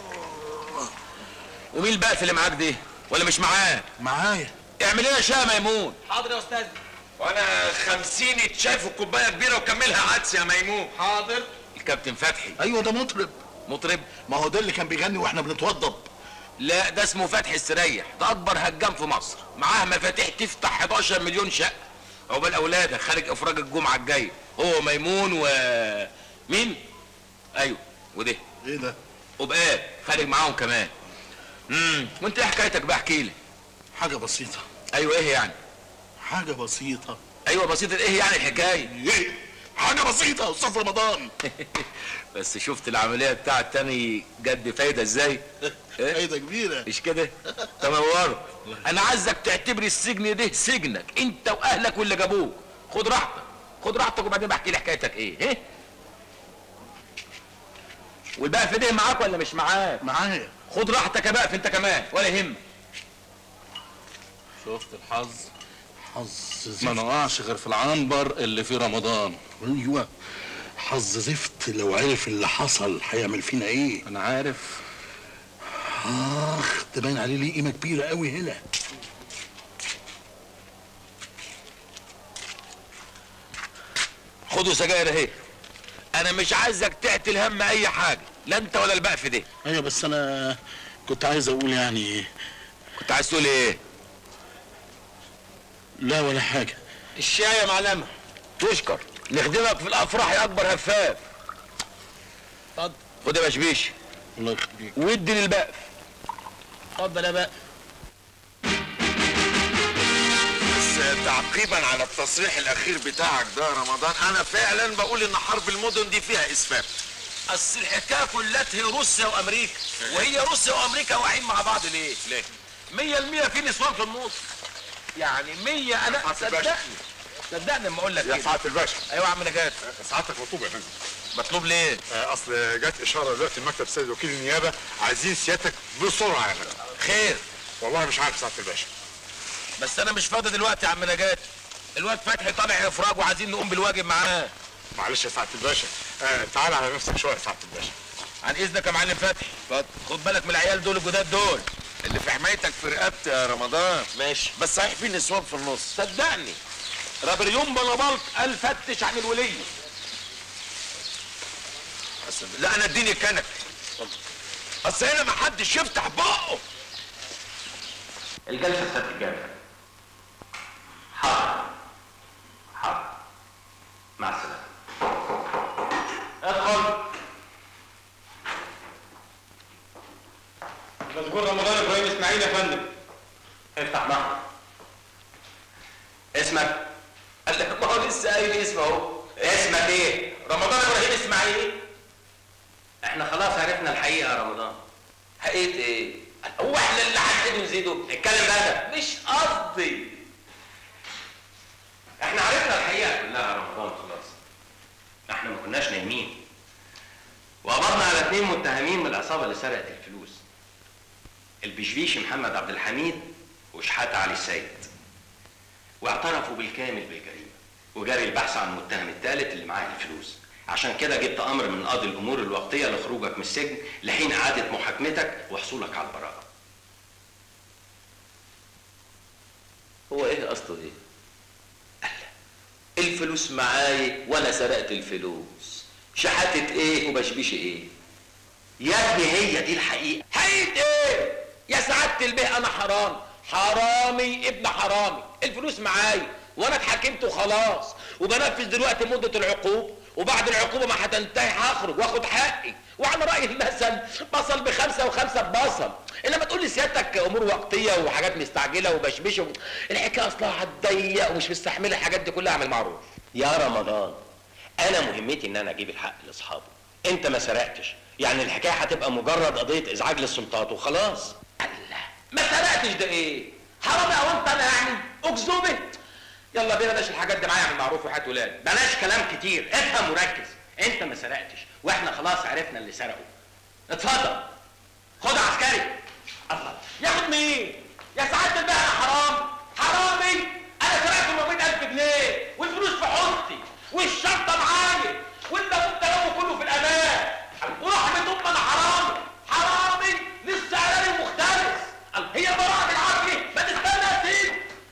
ومين البقف اللي معاك دي؟ ولا مش معاك؟ معايا. اعمل لنا شاي ميمون. حاضر يا استاذ. وانا خمسين اتشاي في كوبايه كبيره وكملها عدس يا ميمون. حاضر. الكابتن فتحي. ايوه ده مطرب. مطرب؟ ما هو ده اللي كان بيغني واحنا بنتوضب. لا ده اسمه فتحي السريح، ده اكبر هجام في مصر، معاه مفاتيح تفتح حداشر مليون شقه. عقبال اولادك خارج افراج الجمعه الجايه، هو ميمون و مين؟ ايوه وده. ايه ده؟ وبقى خارج معاهم كمان. امم وانت ايه حكايتك بقى؟ احكي لي. حاجه بسيطه. ايوه ايه يعني؟ حاجه بسيطه. ايوه بسيطه ايه يعني الحكايه؟ ايه؟ حاجه بسيطه يا استاذ رمضان. بس شفت العمليه بتاعت تاني جت بفايده ازاي؟ فايده كبيره. مش كده؟ تنورت. انا عايزك تعتبر السجن ده سجنك انت واهلك واللي جابوك. خد راحتك خد راحتك وبعدين بحكي لي حكايتك ايه؟ ايه؟ والبقى في ده معاك ولا مش معاك؟ معايا. خد راحتك يا بقى انت كمان ولا يهمك. شفت الحظ؟ حظ ما نقعش غير في العنبر اللي في رمضان. ايوه حظ زفت. لو عرف اللي حصل هيعمل فينا ايه؟ انا عارف. اخ ده باين عليه ليه قيمه كبيره قوي هنا. خدوا سجاير اهي. انا مش عايزك تعتل هم اي حاجه، لا انت ولا البقى في ده. ايوه بس انا كنت عايز اقول يعني. كنت عايز تقول ايه؟ لا ولا حاجه. الشاي يا معلمه. تشكر. نخدمك في الافراح يا اكبر هفاف. اتفضل. خد يا بشبيش. الله يخليك. وادي للبقف. اتفضل يا بقى. بس تعقيبا على التصريح الاخير بتاعك ده يا رمضان، انا فعلا بقول ان حرب المدن دي فيها اسفاف. اصل الحكايه كلها هي روسيا وامريكا، وهي روسيا وامريكا واقعين مع بعض ليه؟ ليه؟ مية المية في نسوان في النص. يعني مية انا صدقني صدقني لما اقول لك يا سعاده الباشا. ايوه يا عم نجاة. سعادتك مطلوب يا فندم. مطلوب ليه؟ آه اصل جت اشاره دلوقتي من مكتب سيد وكيل النيابه عايزين سيادتك بسرعه يا فندم. خير؟ والله مش عارف سعاده الباشا. بس انا مش فاضي دلوقتي يا عم نجاة. الواد فتحي طالع افراج وعايزين نقوم بالواجب معاه. معلش يا سعاده الباشا. آه تعال على نفسك شويه يا سعاده الباشا. عن اذنك يا معلم فتحي. اتفضل. خد بالك من العيال دول الجداد دول اللي في حمايتك في رقبتي يا رمضان. ماشي. بس صحيح في نسوان في النص. صدقني رابريون بلبلط قال فتش عن الوليه. لا انا اديني الكنك. اصل هنا محدش يفتح بقه. الجلسه ستتجدد. حاضر حاضر. مع السلامه. ادخل. مذكور رمضان ابراهيم اسماعيل يا فندم. افتح معه. اسمك؟ قال لك ما هو لسه قايل اسمه اهو. اسمك ايه؟ رمضان ابراهيم اسماعيل. احنا خلاص عرفنا الحقيقه يا رمضان. حقيقه ايه؟ هو احنا اللي هنزيد ونزيده؟ اتكلم بقى. مش قصدي. احنا عرفنا الحقيقه كلها يا رمضان خلاص. احنا ما كناش نايمين. وقبضنا على اثنين متهمين من العصابه اللي سرقت الفلوس. البشبيشي محمد عبد الحميد وشحاته علي السيد. واعترفوا بالكامل بالجريمه. وجاري البحث عن المتهم الثالث اللي معاه الفلوس. عشان كده جبت امر من قاضي الامور الوقتيه لخروجك من السجن لحين اعاده محاكمتك وحصولك على البراءه. هو ايه قصده ايه؟ الفلوس معاي وانا سرقت الفلوس. شحاتة ايه وبشبيشي ايه؟ يا ابني هي دي الحقيقه. حقيقة ايه؟ يا سعادة البيه انا حرامي، حرامي ابن حرامي، الفلوس معاي وانا اتحكمت وخلاص، وبنفذ دلوقتي مدة العقوبة، وبعد العقوبة ما هتنتهي هخرج واخد حقي، وعلى رأي المثل بصل بخمسة وخمسة ببصل، انما تقول لي سيادتك امور وقتية وحاجات مستعجلة وبشبش و... الحكاية اصلها هتضيق ومش مستحملة الحاجات دي كلها. اعمل معروف. يا رمضان انا مهمتي ان انا اجيب الحق لاصحابه، انت ما سرقتش، يعني الحكايه هتبقى مجرد قضيه ازعاج للسلطات وخلاص. الله، ما سرقتش ده ايه؟ حرامي او انت انا يعني؟ اكذوبه؟ يلا بينا بلاش الحاجات دي معايا. اعمل معروف وحياة ولاد. بلاش كلام كتير، افهم وركز. انت ما سرقتش واحنا خلاص عرفنا اللي سرقه. اتفضل خد عسكري. الله، ياخد مين؟ يا سعاده البيه انا حرامي، حرامي؟ انا سرقت أربعمية ألف جنيه والفلوس في حوضتي والشنطه معايا والتابوت تلوه كله في الامان، ورحمه امي انا حرامي، حرامي لسه اعلاني مختلف. هي براءه بالعافيه، ما تستنى يا سيدي.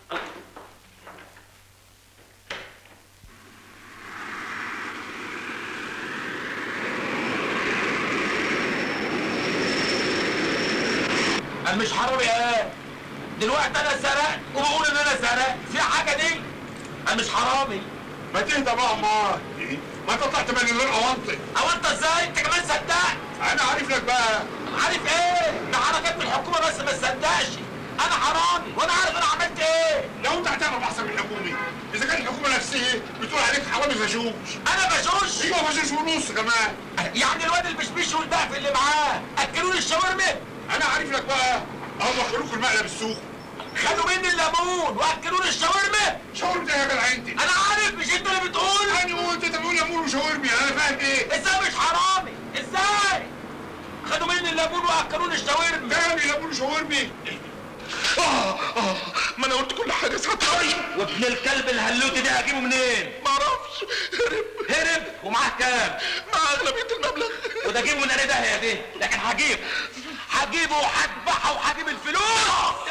انا مش حرامي ايه؟ دلوقتي انا سرقت وبقول ان انا سرقت، في حاجه دي؟ انا مش حرامي. ما تهدى بقى امال. ما انت طلعت من غير اوانطه. اوانطه ازاي؟ انت كمان صدقت. انا عارف لك بقى. عارف ايه؟ ده حركات من الحكومه بس ما تصدقش. انا حرامي وانا عارف انا عملت ايه. لو انت هتعرف احسن من الحكومه، اذا كانت الحكومه نفسها بتقول عليك حرامي فشوش. انا فشوش؟ ايوه فشوش ونص كمان. يعني الواد البشبيش والبقف اللي معاه اكلوا لي الشاورما؟ انا عارف لك بقى. هم اكلوك المقلب السوق. خدوا مني الليمون واكلوا لي الشاورما؟ شاورما ايه يا جدع انت؟ انا عارف، مش انت اللي بتقول؟ انا قلت انت بتقول ليمون وشاورما، انا فاهم ايه؟ ازاي مش حرامي؟ ازاي؟ خدوا مني الليمون واكلوا لي الشاورما. تاني ليمون وشاورما؟ اه اه ما انا قلت كل حاجه ساعتها. وابن الكلب الهلوتي ده هجيبه منين؟ ما اعرفش. هرب هرب ومعاه كام؟ مع اغلبيه المبلغ. وده اجيبه من انا داهيه دي، لكن هجيبه هجيبه وهذبحه وهجيب الفلوس.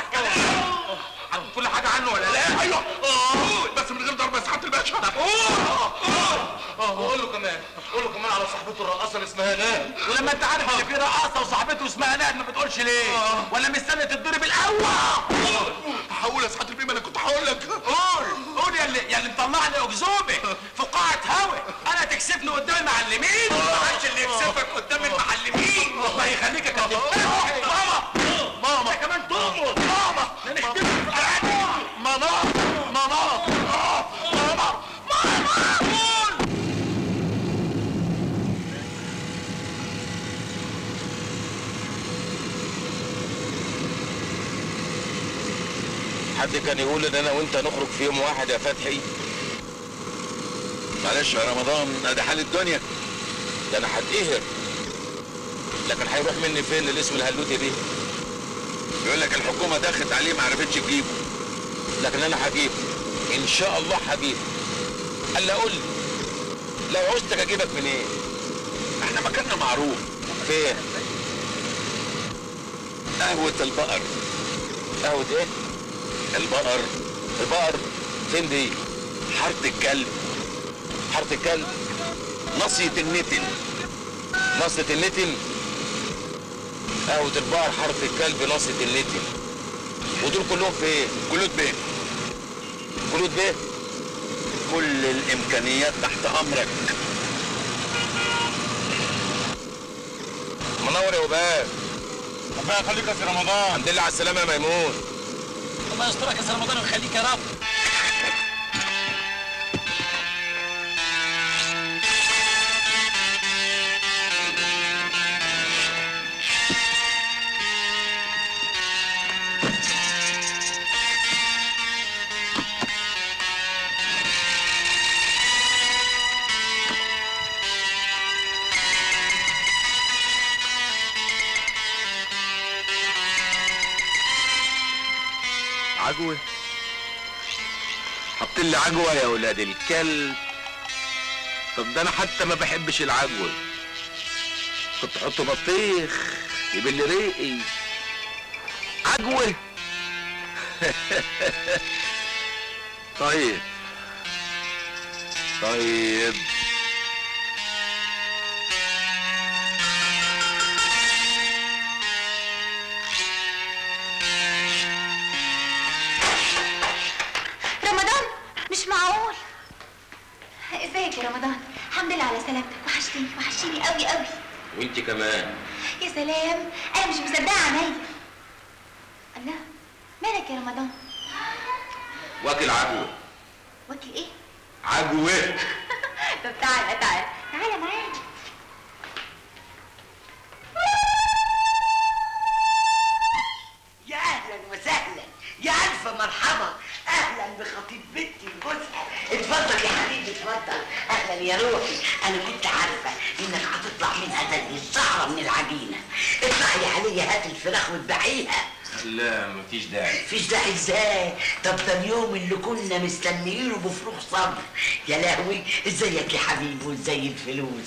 كل حاجه عنه ولا لا؟ ايوه قول بس من غير ضرب يا سعاده الباشا. طب قول قول وقول له كمان، قول له كمان على صاحبته الرقاصه اللي اسمها ناد. ولما انت عارف ان في رقاصه وصاحبته اسمها ناد ما بتقولش ليه؟ ولا مستني تتضرب الاول؟ هقول يا سعاده البيه، انا كنت هقول لك. قول قول يا اللي يا اللي مطلعني اكذوبه في قاعه هوا. انا تكسفني قدام المعلمين؟ معلش اللي يكسفك قدام المعلمين الله يخليك يا كابتن. ماما ماما انت كمان تقبض. ماما نختفي في القعده. ماما ماما ماما ماما قول. حد كان يقول ان انا وانت نخرج في يوم واحد يا فتحي؟ معلش يا رمضان، ادي حال الدنيا. ده انا هتقهر، لكن هيروح مني فين الاسم الهلوتي دي؟ يقول لك الحكومه دخلت عليه ما عرفتش تجيبه، لكن انا هجيبه ان شاء الله هجيبه. قال لي قول لي لو عوزتك اجيبك منين؟ إيه؟ احنا مكاننا معروف. فين؟ قهوه البقر. قهوه ايه؟ البقر. البقر فين دي؟ حارة الكلب. حارة الكلب؟ ناصية النتن. ناصية النتن؟ قهوة البقر، حارة الكلب، ناصية النتن. ودول كلهم فين؟ كلود بيه. كلود بيه؟ كل الامكانيات تحت امرك. منور يا وباب. ربنا يخليك يا سي رمضان. الحمد لله على السلامه يا ميمون. الله يسترك يا سي رمضان ويخليك يا رب. عجوة؟ حط لي عجوة يا ولاد الكلب. طب ده انا حتى ما بحبش العجوة، كنت احط بطيخ يبل ريقي. عجوة؟ طيب طيب رمضان مش معقول. ازيك يا رمضان؟ الحمد لله على سلامتك، وحشتني وحشتني قوي قوي. وانت كمان. يا سلام، انا مش مصدقه عينيا. الله، مالك يا رمضان؟ واكل عجوة. واكل ايه؟ عجوة. طب تعالى تعالى تعالى معايا. يا اهلا وسهلا، يا الف مرحبا، اهلا بخطيب بنتي وجوزها. اتفضل يا حبيبي اتفضل. اهلا يا روحي، انا كنت عارفه انك هتطلع منها زي الشعره من العجينه. اطلعي عليا هات الفراخ واتبعيها. لا مفيش داعي. مفيش داعي ازاي؟ طب ده اليوم اللي كنا مستنيينه بفروغ صبر. يا لهوي، ازيك يا حبيبي وازاي الفلوس؟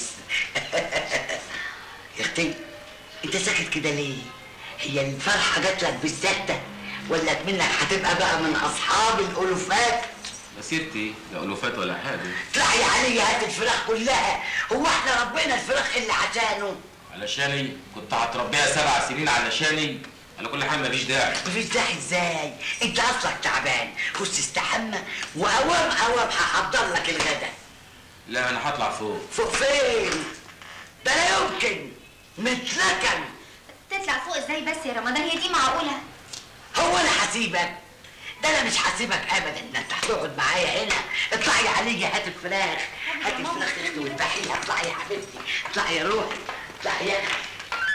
يا اختي انت ساكت كده ليه؟ هي الفرحه جات لك بالذات ده ولا منك هتبقى بقى من اصحاب الالوفات؟ مسيرتي لا ألوفات ولا حاجة. اطلعي عليا هات الفراخ كلها. هو احنا ربنا الفراخ اللي عشانه؟ علشاني كنت هتربيها سبع سنين علشاني. على كل حال مفيش داعي. مفيش داعي ازاي؟ انت اصلك تعبان، خش استحمى واوام اوام هحضر لك الغدا. لا أنا هطلع فوق. فوق فين؟ ده لا يمكن، متلكن. تطلع فوق ازاي بس يا رمضان؟ هي دي معقوله؟ هو انا هسيبك؟ ده انا مش هسيبك ابدا، ده انت هتقعد معايا هنا. اطلعي عليا هات الفراخ، هات الفراخ يا اختي واذبحيها. اطلعي يا حبيبتي، اطلعي يا روحي، اطلعي يا اختي.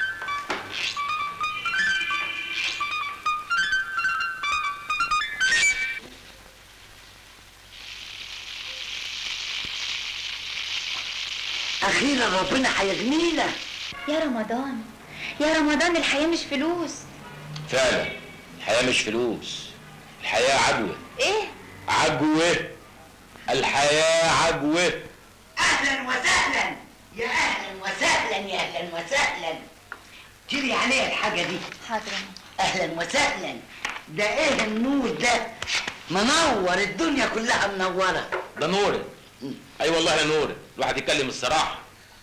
اخيرا ربنا هيغنينا. يا رمضان يا رمضان، الحياه مش فلوس. فعلا الحياة مش فلوس، الحياة عجوة. ايه؟ عجوة، الحياة عجوة. اهلا وسهلا، يا اهلا وسهلا، يا اهلا وسهلا. تيري عليها الحاجه دي. حاضر. اهلا وسهلا. ده ايه النور ده؟ منور الدنيا كلها منوره. ده نورك. اي أيوة والله يا نورك، الواحد يتكلم الصراحه.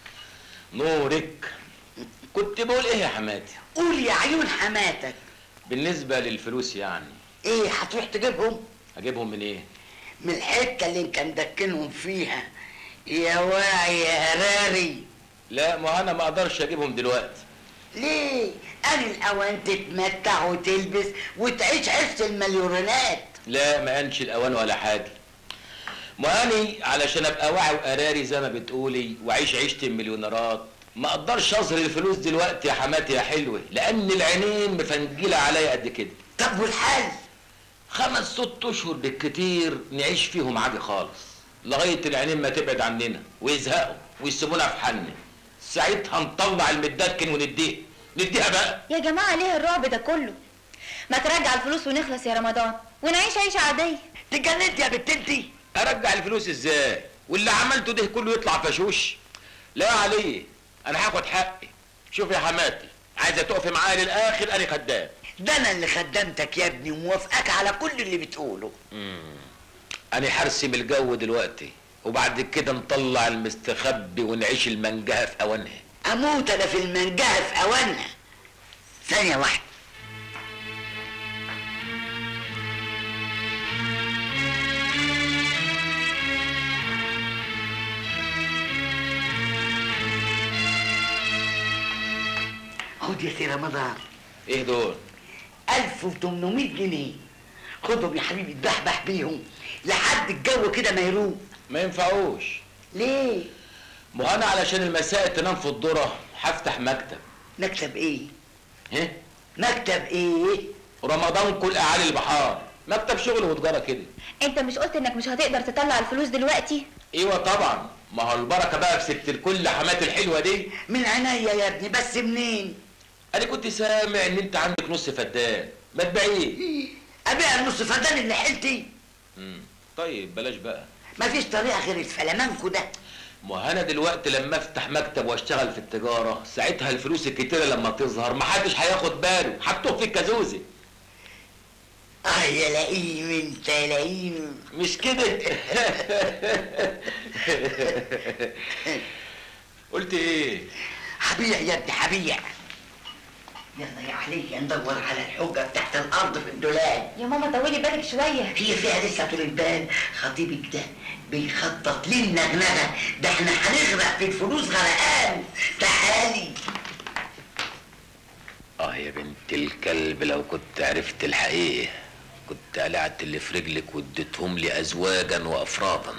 نورك. كنت بقول ايه يا حماتي؟ قول يا عيون حماتك. بالنسبه للفلوس يعني ايه هتروح تجيبهم؟ اجيبهم من ايه؟ من الحته اللي انت مدكنهم فيها يا واعي يا هراري. لا ما انا ما اقدرش اجيبهم دلوقتي. ليه؟ أنا الأوان تتمتع وتلبس وتعيش عيشة المليونات. لا ما انش الاوان ولا حاجه. ما اني علشان ابقى واعي وقراري زي ما بتقولي واعيش عيشه المليونيرات ما اقدرش اظهر الفلوس دلوقتي يا حماتي يا حلوه، لان العينين مفنجله عليا قد كده. طب والحل؟ خمس ست اشهر بالكتير نعيش فيهم عادي خالص لغايه العينين ما تبعد عننا ويزهقوا ويسيبونا في حالنا. ساعتها نطلع المدكن ونديها نديها بقى. يا جماعه ليه الرعب ده كله؟ ما ترجع الفلوس ونخلص يا رمضان ونعيش عيشه عاديه. تجننت يا بنت انتي. ارجع الفلوس ازاي واللي عملته ده كله يطلع فشوش؟ لا عليه، انا هاخد حقي. شوف يا حماتي، عايزه تقفي معايا للاخر انا خدام. ده انا اللي خدمتك يا ابني وموافقك على كل اللي بتقوله. امم انا هرسم الجو دلوقتي وبعد كده نطلع المستخبي ونعيش المنجهه في اوانها. اموت انا في المنجهه في اوانها. ثانيه واحده. خد يا سي رمضان. ايه دول؟ ألف وتمنمية جنيه. خدهم يا حبيبي اتبحبح بيهم لحد الجو كده ما يروق. ما ينفعوش. ليه؟ ما انا علشان المسائل تنام في الذره هفتح مكتب. مكتب ايه؟ ايه؟ مكتب ايه؟ رمضان كل اعالي البحار، مكتب شغل وتجاره كده. انت مش قلت انك مش هتقدر تطلع الفلوس دلوقتي؟ ايوه طبعا، ما هو البركه بقى في ست الكل حمات الحلوه دي. من عينيا يا ابني، بس منين؟ انا كنت سامع ان انت عندك نص فدان، ما تبيعيه. ابيع النص فدان اللي حيلتي؟ امم طيب بلاش بقى. مفيش طريقه غير الفلامانكو ده. ما انا دلوقتي لما افتح مكتب واشتغل في التجاره، ساعتها الفلوس الكتيره لما تظهر محدش هياخد باله، هتوه في الكازوزه. اه يا لئيم انت يا لئيم. مش كده؟ قلت ايه؟ هبيع يا ابني هبيع. يلا يا علي ندور على الحجه تحت الارض في الدولاب. يا ماما طولي بالك شويه. هي فيها لسه طول البال. خطيبك ده بيخطط لنا نغنغه، ده احنا هنغرق في الفلوس غرقان. تعالي. اه يا بنت الكلب، لو كنت عرفت الحقيقه كنت قلعت اللي في رجلك واديتهم لي ازواجا وافرادا.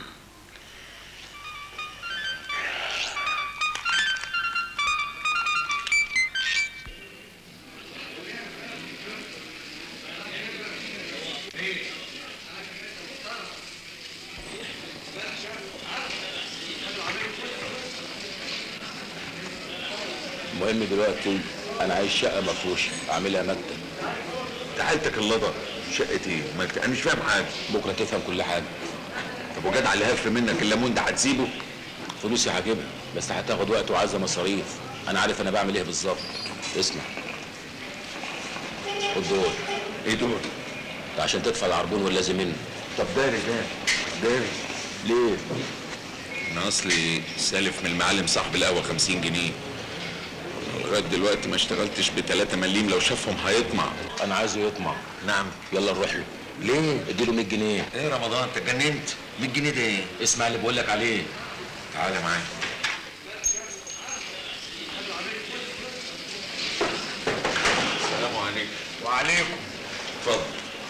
المهم دلوقتي انا عايز شقه مفروشه اعملها مكتب. تعالتك اللضا شقه ايه؟ ما انت انا مش فاهم حاجه. بكره تفهم كل حاجه. طب وجدع اللي هف منك الليمون ده هتسيبه؟ فلوسي هجيبها بس هتاخد وقت وعايزه مصاريف. انا عارف انا بعمل ايه بالظبط. اسمع، خد دول. ايه دول؟ ده عشان تدفع العربون واللازم منه. طب داري داري داري ليه؟ انا اصلي سالف من المعلم صاحب القهوه خمسين جنيه، لغايه دلوقتي ما اشتغلتش بتلاتة مليم، لو شافهم هيطمع. انا عايزه يطمع. نعم. يلا نروح له. ليه؟ اديله مية جنيه. ايه رمضان انت اتجننت؟ مية جنيه ده ايه؟ اسمع اللي بقول لك عليه. تعالى معايا. السلام عليكم. وعليكم. اتفضل.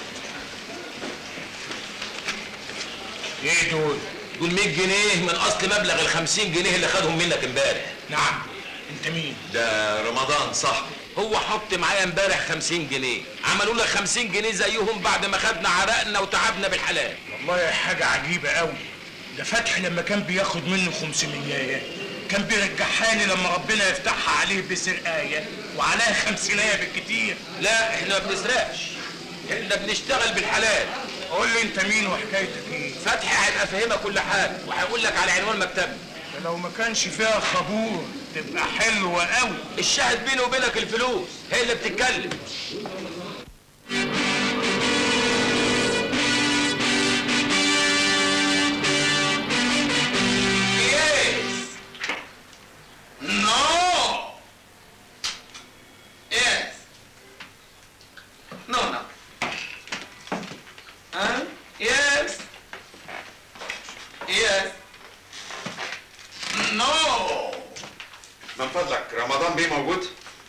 ايه دول؟ دول مية جنيه من اصل مبلغ ال خمسين جنيه اللي خدهم منك امبارح. نعم. انت مين؟ ده رمضان صاحبي. هو حط معايا امبارح خمسين جنيه، عملوا لك خمسين جنيه زيهم بعد ما خدنا عرقنا وتعبنا بالحلال. والله حاجة عجيبة قوي. ده فتحي لما كان بياخد منه خمسمية كان بيرجعها لي لما ربنا يفتحها عليه بسرقاية وعليها خمسينية بالكتير. لا احنا ما بنسرقش، احنا بنشتغل بالحلال. قول لي انت مين وحكايتك ايه؟ فتحي هيبقى فاهمك كل حاجه وهيقول لك على عنوان مكتبي. لو ما كانش فيها خبور تبقى حلوة قوي. الشاهد بيني وبينك الفلوس هي اللي بتتكلم. من فضلك رمضان بيه موجود؟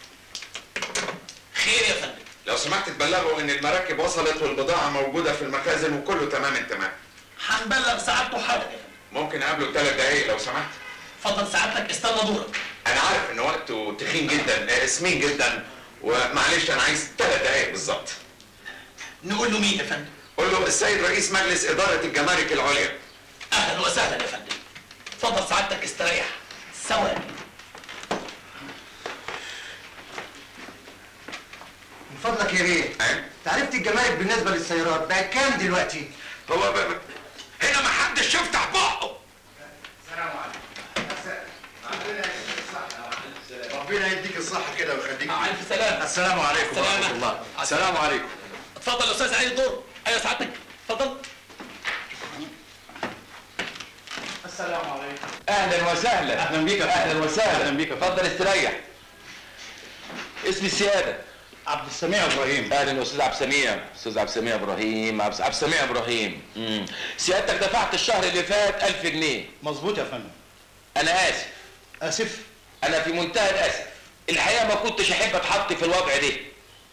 خير يا فندم. لو سمحت تبلغوا ان المراكب وصلت والبضاعة موجودة في المخازن وكله تمام التمام. هنبلغ سعادته حاجه. ممكن اقابله ثلاث دقايق لو سمحت؟ اتفضل سعادتك استنى دورك. انا عارف ان وقته تخين جدا، سمين جدا، ومعلش انا عايز ثلاث دقايق بالظبط. نقول له مين يا فندم؟ قول له السيد رئيس مجلس إدارة الجمارك العليا. اهلا وسهلا يا فندم. اتفضل سعادتك استريح. ثواني. من فضلك يا بيه. تعرفت الجمارك بالنسبة للسيارات بقت كام دلوقتي؟ هو بقى هنا ما حدش يفتح بقه. السلام عليكم. ربنا يديك الصحة كده ويخليك. مع ألف سلامة. السلام عليكم ورحمة الله. السلام عليكم. اتفضل يا أستاذ علي الدور. أيوة سعادتك. اتفضل. السلام عليكم. أهلا وسهلا. أهلا بيك. أهلا وسهلا. أهلا بيك. اتفضل استريح. اسمي السيادة. عبد السميع إبراهيم. اهلا يا استاذ عبد السميع. استاذ عبد السميع ابراهيم. عبد السميع ابراهيم. امم سيادتك دفعت الشهر اللي فات ألف جنيه. مظبوط يا فندم. انا اسف. اسف؟ انا في منتهى الاسف. الحقيقه ما كنتش احب اتحط في الوضع ده.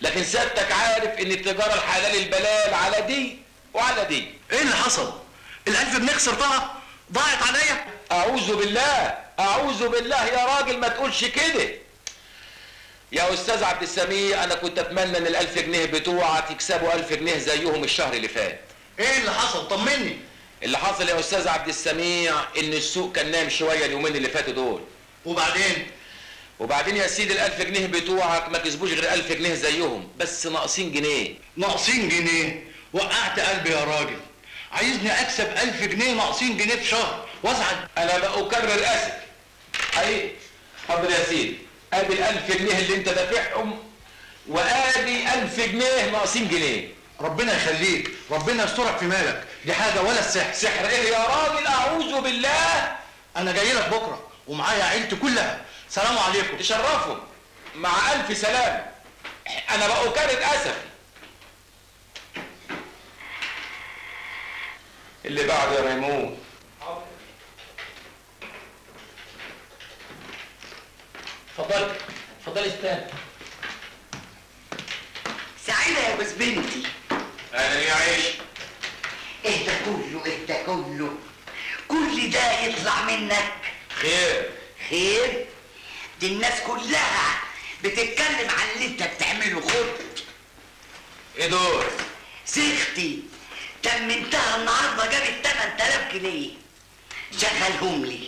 لكن سيادتك عارف ان التجاره الحلال البلال على دي وعلى دي. ايه اللي حصل؟ الألف جنيه خسرتها؟ ضاعت عليا؟ اعوذ بالله اعوذ بالله يا راجل ما تقولش كده. يا استاذ عبد السميع انا كنت اتمنى ان الالف جنيه بتوعك يكسبوا الف جنيه زيهم الشهر اللي فات. ايه اللي حصل؟ طمني. اللي حصل يا استاذ عبد السميع ان السوق كان نايم شويه اليومين اللي فاتوا دول. وبعدين؟ وبعدين يا سيدي الالف جنيه بتوعك ما كسبوش غير الف جنيه زيهم، بس ناقصين جنيه. ناقصين جنيه؟ وقعت قلبي يا راجل. عايزني اكسب الف جنيه ناقصين جنيه في شهر وازعل؟ انا بأكرر اسف. حقيقي. اتفضل يا سيدي. ادي الالف جنيه اللي انت دافعهم وادي الف جنيه ناقصين جنيه. ربنا يخليك، ربنا يسترك في مالك، دي حاجه ولا السحر. سحر ايه يا راجل؟ اعوذ بالله. انا جاي لك بكره ومعايا عيلتي كلها. سلام عليكم. تشرفوا. مع الف سلامه. انا بأكرر اسف. اللي بعد يا ميمون. اتفضلي اتفضلي استنى. سعيدة يا جوز بنتي. اهلا يا عيش. ايه ده كله ايه ده كله؟ كل ده يطلع منك؟ خير. خير؟ دي الناس كلها بتتكلم عن اللي انت بتعمله. خد. ايه دول؟ سيختي تمنتها النهارده جابت تمن تلاف جنيه. شغلهم لي.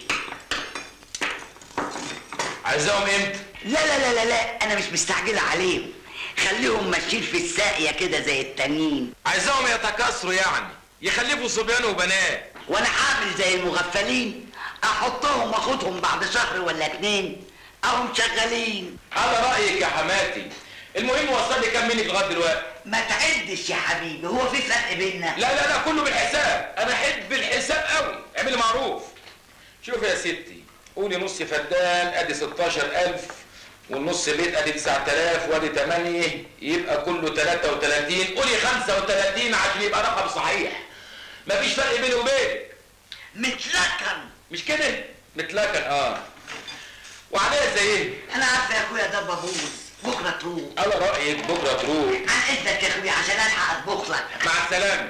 عايزاهم امتى؟ لا لا لا لا لا انا مش مستعجله عليهم. خليهم ماشيين في الساقيه كده زي التانيين. عايزاهم يتكاثروا يعني يخلفوا صبيان وبنات. وانا هعمل زي المغفلين احطهم واخدهم بعد شهر ولا اتنين اهم شغالين. على رايك يا حماتي. المهم وصل لي كام منك لغايه دلوقتي؟ ما تعدش يا حبيبي، هو في فرق بيننا؟ لا لا لا كله بالحساب. انا احب الحساب قوي. اعملي معروف. شوف يا ستي قولي نص فدان ادي ستاشر الف والنص بيت ادي تسعة آلاف وادي تمانية يبقى كله تلاتة وتلاتين. قولي خمسة وتلاتين عشان يبقى رقم صحيح. مفيش فرق بيني وبينك. متلكن. مش كده؟ متلكن اه. وعليا زي ايه؟ انا عارفه يا اخويا ده بابوس. بكره تروح. على رايك بكره تروح. عن اذنك يا اخويا عشان الحق اطبخ لك. مع السلامه.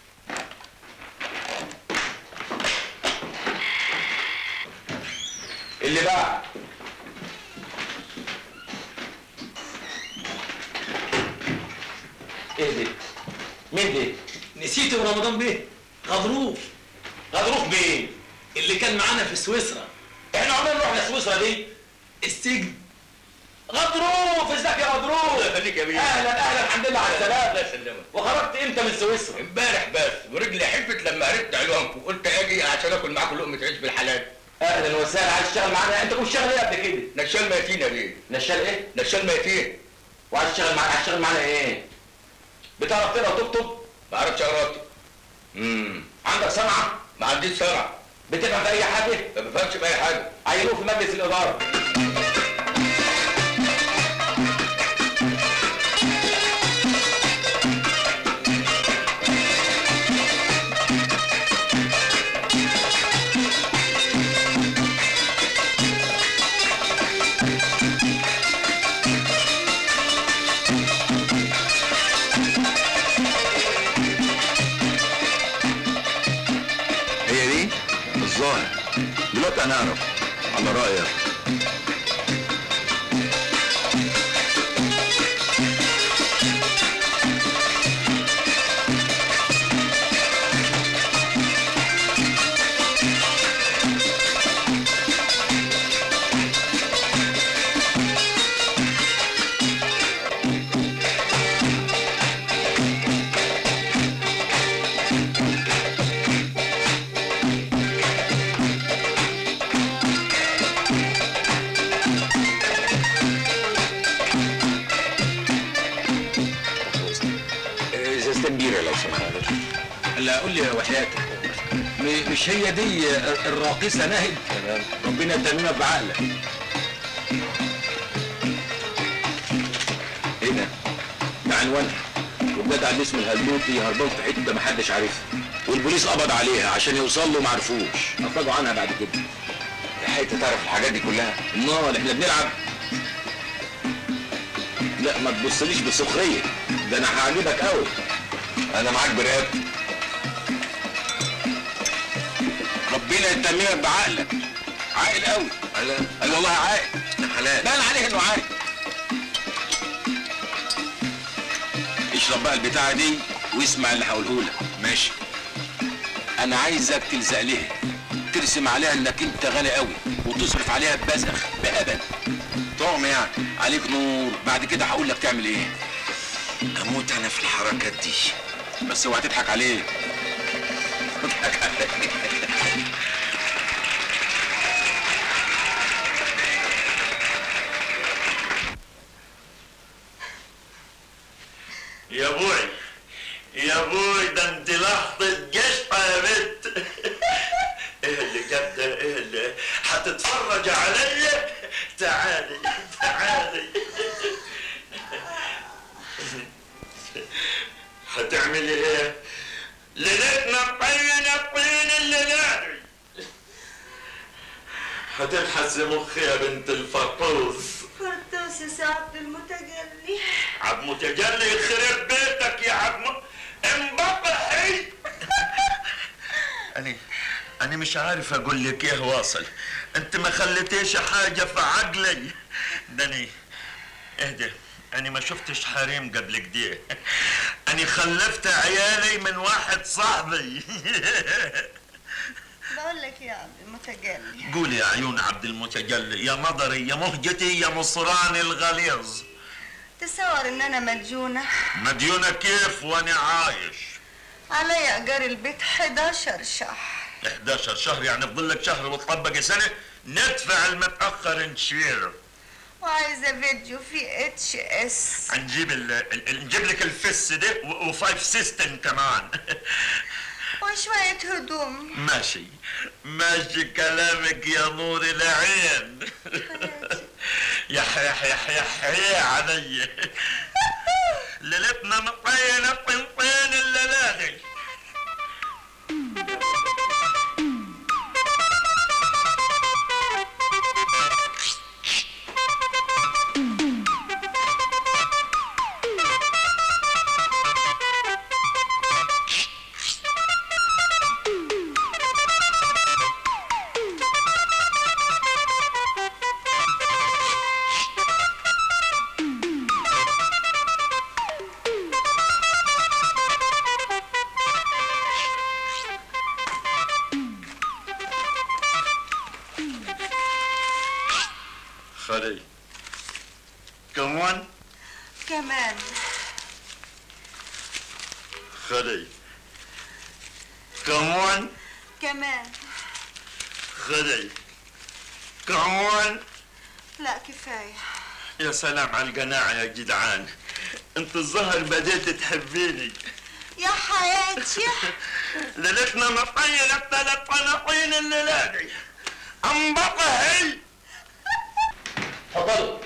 اللي بعد. ايه دي؟ مين دي؟ نسيته رمضان بيه. غضروف. غضروف بيه؟ اللي كان معانا في سويسرا. احنا عمرنا رحنا سويسرا دي؟ السجن. غضروف. ازيك يا غضروف؟ الله يخليك يا بيه. اهلا اهلا الحمد لله على السلامه. الله يسلمك. وخرجت امتى من سويسرا؟ امبارح بس ورجلي حفت لما عرفت عنوانكم قلت اجي عشان اكل معاكم لقمه عيش بالحلال. اهلا وسهلا. عايز تشتغل معانا؟ انت كنت شغال ايه قبل كده؟ نشال ميتين يا بيه. نشال ايه؟ نشال ميتين. وعايز تشتغل معانا؟ عايز تشتغل معانا ايه؟ بتعرف تقرا وتكتب؟ ما بعرفش اقرا واكتب. امم عندك صنعه؟ ما عنديش صنعه. بتفهم في اي حاجه؟ ما بفهمش في اي حاجه. عينوه في مجلس الاداره. الظاهر دلوقتي هنعرف. على رأيك. لا قول لي وحياتك مش هي دي الراقصه ناهد؟ تمام. ربنا يتممها بعقلك. ايه ده؟ ده عنوانها والجدع اللي اسمه الهلوطي هربان في حته محدش عارفها والبوليس قبض عليها عشان يوصل له معرفوش. افرجوا عنها بعد كده. يا حته تعرف الحاجات دي كلها؟ امال احنا بنلعب لا ما تبصليش بسخريه، ده انا هعجبك قوي. انا معاك برقبتي. ربنا يتممك بعقلك. عاقل قوي. قال والله عاقل. حلال. بان عليه انه عاقل. اشرب بقى البتاعه دي واسمع اللي هقوله لك. ماشي. انا عايزك تلزق لها، ترسم عليها انك انت غني قوي وتصرف عليها ببذخ بأبد. طعم يعني. عليك نور. بعد كده هقول لك تعمل ايه. اموت انا في الحركات دي. بس اوعى تضحك عليه. تضحك عليه. يا بوي يا بوي، ده انت لحظة جشطة يا بنت. ايه اللي جد ايه اللي هتتفرج عليا؟ تعالي تعالي. هتعملي ايه؟ ليلتنا طين الطين الليلة دي. هتلحس مخي يا بنت الفطوس. فرطوس يا سعد المتجلي. عبد متجلي يخرب بيتك يا عبد انبطحي. أنا أنا مش عارف أقول لك إيه واصل، أنت ما خليتيش حاجة في عقلي. ده أنا اهدى، أنا ما شفتش حريم قبل كده. أنا خلفت عيالي من واحد صاحبي. بقول لك يا عبد المتجلي. قولي يا عيون عبد المتجلي، يا مضري يا مهجتي يا مصراني الغليظ. تصور ان انا مديونة؟ مديونة كيف وانا عايش؟ عليا ايجار البيت حداشر شهر. حداشر شهر يعني فضل لك شهر وتطبق سنة؟ ندفع المتأخر نشيله. وعايزة فيديو في اتش اس. هنجيب ال ال نجيب لك الفس ده وفايف سيستم كمان. وشوية هدوم. ماشي ماشي كلامك يا نور العين. يا يا يا يا يا علي. ليلتنا مطينة طنطين الليلة دي. خلي كمان كمان خلي كمان كمان خلي كمان. لا كفاية. يا سلام على القناعة يا جدعان، انت الظهر بديت تحبيني يا حياتي. ليلتنا مطينة ثلاث طناطين الليلة دي. انبطحي. اتفضلوا.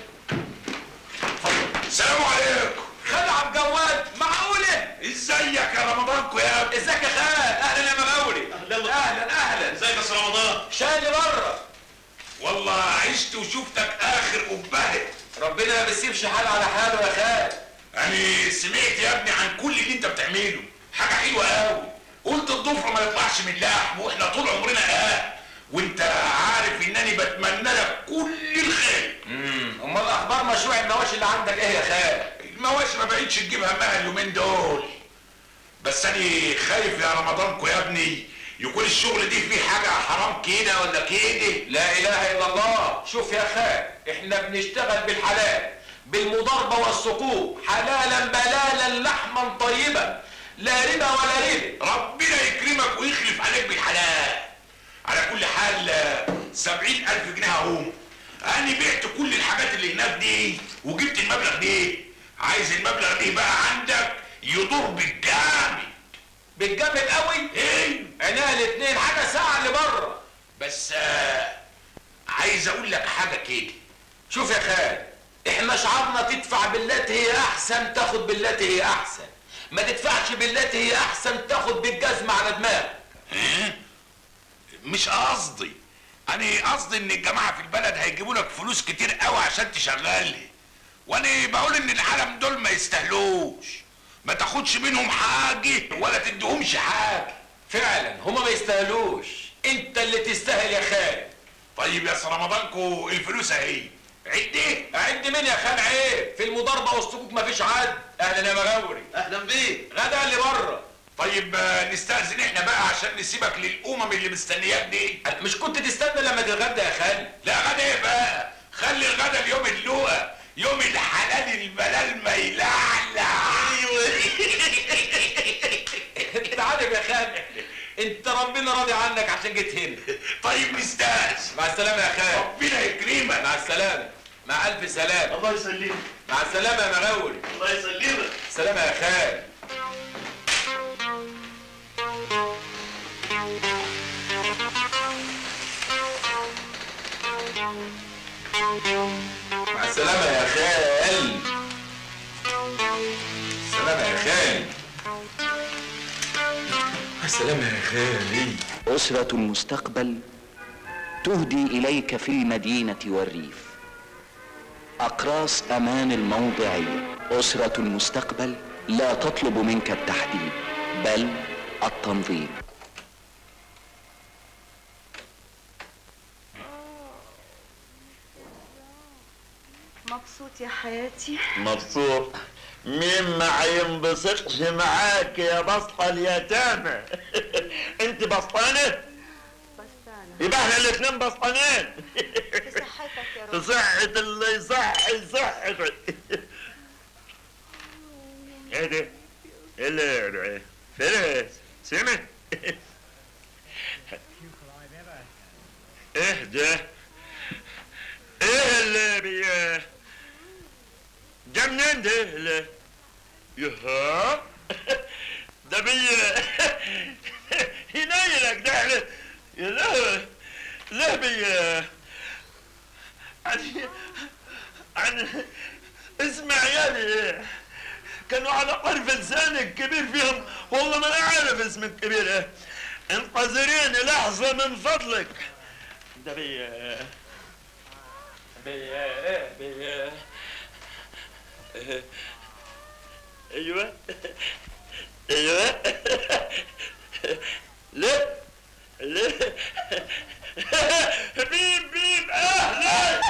السلام عليكم. خلع بجواد. معقولة؟ ازيك يا رمضانكو يا ابني؟ ازيك يا خال؟ اهلا يا مغاوري. اهلا اهلا اهلا. ازيك يا استاذ رمضان؟ شاي اللي بره. والله عشت وشفتك اخر قبهة. ربنا ما بيسيبش حال على حاله يا خال. يعني سمعت يا ابني عن كل اللي انت بتعمله، حاجة حلوة قوي. قلت الضفر ما يطلعش من لحم واحنا طول عمرنا اه وانت عارف انني بتمنى لك كل الخير. امم امال اخبار مشروع المواشي اللي عندك ايه يا خال؟ المواشي ما بقتش تجيب همها اليومين دول، بس انا خايف يا رمضانكو يا ابني يكون الشغل دي فيه حاجه حرام كده ولا كده. لا اله الا الله. شوف يا خال، احنا بنشتغل بالحلال بالمضاربه والسقوط، حلالا بلالا لحما طيبا، لا ربا ولا ربا. ربنا يكرمك ويخلف عليك بالحلال. على كل حال سبعين ألف جنيه اهو. أنا بعت كل الحاجات اللي هناك دي وجبت المبلغ ده. عايز المبلغ ده بقى عندك يدور بالجامد. بالجامد قوي؟ ايه؟ عينيا الاتنين، حاجة ساعة اللي بره. بس آه عايز أقول لك حاجة كده. شوف يا خال، احنا شعارنا تدفع بالتي هي أحسن تاخد بالتي هي أحسن. ما تدفعش بالتي هي أحسن تاخد بالجزمة على دماغك. ها؟ مش قصدي، انا قصدي ان الجماعه في البلد هيجيبوا لك فلوس كتير قوي عشان تشغلني، وانا بقول ان العالم دول ما يستاهلوش، ما تاخدش منهم حاجه ولا تديهمش حاجه. فعلا هما ما يستاهلوش، انت اللي تستاهل يا خال. طيب يا رمضانكو الفلوس اهي، عد ايه؟ اعد مين يا خال؟ عيب، في المضاربه والسكوك مفيش عد. اهلا يا مغاوري. اهلا بيك. غدا اللي بره. طيب نستأذن احنا بقى عشان نسيبك للأمم اللي مستنياك دي. مش كنت تستنى لما تتغدى يا خال؟ لا غدا ايه بقى؟ خلي الغدا اليوم اللقا، يوم الحلال البلال ما يلعلع. ايوه انت عارف يا خال، انت ربنا راضي عنك عشان جيت هنا. طيب نستأذن. مع السلامة يا خال. ربنا يكرمك. مع السلامة. مع ألف سلامة. الله يسلمك. مع السلامة يا مغاوري. الله يسلمك. سلامة يا خال. مع السلامة يا خال. سلامة يا خال. مع السلامة يا خالي. أسرة المستقبل تهدي إليك في المدينة والريف أقراص أمان الموضعية. أسرة المستقبل لا تطلب منك التحديد بل التنظيم. مبسوط يا حياتي؟ مبسوط؟ مين ما ينبسطش معاك يا بسطة اليتامى؟ انت بسطانة؟ بسطانة. يبقى احنا الاتنين بسطانين. في صحتك يا رب. في صحة اللي يصحي صحتك. ايه ده؟ ايه اللي فارس؟ سمع؟ ايه ده؟ ايه اللي بي جا منين ده؟ اللي يها ده بي ينيلك ده يا له له بي عن عن اسمع يالي كانوا على طرف لسانك الكبير فيهم، والله ما انا عارف اسم الكبير ايه. انتظريني لحظة من فضلك. ده بي بي بي ايوه ايوه لا لا بيب بيب اهلا.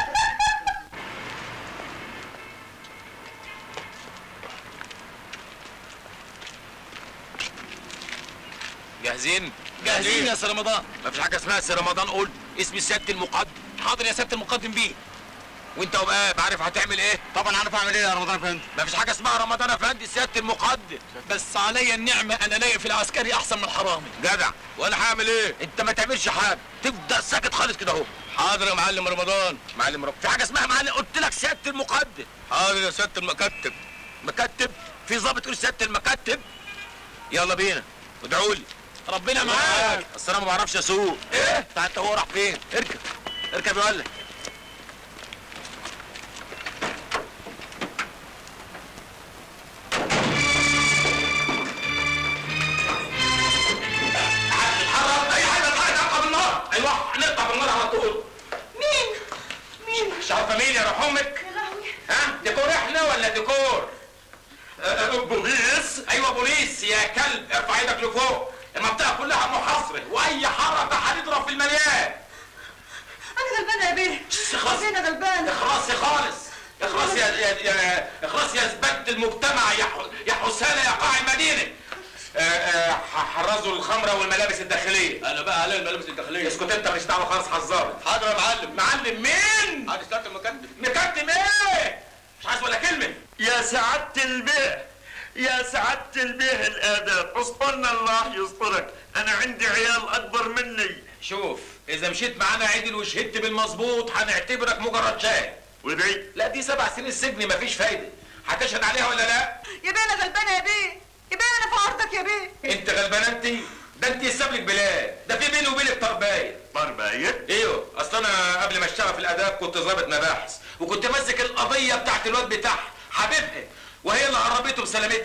جاهزين؟ جاهزين يا سي رمضان. مفيش حاجه اسمها سي رمضان، قول اسمي سياده المقدم. حاضر يا سياده المقدم بيه. وانت وبقى عارف هتعمل ايه؟ طبعا عارف اعمل ايه يا رمضان افندي. مفيش حاجه اسمها رمضان افندي، سياده المقدم. بس عليا النعمه انا لاقي في العسكري احسن من الحرامي. جدع. وانا هعمل ايه؟ انت ما تعملش حاجه، تفضل ساكت خالص كده اهو. حاضر يا معلم رمضان. معلم رمضان. في حاجه اسمها معلم، قلت لك سياده المقدم. حاضر يا سياده المكتب. مكتب؟ في ظابط يقول سياده المكتب؟ يلا بينا ادعوا لي. ربنا معاك. اصل انا ما بعرفش اسوق. ايه؟ انت هو راح فين؟ اركب اركب يا ولد. اتحرك اي حاجه تحرك نقطع بالنار. ايوه هنقطع بالنار على طول. مين؟ مين؟ مش عارفه مين يا روح امك؟ يا لهوي. ها؟ ديكور احنا ولا ديكور؟ بوليس؟ ايوه بوليس يا كلب. ارفع ايدك لفوق. المنطقه كلها محاصره واي حركه هنضرب في المليان. انا غلبانه يا بيه. اخلصي. انا غلبانه. اخلصي خالص. اخلصي يا يا يا اخلصي يا زباله المجتمع يا ح... يا حسانه يا قاع المدينه. آه، آه، حرزوا الخمره والملابس الداخليه. انا بقى علي الملابس الداخليه. اسكت انت مش دعوه خالص حظابط. حاضر يا معلم. معلم مين؟ حاضر سياده المكتب. مكتب ايه؟ مش عايز ولا كلمه. يا سعادة البيه يا سعادة البيه الآداب، اصبرنا الله يسترك، أنا عندي عيال أكبر مني. شوف اذا مشيت معانا عدل وشهدت بالمظبوط هنعتبرك مجرد شاهد. ودي؟ لا دي سبع سنين سجن مفيش فايده. هتشهد عليها ولا لا؟ يا بيه انا غلبانه يا بيه. يا بيه انا في عرضك يا بيه. انت غلبانه انت؟ ده انت يساب لك بلاد، ده في بيني وبينك طربايه. طربايه؟ ايوه، اصل انا قبل ما اشتغل في الاداب كنت ضابط مباحث، وكنت ماسك القضيه بتاعت الواد بتاعها حبيبها، وهي اللي هربته بسلامتها.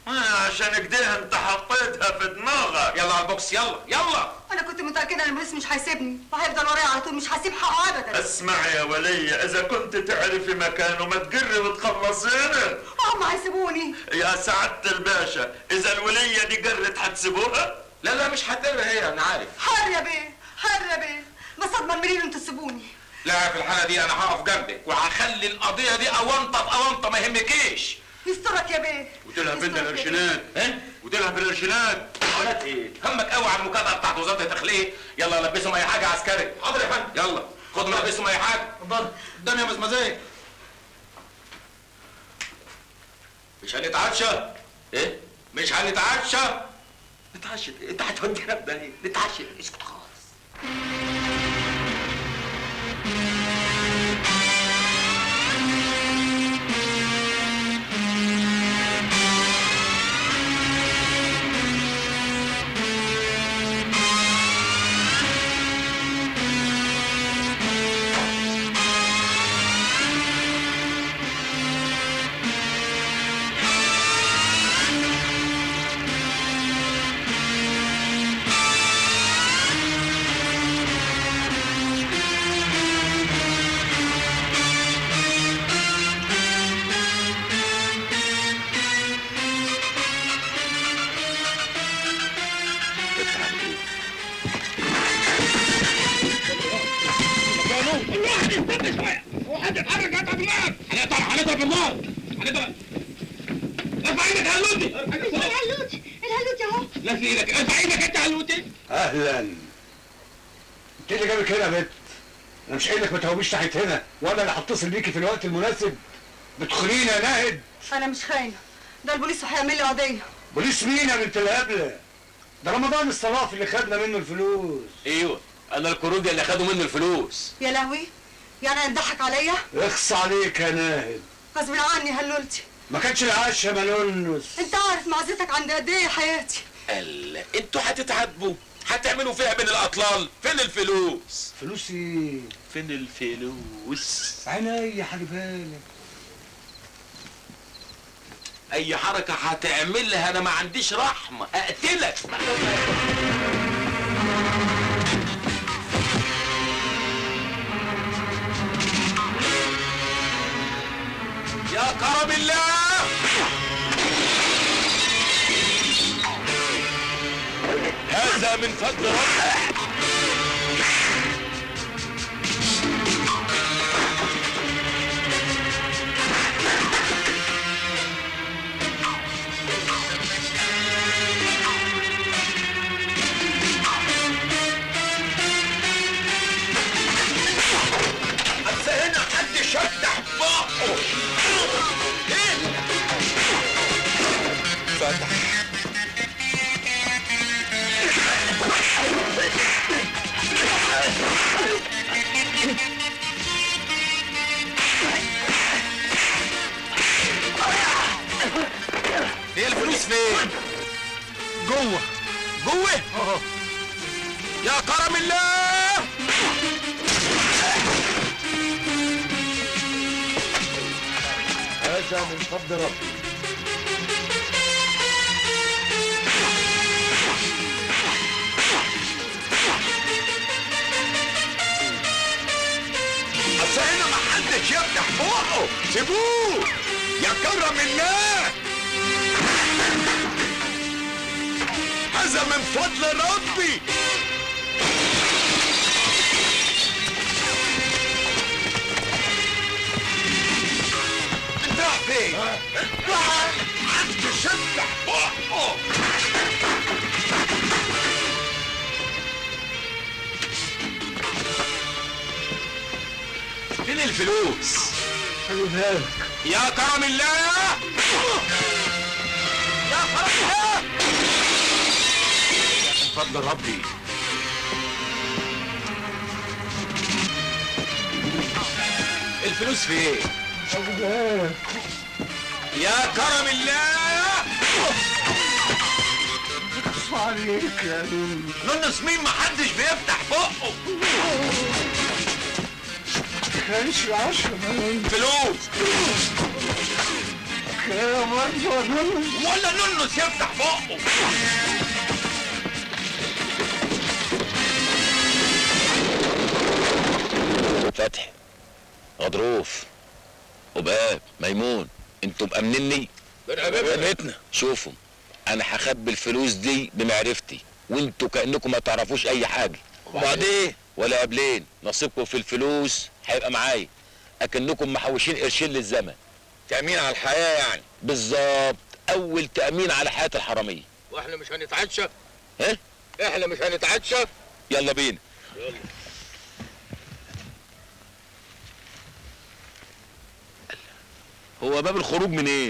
آه عشان كده انت حطيتها في دماغك. يلا على البوكس، يلا يلا. انا كنت متاكده ان البوليس مش هيسيبني وهيفضل ورايا على طول، مش هسيب حقه ابدا. اسمع يا ولية، اذا كنت تعرفي مكانه ما تقري وتخلصيني. هم هيسيبوني. يا سعادة الباشا، اذا الولية دي قرت هتسيبوها؟ لا لا مش هتقر هي، انا عارف. حر يا بيه، حر يا بيه، بس اضمن منين انتوا تسيبوني. لا في الحالة دي انا هقف جنبك وهخلي القضية دي اونطة في اونطة ما يهمكيش. يسترك يا بيه. وتلعب انت القرشينات. ايه؟ وتلعب القرشينات. قالت ايه؟ همك قوي على المكافأة بتاعت وزارة الداخلية. يلا لبسهم اي حاجة عسكري. حاضر يا فندم. يلا خد لبسهم اي حاجة. اتفضل. قدامي يا مزمزيه. مش هنتعشى؟ ايه؟ مش هنتعشى؟ نتعشى ايه؟ انت هتودينا في داهية. نتعشى اسكت خالص. هنتحرك هنضرب بالنار. هنقطع هنضرب بالنار. هنضرب. ارفع ايدك يا هلوتي. الهلوتي الهلوتي اهو. لا في ايدك، ارفع ايدك انت يا هلوتي. اهلا. انت اللي جابك هنا يا بنت؟ انا مش قايل لك ما تهوبيش تحت هنا، وانا اللي هتصل بيكي في الوقت المناسب. بتخونيني يا ناهد. انا مش خاينه، ده البوليس هيعمل لي قضيه. بوليس مين يا بنت الهبله؟ ده رمضان الصرافي اللي خدنا منه الفلوس. ايوه انا الكروجي اللي خدوا منه الفلوس. يا لهوي، يعني هتضحك عليا؟ اخص عليك يا ناهد. غصب عني هلولتي. ما كانش العاش يا ملونس. انت عارف معزتك عند قد ايه يا حياتي. قال انتوا هتتعاتبوا، هتعملوا فيها بين الاطلال. فين الفلوس؟ فلوس ايه؟ فين الفلوس؟ عينيا حبيبالي. اي حركة هتعملها انا ما عنديش رحمة، اقتلك. يا كرم الله. هذا من فضل ربك. بس هنا حد شدح بقه. ايه؟ فتح. هي الفلوس فين؟ جوه. جوه؟ اه. يا كرم الله. هذا من فضل ربي. اصل هنا محدش يفتح بقه، سيبوه يا كرم الله. هذا من فضل ربي. انت رايح فين؟ محدش يفتح بقه. فين الفلوس؟ خلي بالك. يا كرم الله. يا كرم الله. من فضل ربي. الفلوس فين؟ خلي بالك. يا كرم الله. اخص عليك يا نونس. نونس مين؟ محدش بيفتح بقه. كانش العشرة مليون فلوس. يا مرحبا ولا نونس يفتح بقه. فتحي، غضروف، وباب، ميمون، انتوا مأمنيني؟ بنعمتنا. شوفوا، انا هخبي الفلوس دي بمعرفتي، وانتوا كأنكم ما تعرفوش اي حاجة. وبعدين؟ ولا قبلين، نصيبكم في الفلوس هيبقى معايا، اكنكم محوشين قرشين للزمن. تأمين على الحياة يعني؟ بالظبط، اول تأمين على حياة الحرامية. واحنا مش هنتعشى؟ ها؟ احنا مش هنتعشى؟ يلا بينا. يلا. هو باب الخروج من ايه؟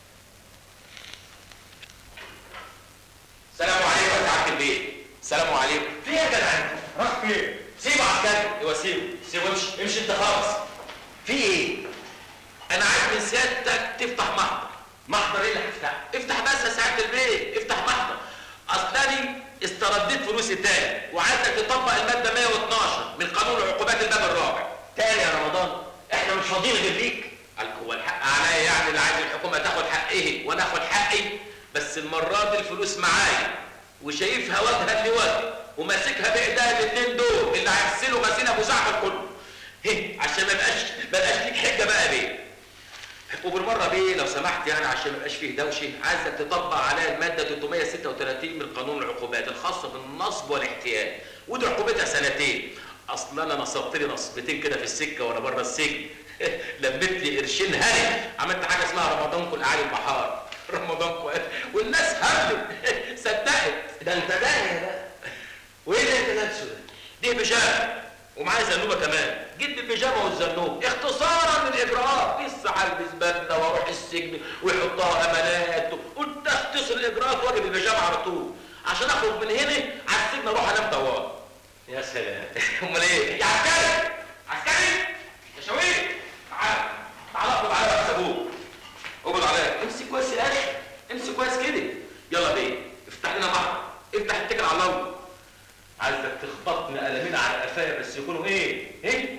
السلام عليكم يا سعاده البيت. السلام عليكم. في ايه يا جدع؟ راح فين؟ سيبه عسكري. ايوه سيبه، سيبه امشي، امشي انت خالص. في ايه؟ انا عايز من سيادتك تفتح محضر. محضر ايه اللي هفتحه؟ افتح بس يا سعاده البيت، افتح محضر. اصلاني استرديت فلوسي تاني وعايزك تطبق الماده مية واتناشر من قانون عقوبات الباب الرابع. تاني يا رمضان، احنا مش فاضيين غير ليك. هو الحق عليا يعني، اللي عايز الحكومه تاخد حقها وانا اخد حقي، بس المره دي الفلوس معايا وشايفها وجها لوجه وماسكها بايديا الاثنين دول اللي هيغسلوا غسيل ابو زعفر كله. هي عشان ما يبقاش ما يبقاش ليك حجه بقى بيه. وبالمره بيه لو سمحت يعني عشان ما يبقاش فيه دوشه، عايزك تطبق عليها الماده تلتمية وستة وتلاتين من قانون العقوبات الخاصه بالنصب والاحتيال، ودي عقوبتها سنتين. اصل انا نصبت لي نصبتين كده في السكه وانا بره السجن. لميت لي قرشين هاني، عملت حاجه اسمها رمضانكم الاعلى البحار. رمضانكم والناس هبلت صدقت. ده انت داهيه بقى. وايه اللي انت لابسه ده؟ دي بيجامه ومعايا زنوبه كمان. جيت بالبيجامه والزنوب اختصارا للاجراءات. لسه هلبس بدله واروح السجن ويحطها امانات. قلت اختصر الاجراءات واجي بالبيجامه على طول عشان اخرج من هنا على السجن اروح انام طوال. يا سلام. امال ايه؟ يا عسكري عسكري يا شويق، تعال تعال اقبض عليا يا ابوك. اقبض عليا. امسك كويس يا اخي، امسك كويس كده. يلا بيه افتح لنا بعض، افتح اتكل على الله. عايزك تخبطني قلمين على قفايا بس يكونوا ايه؟ ايه؟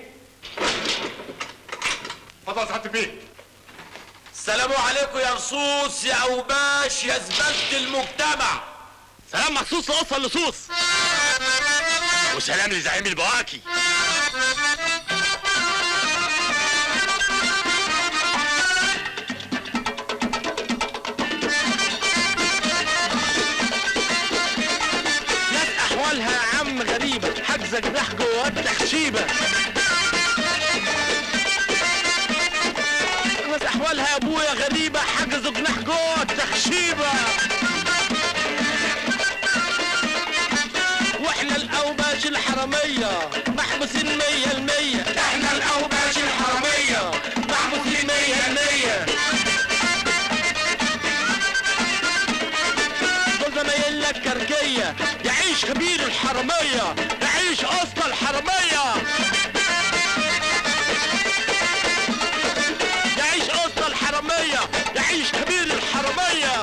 اتفضل يا سعاده البيت. السلام عليكم يا رصوص يا اوباش يا زباله المجتمع. سلام مخصوص لقصه اللصوص، وسلام لزعيم البواكي. ناس احوالها يا عم غريبه، حاجزه جناح جوه التخشيبه. ناس احوالها يا ابويا غريبه، حاجزه جناح جوه التخشيبه. واحنا الاوباش الحراميه محبوسين مية المية. احنا الاوباش الحراميه محبوسين مية المية. دول زمايلك كركيه، يعيش خبير الحراميه، يعيش اصل الحراميه، يعيش اصل الحراميه، يعيش خبير الحراميه.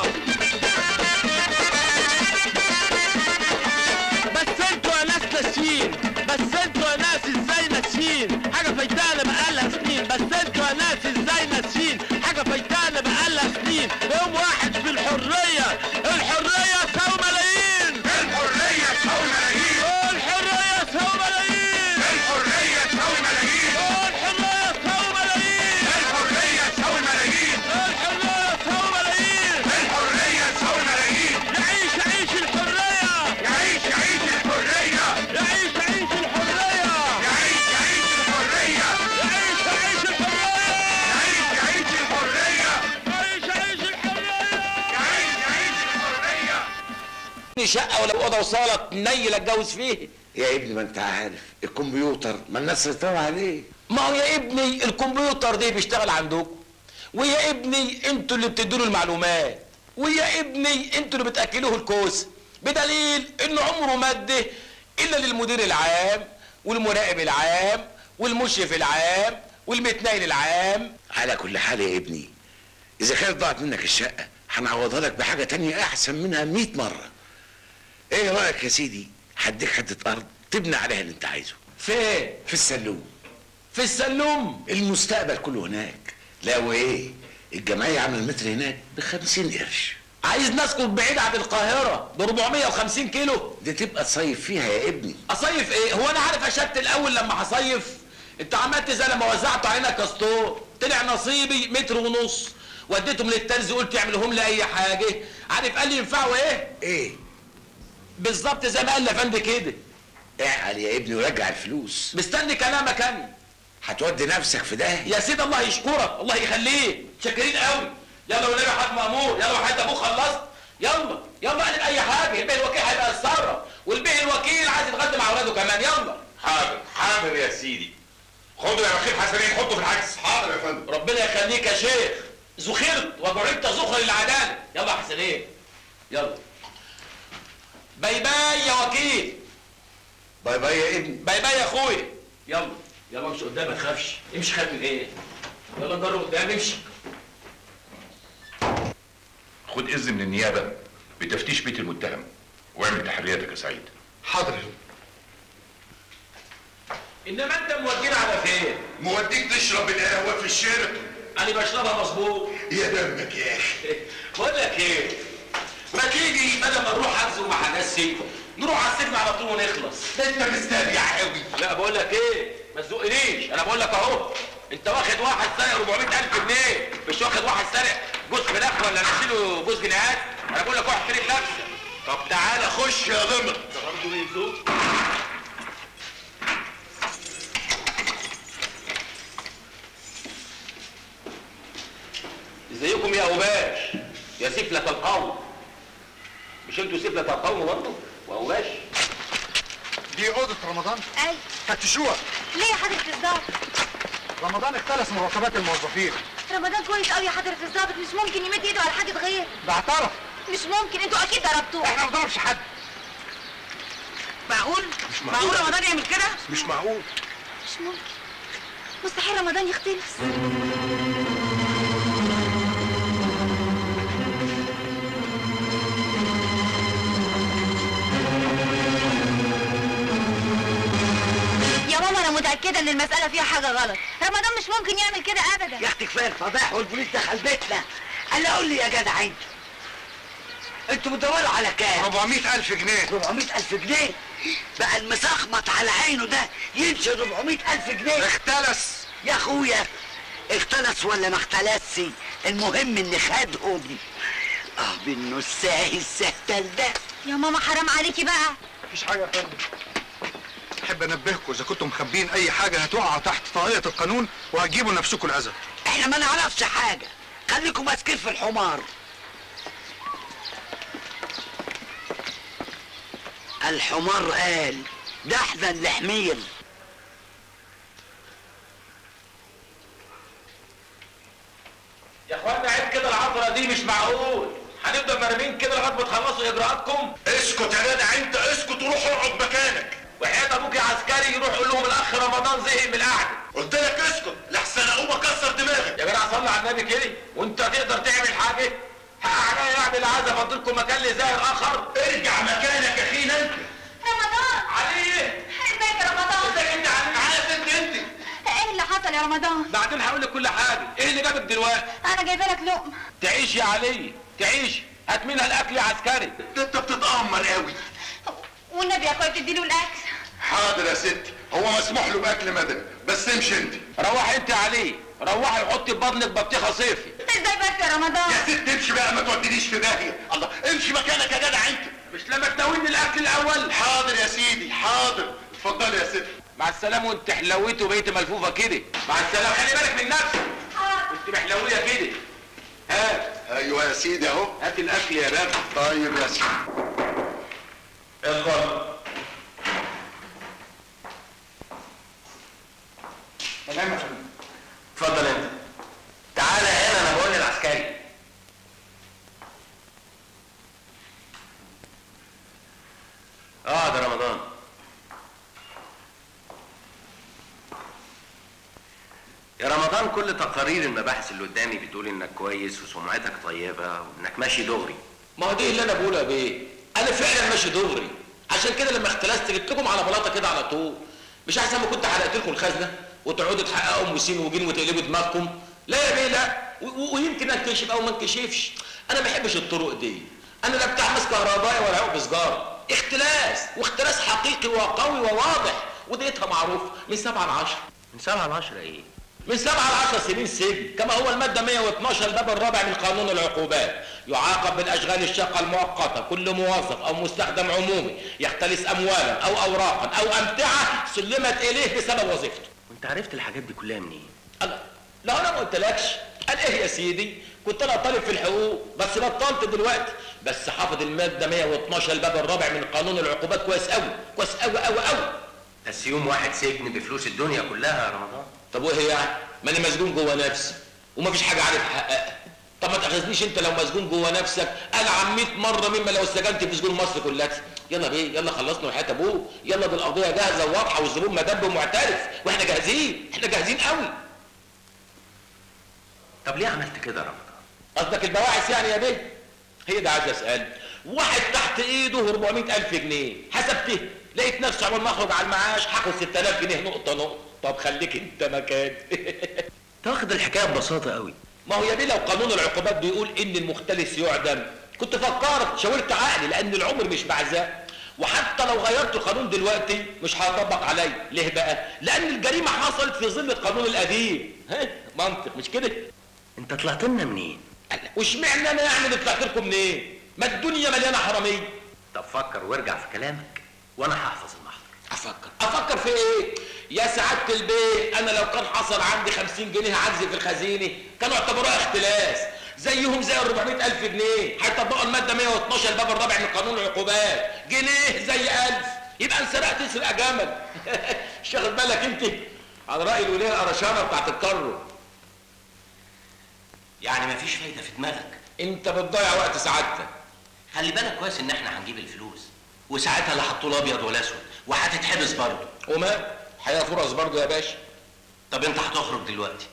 بس انتوا يا ناس ناسيين، بس انتوا يا ناس ازاي ناسيين حاجه فايتانا بقالها سنين. بس انتوا يا ناس ازاي ناسيين حاجه فايتانا بقالها سنين. يوم واحد في الحريه، الحريه تساوي ملايين، الحريه تساوي ملايين، الحريه تساوي ملايين، الحريه تساوي ملايين، الحريه تساوي ملايين، الحريه تساوي ملايين، الحريه تساوي ملايين، الحريه تساوي ملايين. يعيش يعيش الحريه، يعيش يعيش الحريه، يعيش يعيش الحريه، يعيش يعيش الحريه، يعيش يعيش الحريه، يعيش يعيش الحريه، يعيش يعيش الحريه، يعيش يعيش الحريه. شقه ولا اوضه وصاله نيل اتجوز فيه. يا ابني ما انت عارف الكمبيوتر ما الناس رتبوا عليه. ما هو يا ابني الكمبيوتر ده بيشتغل عندكم، ويا ابني انتوا اللي بتدوا المعلومات، ويا ابني انتوا اللي بتاكلوه الكوس، بدليل انه عمره ما ادى الا للمدير العام والمراقب العام والمشرف العام والمتنايل العام. على كل حال يا ابني، اذا كانت ضاعت منك الشقه هنعوضها لك بحاجه تانية احسن منها مية مره. ايه رايك يا سيدي؟ هديك حته ارض تبني عليها اللي انت عايزه. فين؟ في السلوم. في السلوم؟ المستقبل كله هناك. لا وايه؟ الجمعيه عامله المتر هناك ب خمسين قرش. عايز نسكن بعيد عن القاهره ب أربعمية وخمسين كيلو. دي تبقى تصيف فيها يا ابني. اصيف ايه؟ هو انا عارف اشت الاول لما هصيف؟ انت عملت زي لما وزعته علينا كاستور، طلع نصيبي متر ونص وديتهم للترز قلت يعملهم لي اي حاجه. عارف قال لي ينفعوا ايه؟ ايه؟ بالظبط زي ما قال لافندي كده. اعقل يا ابني ورجع الفلوس. مستني كلامك انا. هتودي نفسك في ده يا سيدي الله يشكرك، الله يخليك، شاكرين قوي. يلا والنبي حاج مأمور، يلا وحيد ابوك خلصت. يلا يلا اعمل اي حاجه، البيه الوكيل هيبقى يتصرف، والبيه الوكيل عايز يتغدى مع اولاده كمان. يلا. حاضر حاضر يا سيدي. خدوا يا بخيل حسنين حطوا في العكس. حاضر يا فندم. ربنا يخليك يا شيخ. زخرت وجعلت زخر للعداله. يلا يا حسنين يلا. باي باي يا وكيل. باي باي يا ابني. باي باي يا اخويا. يلا يلا امشي قدام ما تخافش. امشي خايف من ايه؟ يلا نجرب قدام امشي. خد اذن من النيابه بتفتيش بيت المتهم واعمل تحرياتك يا سعيد. حاضر. انما انت مودينا على فين؟ موديك تشرب القهوه في الشارع. انا بشربها مظبوط. يا دمك يا اخي. بقول لك ايه؟ ما تيجي بدل ما نروح حجز ومع ناسي نروح على السجن على طول ونخلص. ده انت مستريح قوي. لا بقول لك ايه؟ ما تزقنيش، انا بقول لك اهو. انت واخد واحد سارق أربعمية ألف جنيه، مش واخد واحد سارق جوز فراخ ولا نشيله جوز جنيهات. انا بقول لك واحد احترم نفسك. طب تعالى خش يا ضمر. ده برضه بيزوق. ازيكم يا اوباش يا سفلة القوم؟ مش انتوا سفلة القوم برضه؟ واوباش؟ دي اوضه رمضان؟ ايوه. فتشوها. ليه يا حضرة الضابط؟ رمضان اختلس مرتبات الموظفين. رمضان كويس قوي يا حضرة الضابط، مش ممكن يمد ايده على حاجة غير. ده اعترف. مش ممكن، انتوا اكيد ضربتوه. احنا ما بنضربش حد. معقول؟ مش معقول. معقول رمضان يعمل كده؟ مش معقول. مش ممكن، مستحيل رمضان يختلس. يا ماما انا متأكدة ان المسألة فيها حاجة غلط، رمضان مش ممكن يعمل كده ابدا. يا اختي كفايه الفضايح والبوليس دخل بيتنا. قال قول لي يا جدع انت، انتوا بتدوروا على كام؟ أربعمية ألف جنيه. أربعمية ألف جنيه؟ بقى المسخمط على عينه ده يمشي أربعمية ألف جنيه؟ اختلس يا اخويا، اختلس ولا ما اختلسش، المهم ان خدهم. اه بالنساهي السهتل ده. يا ماما حرام عليكي بقى. مفيش حاجه يا فندم. احب انبهكم اذا كنتم مخبيين اي حاجه هتقع تحت طاقيه القانون وهتجيبوا لنفسكم الاذى. احنا ما نعرفش حاجه، خليكم ماسكين في الحمار. الحمار قال ده احنا اللي حمير. يا اخوانا عيب كده العطره دي، مش معقول. هنفضل مرمين كده لغايه ما تخلصوا اجراءاتكم؟ اسكت يا جدع انت، اسكت وروح اقعد مكانك. وحياة ابوك يا عسكري يروح يقول لهم الاخ رمضان زهق من القعده. قلت لك اسكت لحسن اقوم اكسر دماغك. يا جدع صلي على النبي كده، وانت تقدر تعمل حاجه؟ حق عليا يعني اللي عايز افضلكم مكان لزاهر اخر. ارجع مكانك يا اخينا انت. رمضان. علي. ازيك يا رمضان؟ ازيك انت علي؟ عارف انت انت. ايه اللي حصل يا رمضان؟ بعدين هقول لك كل حاجه. ايه اللي جابك دلوقتي؟ انا جايبه لك لقمه. تعيش يا علي تعيش، هات منها الاكل يا عسكري. انت بتتامر قوي. والنبي يا اخويا تديله الاكل. حاضر يا ستي، هو مسموح له باكل مدني بس امشي انت. روح انت يا علي، روحي وحطي في بطنك بطيخه صيفي. ازاي بس يا رمضان؟ يا ست امشي بقى ما تودينيش في داهيه. الله امشي مكانك يا جدع انت. مش لما تناولني الاكل الاول؟ حاضر يا سيدي حاضر. اتفضلي يا ست. مع السلامه وانت حلويته وبقيت ملفوفه كده. مع السلامه، خلي بالك من نفسك. انت محلويه كده. هات. ايوه يا سيدي اهو. هات الاكل يا بابا. طيب يا سيدي. اتفضل. سلام يا فندم. اتفضل انت. تعالى هنا، انا بقول للعسكري. اقعد يا رمضان. يا رمضان، كل تقارير المباحث اللي قدامي بتقول انك كويس وسمعتك طيبه وانك ماشي دغري. ما هو دي اللي انا بقولها بيه، انا فعلا ماشي دغري. عشان كده لما اختلست جبت لكم على بلاطه كده على طول. مش احسن ما كنت حرقت لكم الخزنه وتقعدوا تحققوا ام وسين وجين وتقلبوا دماغكم؟ لا يا بيه لا، ويمكن انكشف او ما انكشفش. انا ما بحبش الطرق دي. انا لا بتاع مس كهربائي ولا عقب سجاره. اختلاس، واختلاس حقيقي وقوي وواضح، وديتها معروفه من سبعة لعشرة. من سبعة لعشرة ايه؟ من سبعة لعشر سنين سجن، كما هو المادة مية واتناشر الباب الرابع من قانون العقوبات. يعاقب بالاشغال الشاقه المؤقته كل موظف او مستخدم عمومي يختلس اموالا او اوراقا او امتعه سلمت اليه بسبب وظيفته. وانت عرفت الحاجات دي كلها منين؟ الله، لا انا ما قلتلكش. قال ايه يا سيدي؟ كنت انا طالب في الحقوق بس بطلت دلوقتي، بس حافظ الماده مية واتناشر الباب الرابع من قانون العقوبات كويس قوي، كويس قوي قوي قوي. بس يوم واحد سجن بفلوس الدنيا كلها يا رمضان. طب وايه يعني؟ ما انا مسجون جوه نفسي ومفيش حاجه عارف احققها. طب ما تاخذنيش انت لو مسجون جوه نفسك العن مية مره مما لو اتسجنت في سجون مصر كلها. يلا بيه، يلا خلصنا وحياه ابوه، يلا دي القضيه جاهزه وواضحه والزبون مدب ومعترف واحنا جاهزين، احنا جاهزين قوي. طب ليه عملت كده يا رمضان؟ قصدك البواعث يعني يا بيه؟ هي ده عايز اسال. واحد تحت ايده أربعمية ألف جنيه، حسبته لقيت نفسي عمال ما اخرج على المعاش هاخد ستة آلاف جنيه نقطه نقطه. طب خليك انت مكاني. تاخد الحكايه ببساطه قوي. ما هو يا بيه لو قانون العقوبات بيقول ان المختلس يعدم كنت فكرت شاورت عقلي، لان العمر مش بعزاء. وحتى لو غيرت القانون دلوقتي مش هيطبق عليا. ليه بقى؟ لان الجريمه حصلت في ظل القانون القديم. ها منطق مش كده؟ انت طلعت لنا منين؟ واشمعنى انا يعني اللي طلعت لكم منين؟ ما الدنيا مليانه حراميه. طب فكر وارجع في كلامك وانا هحفظ المحضر. افكر افكر في ايه؟ يا سعاده البيه، انا لو كان حصل عندي خمسين جنيه عجز في الخزينه كانوا اعتبروها اختلاس زيهم زي أربعمية ألف جنيه. هيطبقوا الماده مية واتناشر الباب الرابع من قانون العقوبات. جنيه زي ألف، يبقى انسرقت تسرق جمل. مش واخد بالك انت؟ على راي الوليه القرشانه بتاعت الكرو. يعني مفيش فايده في دماغك؟ انت بتضيع وقت سعادتك. خلي بالك كويس ان احنا هنجيب الفلوس وساعتها لا هتطول ابيض ولا اسود وهتتحبس برضه. وما حياه فرص برضه يا باشا. طب انت هتخرج دلوقتي.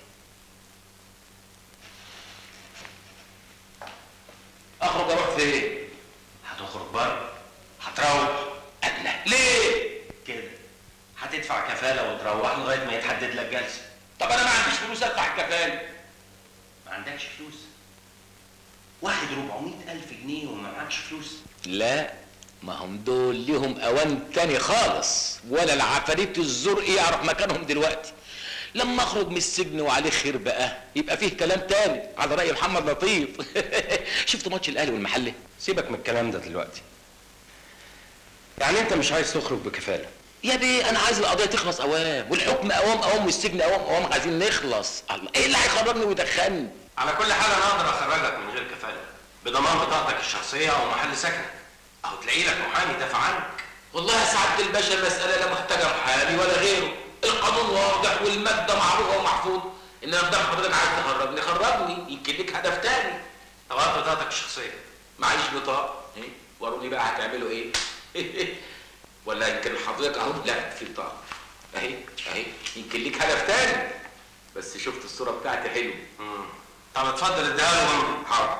اخرج اروح فين؟ هتخرج بره، هتروح. أدنى ليه؟ كده هتدفع كفاله وتروح لغايه ما يتحدد لك جلسه. طب انا ما عنديش فلوس ادفع الكفاله. ما عندكش فلوس؟ واحد أربعمية ألف جنيه وما معكش فلوس؟ لا، ما هم دول ليهم اوان تاني خالص، ولا العفاريت الزرق يعرف مكانهم دلوقتي. لما اخرج من السجن وعليه خير بقى يبقى فيه كلام تاني على راي محمد لطيف. شفت ماتش الاهلي والمحله؟ سيبك من الكلام ده دلوقتي. يعني انت مش عايز تخرج بكفاله؟ يا بيه انا عايز القضيه تخلص اوام، والحكم اوام اوام، والسجن اوام اوام، عايزين نخلص. الله، ايه اللي هيخرجني ويدخلني؟ على كل حال انا اقدر اخرجك من غير كفاله بضمان بطاقتك الشخصيه او محل سكنك، او تلاقي لك محامي يدافع عنك. والله يا سعاده الباشا المساله لا محتاجه محامي ولا غيره، القانون واضح والماده معروفه ومحفوظه. انما بدل حضرتك عايز تخرجني خرجني، يمكن ليك هدف تاني. طب هات بطاقتك الشخصيه. معيش بطاقه. ايه؟ وروني بقى هتعملوا ايه؟ ولا يمكن حضرتك اهو؟ لا في بطاقه اهي اهي، يمكن ليك هدف تاني. بس شفت الصوره بتاعتي حلوه. امم طب اتفضل اديها له وامضي. حاضر.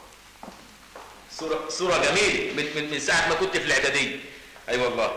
صوره صوره جميله من من من ساعه ما كنت في الاعداديه. اي أيوة والله.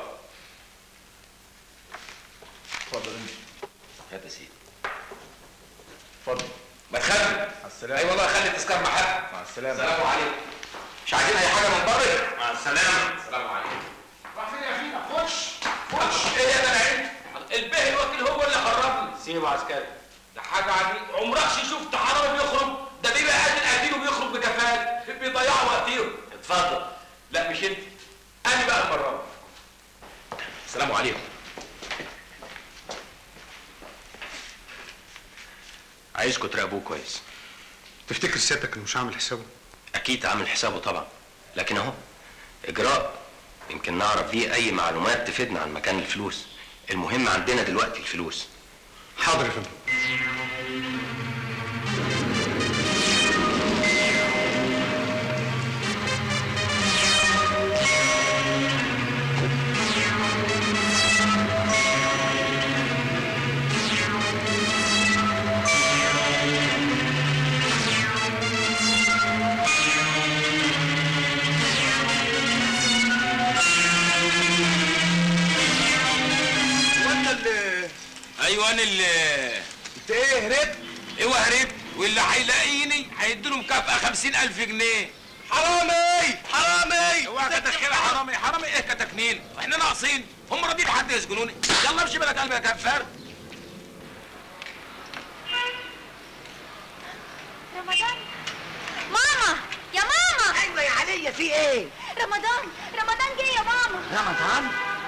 اتفضل انت. هات يا سيدي. اتفضل. ما تخلي. مع السلامه. اي والله خلي التذكار معاك. مع السلامه. السلام عليكم. مش عايزين اي حاجه من بره؟ مع السلامه. السلام عليكم. راح فين يا فينا؟ خش خش. ايه يا جدعان؟ الباهي الوكيل هو اللي خرجني. سيبه عسكري. ده حاجه عجيبه، عمرك شفت حرامي بيخرج؟ ده بيبقى قاتل قتيل وبيخرج بكفاله، بيضيعوا وقتهم. اتفضل. لا مش انت، انا بقى المره. السلام عليكم. عايزكم تراقبوه كويس. تفتكر سيادتك انه مش عامل حسابه؟ اكيد عامل حسابه طبعا، لكن اهو اجراء يمكن نعرف بيه اي معلومات تفيدنا عن مكان الفلوس. المهم عندنا دلوقتي الفلوس. حاضر يا فندم. ايوه انا اللي انت ايه هربت؟ ايوه هربت واللي هيلاقيني هيديله مكافأة خمسين ألف جنيه. حرامي حرامي اوعى كتكنين حرامي حرامي ايه كتكنين؟ احنا ناقصين؟ هم راضيين حد يسجنوني؟ يلا امشي بلد قلبي يا كفار. رمضان ماما يا ماما. ايوه يا عليا في ايه؟ رمضان رمضان جه يا ماما. رمضان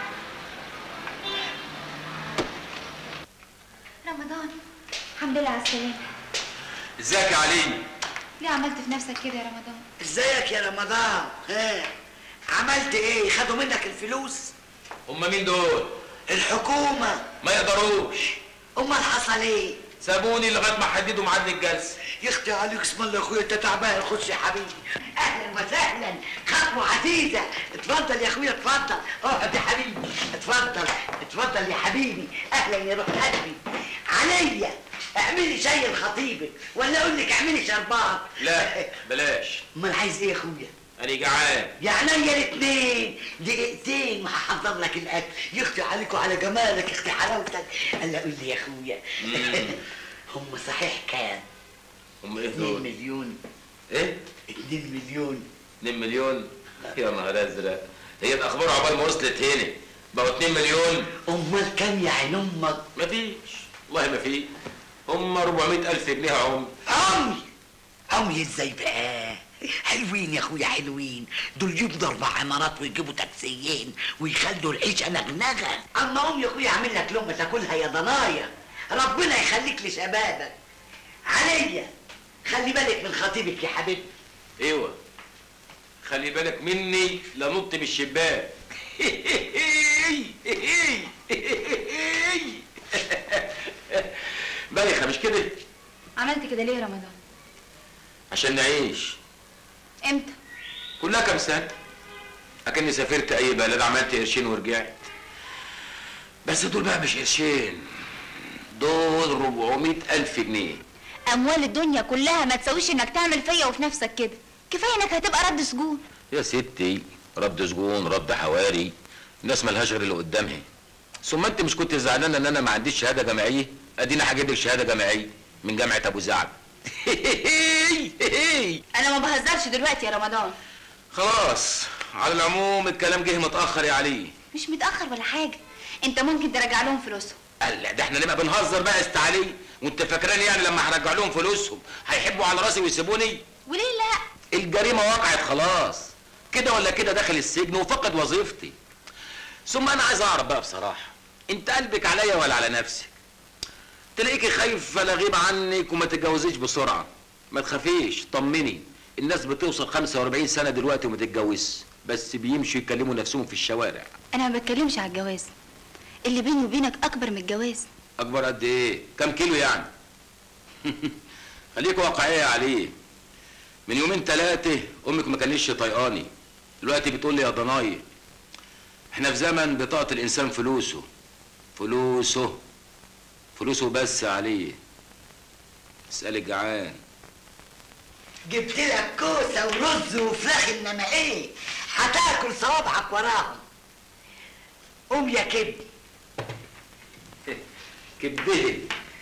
رمضان الحمد لله على السلامة. ازيك يا علي؟ ليه عملت في نفسك كده يا رمضان؟ ازيك يا رمضان؟ ها عملت ايه؟ خدوا منك الفلوس؟ هم مين دول؟ الحكومة. ما يقدروش. امال حصل ايه؟ سابوني لغايه ما حددوا ميعاد الجلسه. يختي عليك اسم الله يا اخويا انت تعبان. خش يا حبيبي. اهلا وسهلا خطوه عزيزه. اتفضل يا اخويا اتفضل. اقعد يا حبيبي. اتفضل اتفضل يا حبيبي. اهلا يا روح قلبي. عليا اعملي شاي لخطيبك ولا اقول لك اعملي شربات؟ لا بلاش. امال عايز ايه يا اخويا؟ انا جعان. يا عينيا الاثنين دقيقتين وهحضر لك الاكل. يختي عليك وعلى جمالك يختي حلاوتك. قال قول لي يا اخويا هم صحيح كام؟ هم ايه اتنين دول؟ مليون. ايه؟ اتنين مليون. اتنين مليون؟ يا نهار ازرق. هي الاخبار عقبال ما وصلت هنا بقوا اتنين مليون؟ امال كام يا عين امك؟ مفيش والله ما في. هم أربعمائة ألف جنيه يا عم. عمي عمي ازاي بقى؟ حلوين يا اخويا حلوين. دول يبنوا اربع عمارات ويجيبوا تاكسيين ويخلوا العيشه نغنغه. اما قوم يا اخويا اعمل لك لقمه تاكلها يا ضنايا. ربنا يخليك لشبابك. عليا خلي بالك من خطيبك يا حبيبي. ايوه خلي بالك مني لنط من الشباك. بايخه مش كده؟ عملت كده ليه يا رمضان؟ عشان نعيش. امتى؟ كلها كام سنه. اكني سافرت اي بلد عملت قرشين ورجعت. بس دول بقى مش قرشين، دول أربعمائة ألف جنيه. اموال الدنيا كلها ما تساويش انك تعمل فيا وفي نفسك كده. كفايه انك هتبقى رد سجون. يا ستي رد سجون رد حواري، الناس ملهاش غير اللي قدامها. ثم انت مش كنت زعلانه ان انا ما عنديش شهاده جامعيه؟ ادينا هجيب لك شهاده جامعيه من جامعه ابو زعب. انا ما بهزرش دلوقتي يا رمضان. خلاص على العموم الكلام جه متاخر يا علي. مش متاخر ولا حاجه، انت ممكن ترجع لهم فلوسهم. قال ده احنا نبقى بنهزر بقى يا علي، وانت فاكراني يعني لما هرجع لهم فلوسهم هيحبوا على راسي ويسيبوني؟ وليه لا؟ الجريمه وقعت خلاص، كده ولا كده داخل السجن وفقد وظيفتي. ثم انا عايز اعرف بقى بصراحه، انت قلبك عليا ولا على نفسك؟ تلاقيكي خايفه لا اغيب عنك وما تتجوزيش بسرعه. ما تخافيش طمني، الناس بتوصل خمسة وأربعين سنه دلوقتي وما تتجوزش، بس بيمشوا يكلموا نفسهم في الشوارع. انا ما بتكلمش على الجواز، اللي بيني وبينك اكبر من الجواز. اكبر قد ايه؟ كام كيلو يعني؟ خليك واقعيه عليه. من يومين ثلاثه امك ما كانتش طايقاني، دلوقتي بتقول لي يا ضناي. احنا في زمن بطاقه الانسان فلوسه فلوسه فلوسه بس عليه. اسال الجعان. جبت لك كوسه ورز وفراخ، انما ايه؟ هتاكل صوابعك وراهم. قوم يا كبد. كبده.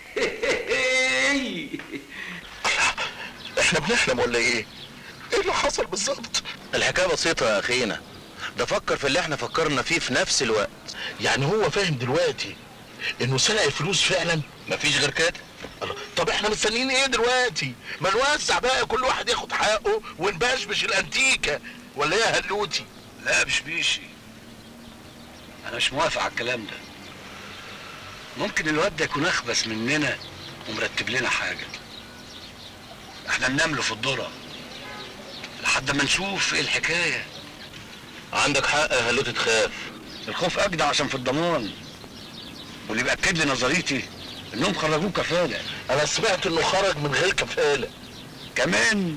احنا بنحلم ولا ايه؟ ايه اللي حصل بالظبط؟ الحكايه بسيطه يا اخينا، ده فكر في اللي احنا فكرنا فيه في نفس الوقت. يعني هو فاهم دلوقتي انه سرق الفلوس فعلا؟ مفيش غير كده. الله، طب احنا مستنيين ايه دلوقتي؟ ما نوزع بقى، كل واحد ياخد حقه ونبشبش الانتيكه، ولا ايه يا هلوتي؟ لا بشبيشي، انا مش موافق على الكلام ده. ممكن الواد ده يكون اخبث مننا ومرتب لنا حاجه، احنا ننام له في الذره لحد ما نشوف ايه الحكايه. عندك حق يا هلوتي، تخاف. الخوف اجدع عشان في الضمان، واللي بيأكد لي نظريتي انهم خرجوه كفاله. انا سمعت انه خرج من غير كفاله كمان.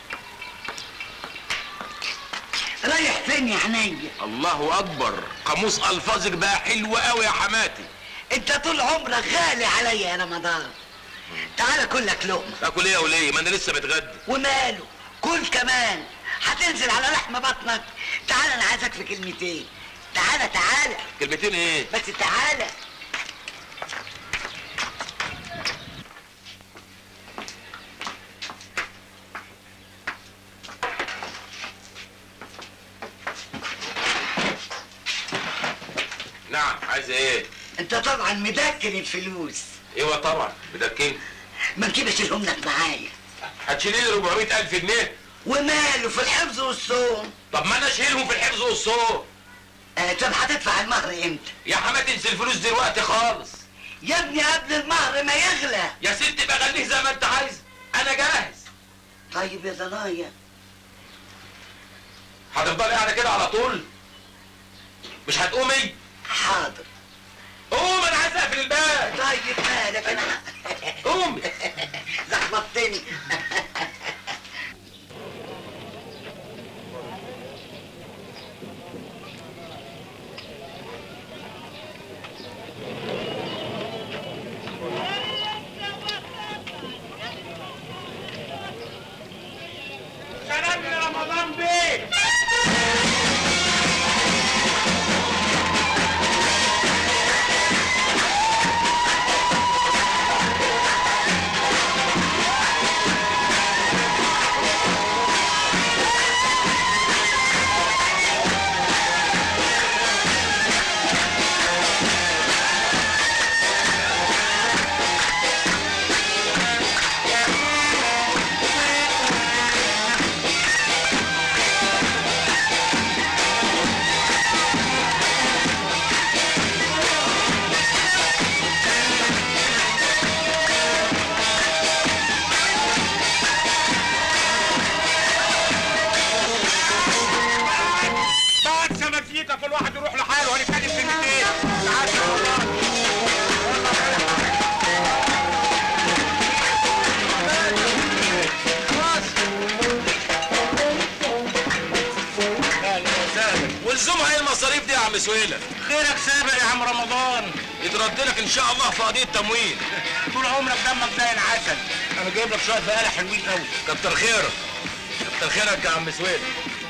رايح فين يا عينيا؟ الله اكبر، قاموس الفاظك بقى حلو قوي يا حماتي. انت طول عمرك غالي عليا يا رمضان. تعالى كل لك لقمه. اكل ايه يا وليه؟ ما انا لسه متغدى. وماله؟ كل كمان، هتنزل على لحم بطنك. تعالى انا عايزك في كلمتين. تعالى تعالى. كلمتين ايه؟ بس تعالى. نعم، عايز ايه؟ انت طبعا مدكن الفلوس. ايوه طبعا مدكن. ما نجيب اشيلهم لك معايا. هتشيلي لي أربعمية ألف جنيه؟ وماله في الحفظ والصوم. طب ما انا اشيلهم في الحفظ والصوم. آه طب هتدفع المهر امتى؟ يا حما تنسي الفلوس دلوقتي خالص. يا ابني قبل المهر ما يغلى. يا ست بقى خليه زي ما انت عايز، انا جاهز. طيب يا ضنايا. هتفضلي قاعده كده على طول؟ مش هتقومي؟ حاضر. قوم انا عايز اقفل الباب. طيب مالك انا. قومي. زخبطتني. سلام يا رمضان بيه. كل واحد يروح لحاله وهنتكلم كلمتين. تعالى والزمها ايه المصاريف دي يا عم سويلة؟ خيرك سابق يا عم رمضان. يترد لك ان شاء الله في قضية تموين. طول عمرك دمك زي العسل. انا جايب لك شوية بقالة حلوين قوي. كتر خيرك. كتر خيرك يا عم سويلة.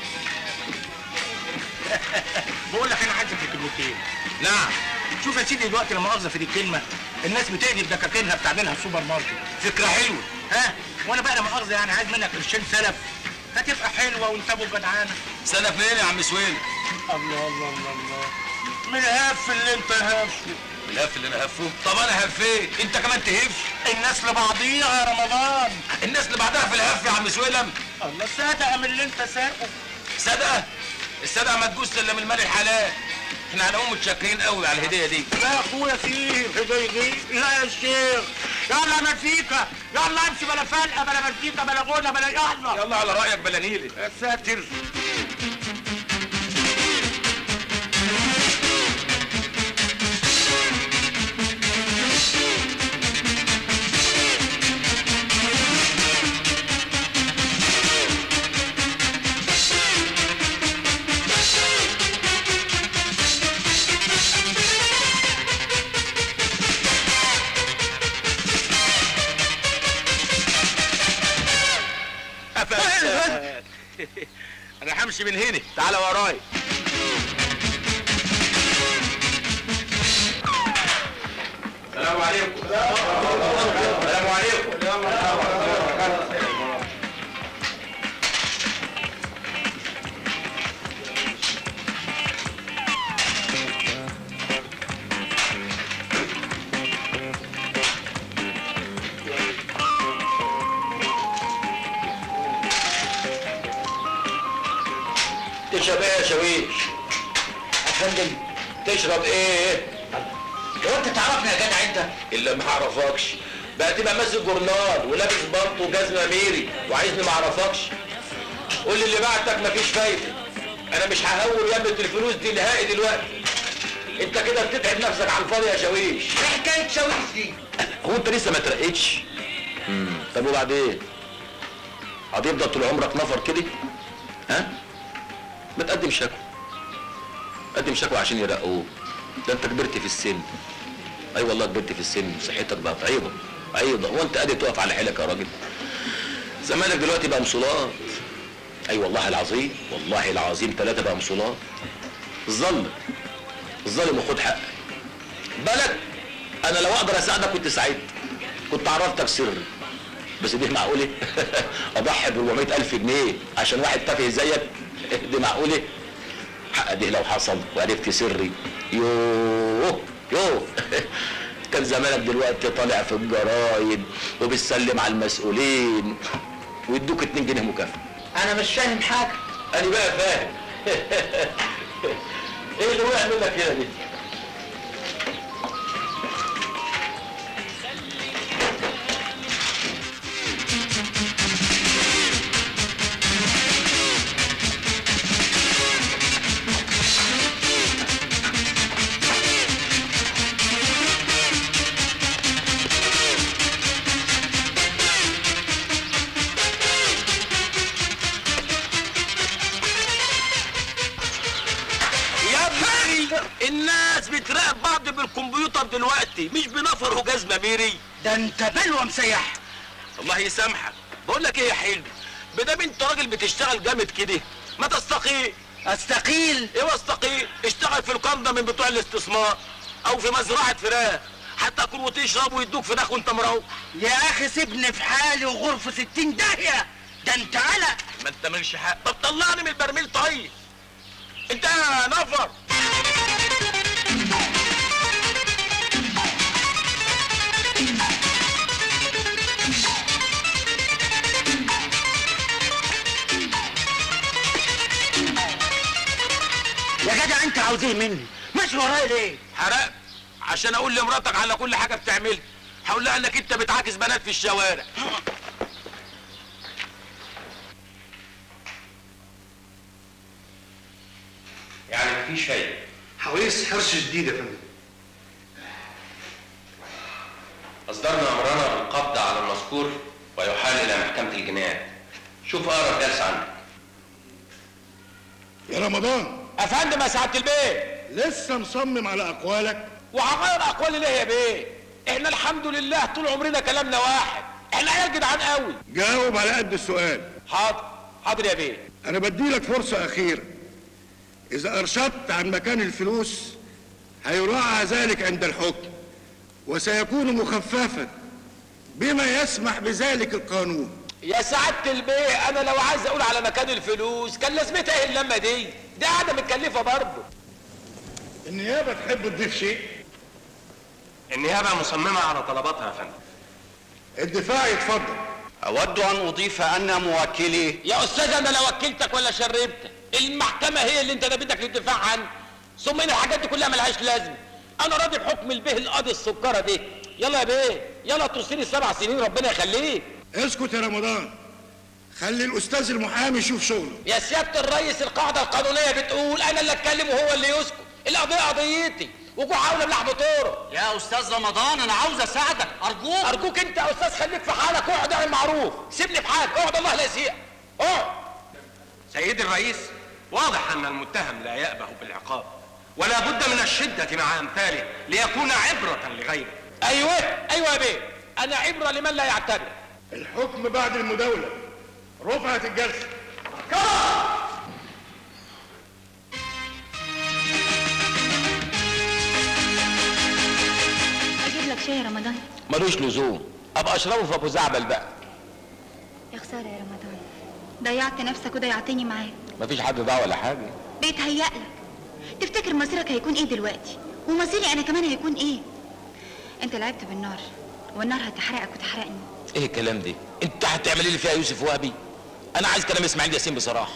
بقول لك انا عايزك في كلمتين. نعم. شوف يا سيدي دلوقتي لما مؤاخذه في دي الكلمه، الناس بتقلب دكاكينها بتعملها في سوبر ماركت. فكره حلوه. ها؟ وانا بقى لا مؤاخذه يعني عايز منك قرشين سلف هتبقى حلوه وانت ابو جدعانه. سلف منين يا عم سويل؟ الله الله الله الله. من الهف اللي انت هفه. من الهف اللي انا هفه؟ طب انا هفيت، انت كمان تهف؟ الناس لبعضيها يا رمضان. الناس لبعضها في الهف يا عم سويلم. الله صدقه من اللي انت ساقه. صدقه؟ الصدقه ما تجوز الا من المال الحلال. احنا هنقوم متشكرين قوي على الهديه دي. لا يا اخويا فيه هديه دي. لا يا شيخ. يلا مزيكا، يلا امشي بلا فلقه بلا مزيكا بلا غنى بلا يلا. يلا على رايك بلا نيلي. يا ساتر. انا همشي من هنا، تعالى ورايا. السلام عليكم. السلام عليكم. تشرب ايه يا شويش؟ افندم تشرب ايه؟ هو انت تعرفني يا جدع انت؟ الا ما اعرفكش، بقى تبقى ماسك جورنال ولابس بلطو وجزمه ميري وعايزني ما اعرفكش. قول لي اللي بعتك مفيش فايده. انا مش ههول يمة الفلوس دي نهائي دلوقتي. انت كده بتتعب نفسك على الفاضي يا شويش. ايه حكايه شويش دي؟ هو انت لسه ما ترقتش؟ امم طب وبعدين؟ هتفضل طول عمرك نفر كده؟ ها؟ ما تقدم شكوى. قدم شكوى عشان يرقوك. ده انت كبرت في السن. اي والله كبرت في السن، صحتك بقت عيضه عيضه، هو انت قادر تقف على حيلك يا راجل؟ زمانك دلوقتي بقى مصولات. اي والله العظيم، والله العظيم ثلاثه بقى مصولات. الظلم الظالم وخد حقك. بالك انا لو اقدر اساعدك كنت ساعدت، كنت عرفتك سري. بس دي معقوله؟ اضحي ب أربعمية ألف جنيه عشان واحد تافه زيك؟ دي معقوله؟ حق دي لو حصل وعرفت سري يوه يوه كان زمانك دلوقتي طالع في الجرايد وبتسلم على المسؤولين ويدوك اتنين جنيه مكافأة. انا مش فاهم حاجه. انا بقى فاهم. ايه اللي وقع منك كده دي؟ الناس بتراقب بعض بالكمبيوتر دلوقتي، مش بنفر وجاز مبيري. ده انت بلوه مسيح. الله يسامحك. بقول لك ايه يا حلو، بدام انت راجل بتشتغل جامد كده ما تستقيل. استقيل؟ ايوه استقيل، اشتغل في القنده من بتوع الاستثمار او في مزرعه فراخ، هتاكل وتشرب ويدوك فراخ وانت مروح. يا اخي سيبني في حالي وغرفه ستين داهيه، ده انت علق. ما انت مالش حق. طب طلعني من البرميل طيب. انت نفر. يا جدع انت عاوز ايه مني؟ ماشي ورايا ليه؟ حرقت عشان اقول لمراتك على كل حاجه بتعملها. هقول لها انك انت بتعاكس بنات في الشوارع. يعني مفيش فايده. حويس حرص جديد يا فندم. اصدرنا امرنا بالقبض على المذكور ويحال الى محكمه الجنايات. شوف اقرب جلسه عندك. يا رمضان. افندم يا سعاده البيه. لسه مصمم على اقوالك؟ وهغير اقوالي ليه يا بيه؟ احنا الحمد لله طول عمرنا كلامنا واحد، احنا عيال جدعان قوي. جاوب على قد السؤال. حاضر حاضر يا بيه. انا بديلك فرصه اخيره، اذا ارشدت عن مكان الفلوس هيراعى ذلك عند الحكم وسيكون مخففا بما يسمح بذلك القانون. يا سعاده البيه انا لو عايز اقول على مكان الفلوس كان لازمتها ايه اللمه دي؟ دي قاعده متكلفه برضه. النيابه تحب تضيف شيء؟ النيابه مصممه على طلباتها يا فندم. الدفاع يتفضل. اود ان اضيف ان موكلي. يا استاذ انا لا وكلتك ولا شربتك، المحكمه هي اللي انت نبيتك للدفاع عنه. ثم ان الحاجات دي كلها ملهاش لازمه. انا راضي بحكم البيه القاضي السكره دي. يلا يا بيه يلا توصيلي السبع سنين ربنا يخليك. اسكت يا رمضان، خلي الاستاذ المحامي يشوف شغله. يا سياده الريس القاعده القانونيه بتقول انا اللي اتكلم وهو اللي يسكت، القضيه قضيتي وجوع عاوله بلحم طوره. يا استاذ رمضان انا عاوز اساعدك ارجوك. ارجوك انت يا استاذ خليك في حالك واقعد اعمل معروف، سيبني في حالك، اقعد الله لا يسيئك. اقعد. سيدي الرئيس، واضح ان المتهم لا يأبه بالعقاب ولا بد من الشده مع امثاله ليكون عبره لغيره. ايوه ايوه يا بيه، انا عبره لمن لا يعتبر. الحكم بعد المداوله. رفعت الجلسه. اجيب لك شاي يا رمضان؟ ملوش لزوم، ابقى اشربه في ابو زعبل بقى. يا خساره يا رمضان، ضيعت نفسك وضيعتني معاك. مفيش حد ضاع ولا حاجه. بيتهيألك. تفتكر مصيرك هيكون ايه دلوقتي؟ ومصيري انا كمان هيكون ايه؟ انت لعبت بالنار والنار هتحرقك وتحرقني. ايه الكلام ده؟ انت هتعملي لي فيها يوسف وهبي؟ انا عايز كلام اسماعيل ياسين بصراحه.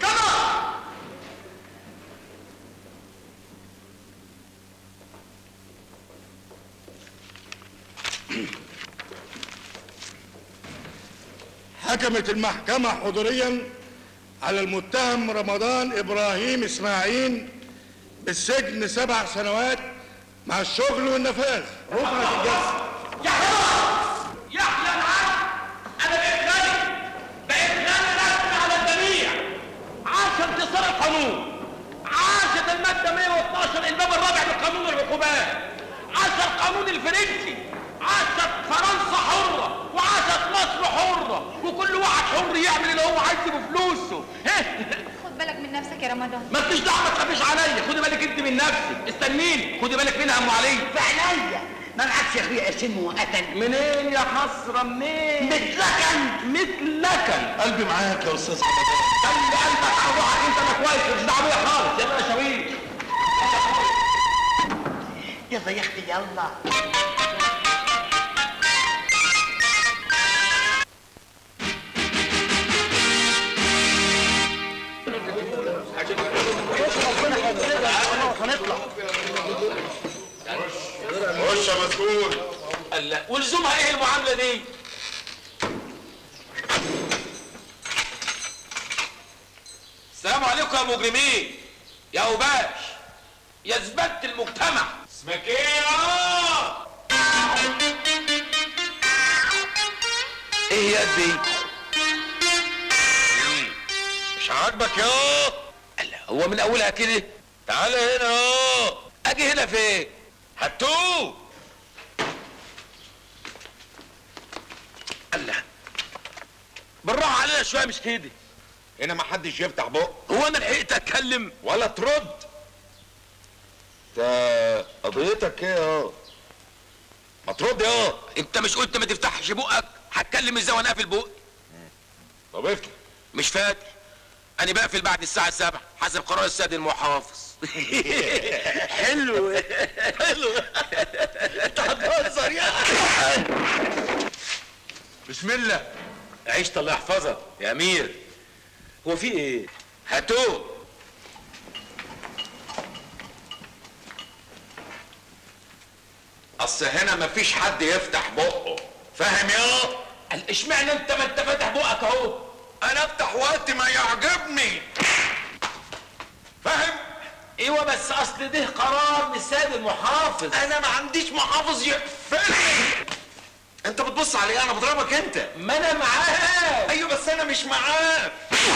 حكمت المحكمة حضوريا على المتهم رمضان إبراهيم إسماعيل بالسجن سبع سنوات مع الشغل والنفاذ. رفعت الجلسة. يا حرام! يا أحلى العالم! أنا بقيت غني! بقيت غني رسمي على الجميع! عاش انتصار القانون! عاشت المادة مئة واثناشر الباب الرابع لقانون العقوبات! عاش القانون الفرنسي! عاشت فرنسا حرة! وعاشت مصر حرة! وكل واحد حر يعمل اللي هو عايزه بفلوسه! خد بالك من نفسك يا رمضان. ما انتش دعوة، ما تخافيش عليا، خدي بالك انت من نفسك، استنيني، خدي بالك منها ام علي. في عينيا، ما معكش يا اخويا قرشين مؤقتا. منين يا حسرة منين؟ متلكن متلكن. قلبي معاك يا استاذ رمضان. خلي قلبك على روحك انت، ما كويس، مش دعوة بيا خالص، يلا يا شويش. يلا يا اختي يلا. خش يا مسؤول. الله، ولزومها ايه المعامله دي؟ السلام عليكم يا مجرمين، يا اوباش، يا زبالة المجتمع. اسمك ايه يا؟ ايه يا دي؟ مش عاجبك يا؟ الله، هو من اولها كده؟ تعالى هنا يا. اجي هنا فين؟ هاتوه. الله، بالراحة علينا شوية مش كده. هنا ما حدش يفتح بقه. هو انا لحقت اتكلم؟ ولا ترد. انت قضيتك ايه يا؟ ما ترد يا. انت مش قلت ما تفتحش بقك؟ هتكلم ازاي وانا قافل بقي؟ طب افتح. مش فاكر. انا بقفل بعد الساعة سبعة حسب قرار السيد المحافظ. حلو حلو. انت هتهزر يا. بسم الله. عيشت الله يحفظك يا امير. هو في ايه؟ هاتوه. اصل هنا مفيش حد يفتح بقه، فاهم يا؟ قال اشمعنى انت ما انت فاتح بقك اهو؟ انا افتح وقت ما يعجبني، فاهم؟ ايوه بس اصل ده قرار من السيد المحافظ. انا ما عنديش محافظ يقفلني. انت بتبص على ايه؟ انا بضربك انت. ما انا معاك. ايوه بس انا مش معاك.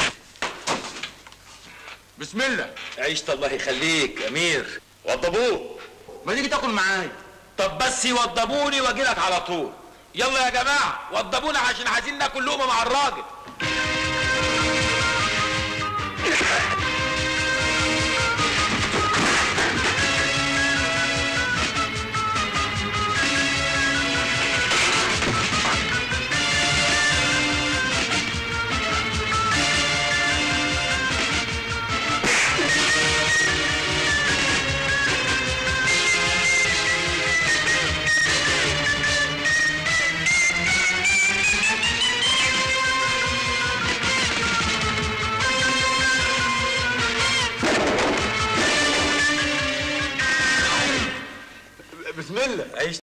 بسم الله. عيشت الله يخليك يا امير. وضبوه. ما تيجي تاكل معايا. طب بس يوضبوني واجي لك على طول. يلا يا جماعه وضبونا عشان عايزين ناكل لقمه مع الراجل. بسم الله. عيشت